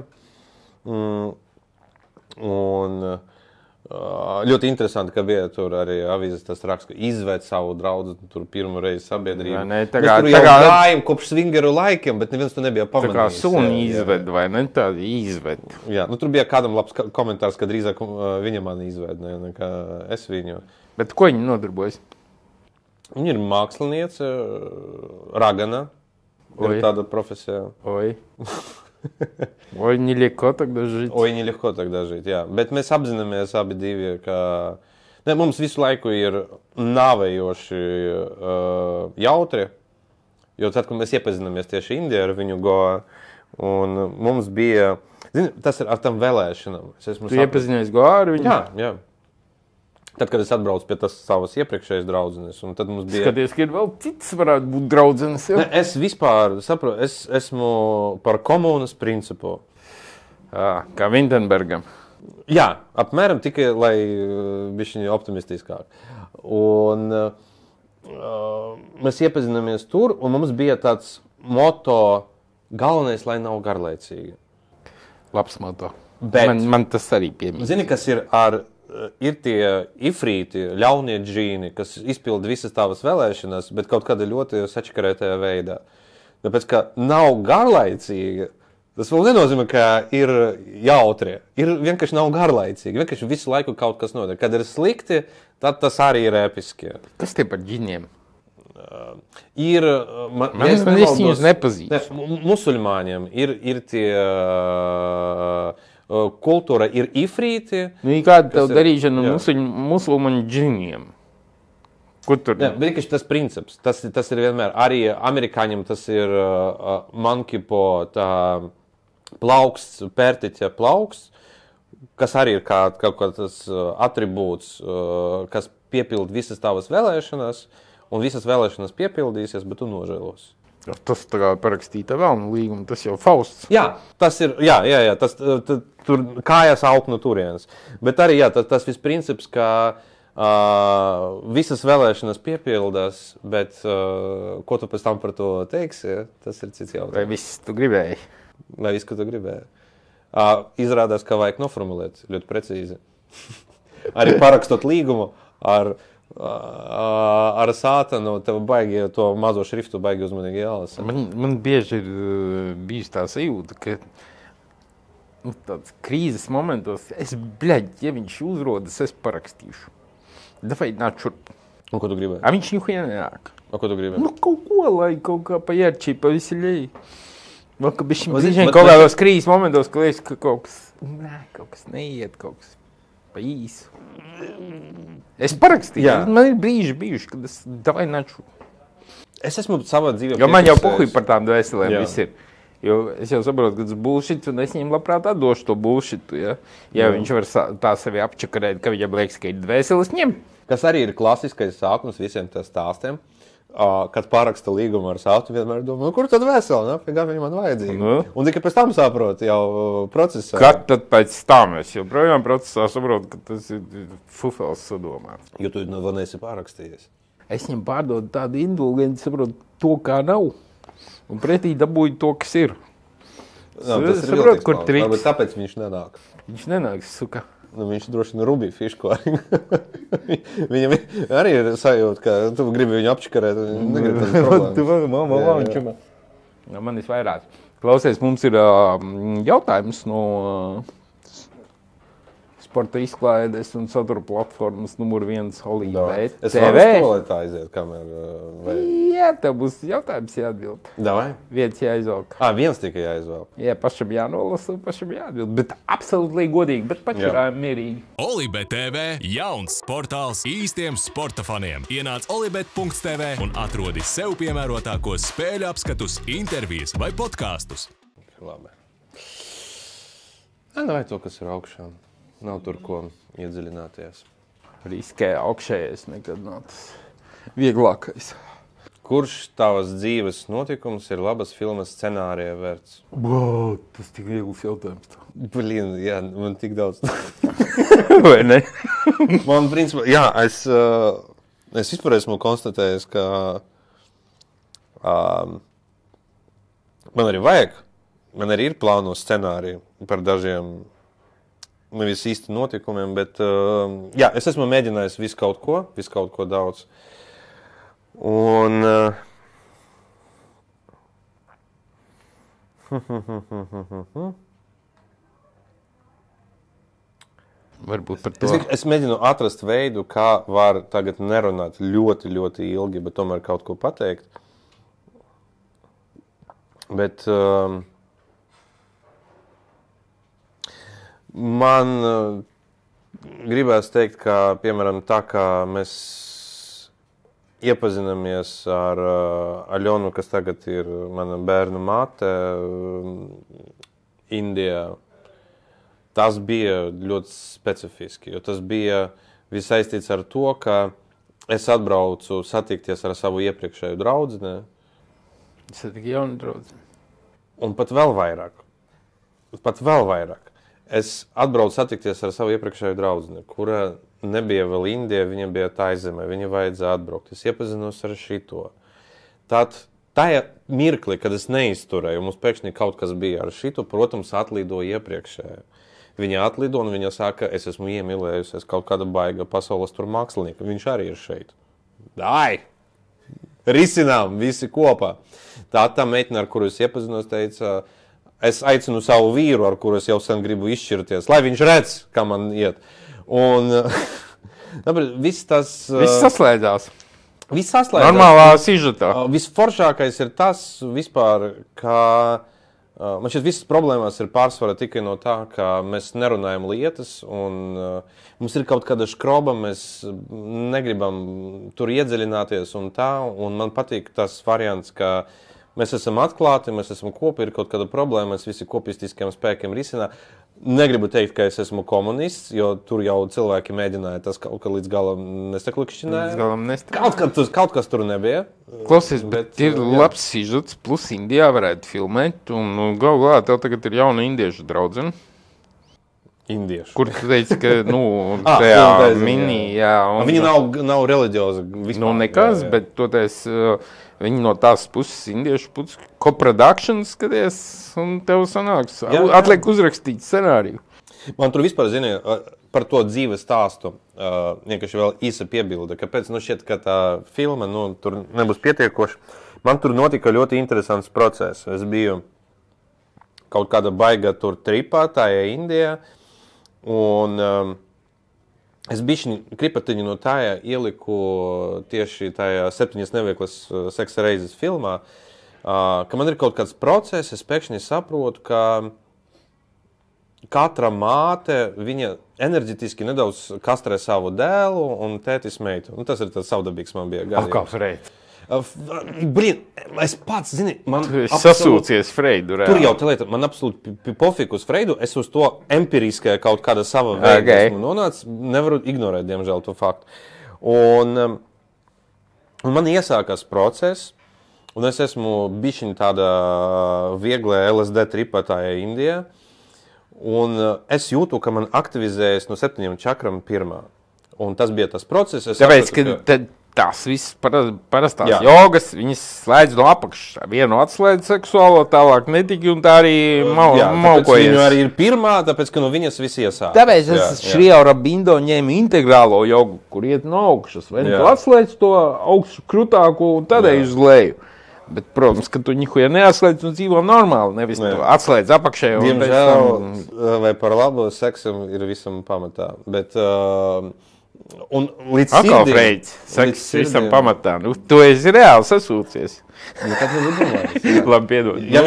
Ļoti interesanti, ka bija tur arī avīzes tas raksts, ka izvēd savu draudu tur pirmo reizi sabiedrību. Jā, ne, mēs tur jau gājam kopš swingeru laikiem, bet neviens to nebija pamanījis. Tā kā suni izved, vai ne? Tādi izved. Jā, nu tur bija kādam labs komentārs, ka drīzāk viņa mani izved, nekā es viņu. Bet ko viņa nodarbojas? Viņa ir māksliniece, ragana, ir tāda profesija. Oi. Oi, nелегко тогда жить. Oi, nелегко тогда жить, jā. Bet mēs apzināmies abi divi, ka mums visu laiku ir nāvējoši jautri, jo tad, kad mēs iepazināmies tieši Indijā ar viņu Goa, un mums bija, zini, tas ir ar tam vēlēšanām. Tu iepazinājies Goa ar viņu? Jā. Tad, kad es atbraucu pie tas savas iepriekšējas draudzenes, un tad mums bija... Skaties, ka ir vēl cits varētu būt draudzenes. Ne, es vispār saprotu, es esmu par komunas principu. Kā Vintenbergam. Jā, apmēram tikai, lai bišķiņi optimistiskāk. Un mēs iepazināmies tur, un mums bija tāds moto, galvenais, lai nav garlaicīgi. Labs moto. Bet, man tas arī piemīt. Zini, kas ir ir tie ifrīti, ļaunie džīni, kas izpilda visas tavas vēlēšanas, bet kaut kādā ļoti sačakarētajā veidā. Tāpēc, ka nav garlaicīgi, tas vēl nenozīmē, ka ir jautrie. Ir vienkārši nav garlaicīgi, vienkārši visu laiku kaut kas notiek. Kad ir slikti, tad tas arī ir episki. Kas tie par džiniem? Ir... Es viņus nepazīstu. Musulmaņiem ir tie... kultūra ir ifrīti. Nu, kāda tev darīšana musulmaņu džiniem? Kur tur? Jā, bet tas princips, tas ir vienmēr, arī amerikāņiem tas ir mankipo tā plauksts, pērtiķa plauksts, kas arī ir kaut kāds atribūts, kas piepild visas tavas vēlēšanas, un visas vēlēšanas piepildīsies, bet tu nožēlos. Tas tā kā parakstīta vēlnu līgumu, tas jau Fausts. Jā, tas ir, tas tur kājas aug no turienes. Bet arī, tas viss princips, ka visas vēlēšanas piepildās, bet ko tu pēc tam par to teiksi, tas ir cits jautājums. Vai viss tu gribēji? Vai viss, ko tu gribēji. Izrādās, ka vajag noformulēt ļoti precīzi. Arī parakstot līgumu ar sātanu, tev baigi to mazo šriftu baigi uzmanīgi jālasa. Man bieži ir bijis tā sajūta, ka tāds krīzes momentos, ja viņš uzrodas, es parakstīšu. Davai nāc šurp. Un ko tu gribēji? Viņš nihuja nenāk. Un ko tu gribēji? Nu, kaut ko, lai kaut kā pajērčī, paviseļēji. Vēl, ka bišķiņ kaut kādos krīzes momentos, ka liekas, ka kaut kas neiet, kaut kas pa īsu. Es parakstīju. Man ir brīži bijuši, kad es davai nāču. Es esmu savā dzīvē. Jo man jau puhuj par tām dvēselēm viss ir. Jo es jau saprotu, ka tas bullshit, un es viņam labprāt atdošu to bullshitu. Ja viņš var tā sevi apčakarēt, ka viņam liekas, ka ir dvēseles ņem. Kas arī ir klasiskais sākums visiem tās stāstiem. Kad pāraksta līgumu ar sātu, vienmēr domā, kur tad veseli, kā viņi man vajadzīgi. Un tikai pēc tam saprot jau procesā. Kad tad pēc tam es joprojām procesā saprotu, ka tas ir fufels sadomā. Jo tu vēl neesi pārakstījies. Es viņam pārdodu tādu indulgenci, saprotu to, kā nav. Un pretī dabūju to, kas ir. Tas ir saprotu, kur triks. Varbūt tāpēc viņš nenāk. Viņš nenāk, suka. Nu, viņš droši vien rubī fišku arī. Viņam arī ir sajūta, ka tu gribi viņu apčakarēt. Negribi tādas problēmas. Man ir vairāk. Klausies, mums ir jautājums no sporta izklaides un satura platformas numur 1 Olībet Es TV. varu to, lai tā aiziet, kamēr... Jā, tev būs jautājums jāatbild. Davai. Viens jāizvelk. Viens tikai jāizvēl. Jā, pašam jānolasa un pašam jāatbild. Bet absolūti godīgi, bet pačurājam mierīgi. Olībet TV jauns portāls īstiem sporta faniem. Ienāc olībet.tv un atrodi sev piemērotākos spēļu apskatus, intervijas vai podkastus. Labi. Vai to, kas ir augšā? Nav tur, ko iedziļināties. Riskē augšējais nekad nav tas vieglākais. Kurš tavas dzīves notikums ir labas filmas scenārija vērts? Wow, tas tik viegls jautājums. Blin, jā, man tik daudz. Vai ne? Man, principā, jā, es vispār esmu konstatējis, ka man arī vajag. Man arī ir plāno scenāriju par dažiem nevis īsti notikumiem, bet jā, es esmu mēģinājis visu kaut ko daudz. Un Varbūt par to. Es mēģinu atrast veidu, kā var tagad nerunāt ļoti, ļoti ilgi, bet tomēr kaut ko pateikt. Bet man gribēs teikt, ka, piemēram, tā kā mēs iepazinamies ar Aļonu, kas tagad ir mana bērnu māte Indijā, tas bija ļoti specifiski, jo tas bija visaistīts ar to, ka es atbraucu satikties ar savu iepriekšēju draudzeni. Satika jaunu draudzeni. Un pat vēl vairāk. Es atbraucu satikties ar savu iepriekšēju draudzeni, kura nebija vēl Indija, viņa bija Taizemē, viņa vajadzēja atbraukt. Es iepazinos ar šito. Tad tajā mirklī, kad es neizturēju, mums pēkšņi kaut kas bija ar šito, protams, atlidoja iepriekšēju. Viņa atlido un viņa saka, es esmu iemīlējusies kaut kāda baiga pasaules tur mākslinieka. Viņš arī ir šeit. Dai! Risinām visi kopā. Tā meitene, ar kuru es iepazinos, teica, es aicinu savu vīru, ar kuru es jau sen gribu izšķirties, lai viņš redz, kā man iet. Un viss tas... Viss saslēdzās. Viss saslēdzās. Normālā sižetā. Visforšākais ir tas vispār, ka man šķiet visas problēmas ir pārsvara tikai no tā, ka mēs nerunājam lietas un mums ir kaut kāda škroba, mēs negribam tur iedziļināties un tā, un man patīk tas variants, ka mēs esam atklāti, mēs esam kopā, ir kaut kāda problēma, mēs visi kopistiskiem spēkiem risinā. Negribu teikt, ka es esmu komunists, jo tur jau cilvēki mēģināja tas kaut kā līdz galam nesaklikšķināt. Kaut kas tur nebija. Klausies, bet ir labs sižets, plus Indijā varētu filmēt, un galvā tev tagad ir jauna indiešu draudzene. Indiešu. Kur tu teici, ka, tajā mini, jā. Viņi nav reliģiozi vispār. Nekas, bet toties viņi no tās puses, indiešu puses, co-production skaties, un tev sanāks. Atliek uzrakstīt scenāriju. Man tur vispār, par to dzīves stāstu, vienkārši vēl īsa piebilde, kāpēc, šķiet, ka tā filma, tur nebūs pietiekoši. Man tur notika ļoti interesants process. Es biju kaut kāda baiga tur tripā, tajā Indijā, un es bišķiņu kripatiņu no tajā ieliku tieši tajā 7 nevieklas seksa reizes filmā, ka man ir kaut kāds process, es pēkšņi saprotu, ka katra māte, viņa enerģetiski nedaudz kastrē savu dēlu un tētis meitu. Tas ir tāds savdabīgs man bija gadījums. Kāps Freit? Es pats, man sasūcies Freidu. Tur jau tā lieta, man absolūti pofiku uz Freidu, es uz to empiriskajā kaut kāda sava veida esmu nonācis, nevaru ignorēt, diemžēl, to faktu. Un man iesākās process, un es esmu bišķiņ tāda vieglē LSD tripatājā Indijā, un es jūtu, ka man aktivizējas no 7 čakram pirmā. Un tas bija tas process. Tāpēc, ka tas viss parastās jogas, viņas slēdz no apakšas. Vienu atslēdz seksuālo, tālāk netiki, un tā arī maukojies. Viņu arī ir pirmā, tāpēc, ka no viņas viss iesāk. Tāpēc es Šri Aurobindo ņēmu integrālo jogu, kur iet no augšas. Vai tu atslēdz to augšu krutāku, un tad ej uz leju. Bet, protams, ka tu nihuja neatslēdz un dzīvo normāli, nevis tu atslēdz apakšējo. Diemžēl, vai par labu seksam ir visam pamatā. Bet, un līdz atkal Freids, seks visam pamatā. Nu, tu esi reāli sasūcies. Nu, kad tu domājies? Labi, piedod. Ja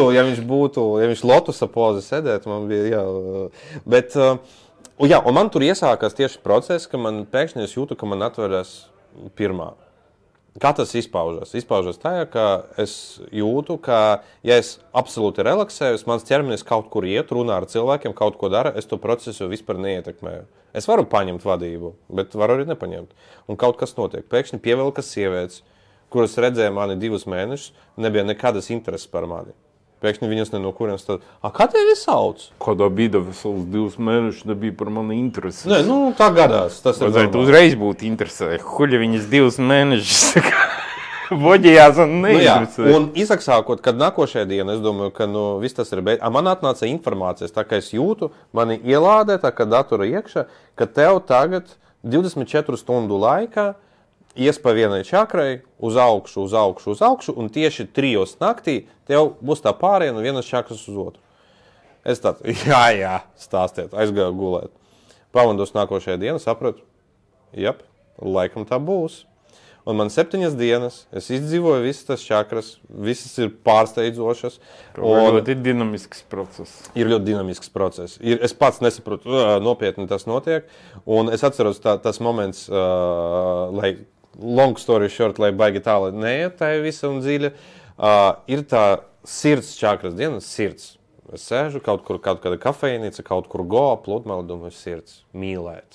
viņš lotusa pozi sēdētu, man bija, jā. Bet, jā, un man tur iesākās tieši process, ka man pēkšņi es jūtu, ka man atveras pirmā. Kā tas izpaužas? Izpaužas tajā, ka es jūtu, ka, ja es absolūti relaksēju, mans ķermenis kaut kur iet, runā ar cilvēkiem, kaut ko dara, es to procesu vispār neietekmēju. Es varu paņemt vadību, bet varu arī nepaņemt. Un kaut kas notiek. Pēkšņi pievelkas sievietes, kuras redzēja mani 2 mēnešus, nebija nekādas intereses par mani. Pēkšņi viņas ne no kurienes tad, kā tevi sauc? Kādā bija vesels 2 mēnešus, nebija par mani intereses. Nē, nu tā gadās. Tas ir normāli. Tu uzreiz būtu interesē. Huļa viņas 2 mēnešus voģījās un neinteresē. Nu, un izsākot, kad nākošajā dienā, es domāju, ka viss tas ir beidzis. Man atnāca informācijas, tā kā es jūtu, mani ielādē, tā kā datura iekšā, ka tev tagad 24 stundu laikā ies pa vienai čakrai uz augšu, un tieši 3 naktī tev būs tā pārēja no vienas čakras uz otru. Es tādu, jā, stāstiet, aizgāju gulēt. Pamandos nākošajā dienā, sapratu, jep, laikam tā būs. Un man 7 dienas, es izdzīvoju visas tas čakras, visas ir pārsteidzošas. Ļoti dinamisks process. Ir ļoti dinamisks process. Es pats nesaprotu, nopietni tas notiek. Un es atceros tas moments, lai long story short, lai baigi tālāk neiet tā visam dziļi, ir tā sirds čakras dienas, sirds. Es sēžu kaut kāda kafejnīca, kaut kur goa, pludmali, domāju, sirds, mīlēt.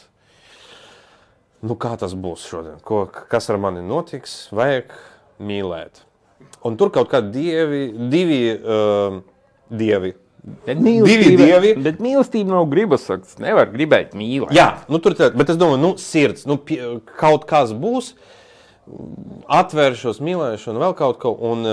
Nu, kā tas būs šodien? Kas ar mani notiks? Vajag mīlēt. Un tur kaut kādi divi dievi. Bet mīlestība nav gribas sakts. Nevar gribēt mīlēt. Jā, bet es domāju, sirds, kaut kas būs, atvēršos, mīlēšu un vēl kaut ko. Un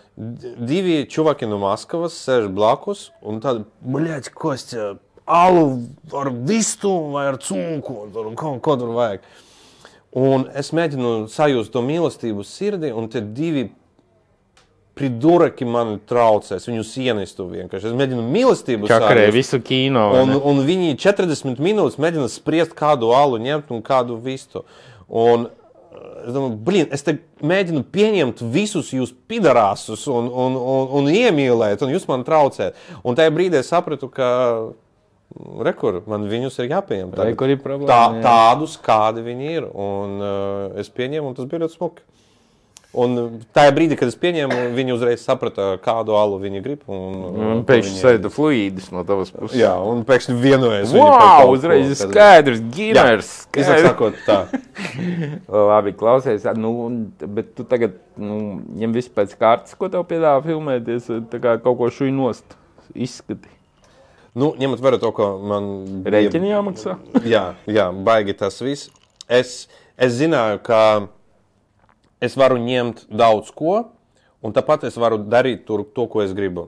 2 čuvaki no Maskavas sēž blakus un tādi, bļaļ, Kostja, alu ar vistu vai ar cūku, ko tur vajag. Un es mēģinu sajust to mīlestību sirdī, un tie 2 priduraki mani traucēs, viņus ienistu vienkārši. Es mēģinu mīlestību čakarē visu kino. Un viņi 40 minūtes mēģina spriest kādu alu ņemt un kādu vistu. Un es domāju, es te mēģinu pieņemt visus jūs pidarāsus un iemīlēt, un jūs man traucēt. Un tajā brīdī es sapratu, ka rekur, man viņus ir jāpieņem. Rekur ir problēma. Tādus, kādi viņi ir. Un es pieņēmu, un tas bija ļoti smuki. Un tajā brīdī, kad es pieņēmu, viņi uzreiz saprata, kādu alu viņi grib. Un pēkšņi sēda fluīdis no tavas puses. Jā, un pēkšņi vienojas. Wow, uzreiz skaidrs, giners. Sakot tā. Labi, klausies, bet tu tagad ņem visu pēc kārtas, ko tev piedāvā filmēties, tā kā kaut ko šuj nost izskati. Ņemot vērā to, ko man rēķini jāmaksā. Jā, baigi tas viss. Es zināju, ka es varu ņemt daudz ko, un tāpat es varu darīt tur to, ko es gribu.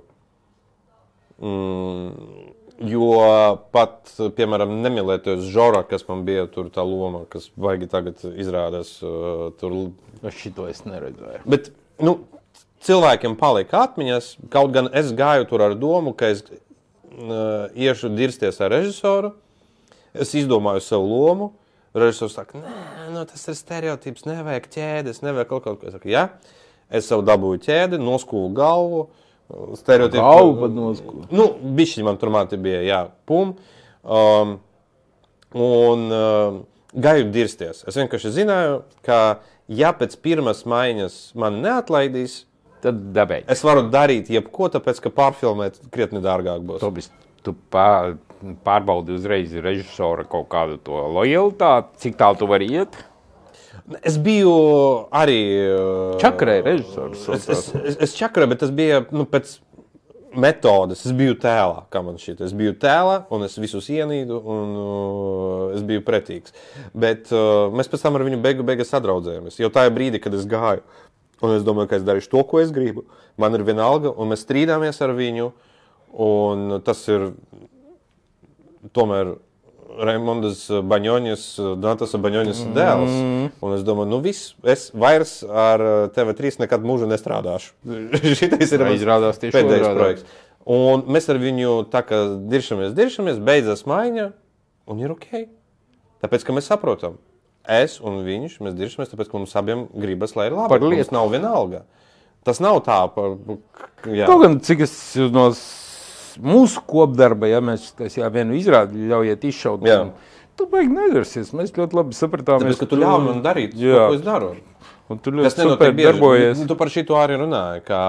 Jo pat, piemēram, nemīlēties Žora, kas man bija tur tā loma, kas baigi tagad izrādās tur. Šito es neredzēju. Bet, cilvēkiem palika atmiņas, kaut gan es gāju tur ar domu, ka es iešu dirsties ar režisoru, es izdomāju savu lomu. Režisors saka, nē, tas ir stereotips, nevajag ķēdes, nevajag kaut ko. Es saku, jā, es sev dabūju ķēdi, noskūlu galvu. Galvu pat noskūlu. Bišķiņi man tur māti bija, jā, pum. Gāju dirsties. Es vienkārši zināju, ka ja pēc pirmas maiņas man neatlaidīs, tad dabēji. Es varu darīt jebko, tāpēc, ka pārfilmēt krietni dārgāk būs. Tu pārbaudi uzreiz režisora kaut kādu to lojalitāti, cik tālu tu vari iet? Es biju arī... Čakarē režisors. Es čakarē, bet tas bija pēc metodes. Es biju tēlā, kā man šķiet. Es biju tēlā, un es visus ienīdu, un es biju pretīgs. Bet mēs pēc tam ar viņu beigas sadraudzējamies. Jau tajā brīdī, kad es gāju, un es domāju, ka es darīšu to, ko es gribu. Man ir vienalga, un mēs strīdāmies ar viņu. Un tas ir tomēr Raimondas Baņoņas, Donatas Baņoņas dēls. Un es domāju, viss, es vairs ar TV3 nekad mūžu nestrādāšu. Šitais ir pēdējais projekts. Un mēs ar viņu tā kā diršamies, beidzas maiņa, un ir ok. Tāpēc, ka mēs saprotam, es un viņš, mēs diršamies, tāpēc, ka mums abiem gribas, lai ir labi. Mums nav vienalga. Tas nav tā. Kaut gan, cik es no mūsu kopdarba, ja mēs vienu izrādi ļaujiet izšaut, tu baigi nedarsies. Mēs ļoti labi sapratām. Tāpēc, ka tu ļauj man darīt, ko es daru. Un tu ļoti super darbojies. Tu par šito arī runāji, ka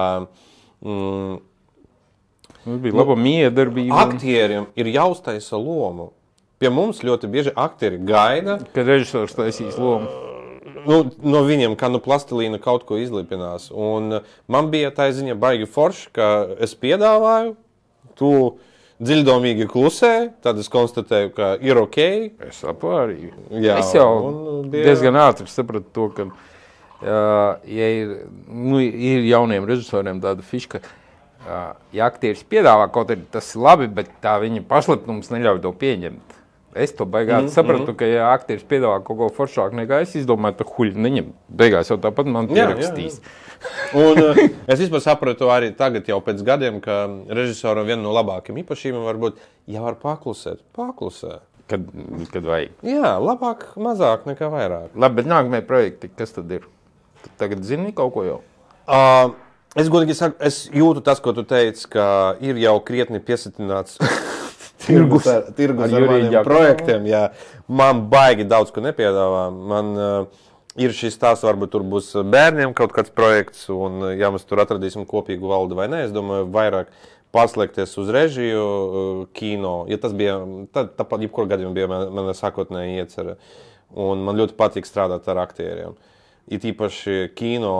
bija laba miedarbība. Aktieriem ir jāuztaisa lomu. Pie mums ļoti bieži aktieri gaida, kad režisors taisīs lomu. No viņiem kā plastilīna kaut ko izlipinās. Un man bija tā ziņa baigi forši, ka es piedāvāju, tu dziļdomīgi klusē, tad es konstatēju, ka ir ok. Es apvārīju. Es jau diezgan ātri sapratu to, ka ja ir jauniem režisoriem tāda fiška, ja aktieris piedāvā kaut arī tas ir labi, bet tā viņa paslēptums neļauj to pieņemt. Es to beigās sapratu, ka ja aktieris piedāvā kaut ko foršāku nekā es izdomāju, tad huļi neņem. Beigās jau tāpat man pierakstīs. Un es vispār sapratu arī tagad jau pēc gadiem, ka režisoram viena no labākajām īpašībām var būt, ja var paklusēt. Paklusē. Kad vajag. Jā, labāk, mazāk nekā vairāk. Labi, bet nākamie projekti, kas tad ir? Tu tagad zini kaut ko jau? Es godīgi saku, es jūtu tas, ko tu teici, ka ir jau krietni piesatināts tirgus ar maniem projektiem. Jā. Man baigi daudz, ko nepiedāvā. Man ir šis stāsts, varbūt tur būs bērniem kaut kāds projekts, un ja mēs tur atradīsim kopīgu valdi vai ne, es domāju, vairāk pārslēgties uz režiju, kino. Ja tas bija, tāpat jebkur gadījumā bija mana sākotnēja iecerē. Un man ļoti patīk strādāt ar aktieriem. It īpaši kino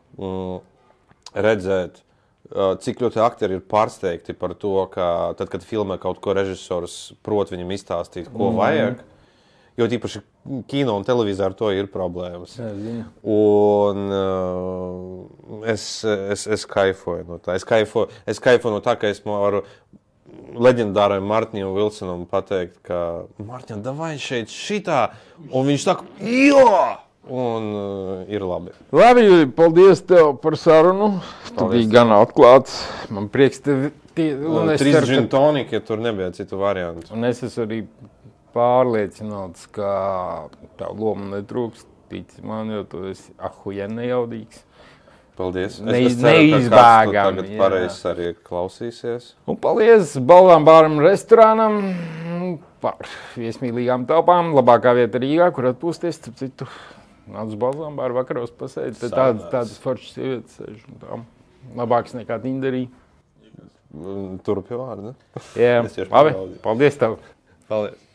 redzēt, cik ļoti aktieri ir pārsteigti par to, ka tad, kad filmē kaut ko režisors prot viņam izstāstīt, ko vajag, jo tīpaši kino un televīzā ar to ir problēmas. Un es kaifoju no tā. Es kaifoju no tā, ka es varu leģendāram Martinam Vilsonam pateikt, ka Martin, davai šeit šitā, un viņš saka, jo! Un ir labi. Labi, Juri, paldies tev par sarunu. Tu biji gan atklāts. Man prieks tevi... 3 gin tonika, ja tur nebija citu variantu. Un es esmu arī pārliecināts, ka tā loma netrūks. Tici man, jo tu esi ahujen nejaudīgs. Paldies. Es ceru, ka kāds tagad pareizs arī klausīsies. Un paldies Balvām bāram restorānam par viesmīlīgām telpām. Labākā vieta Rīgā, kur atpūsties, starp citu. Nāc uz Balvām bāru vakaros pasēdi. Tādas foršas sievietes sēž. Labāks nekā Tinderī. Turpju vārdu, ne? Jā, labi. Paldies tev. Paldies.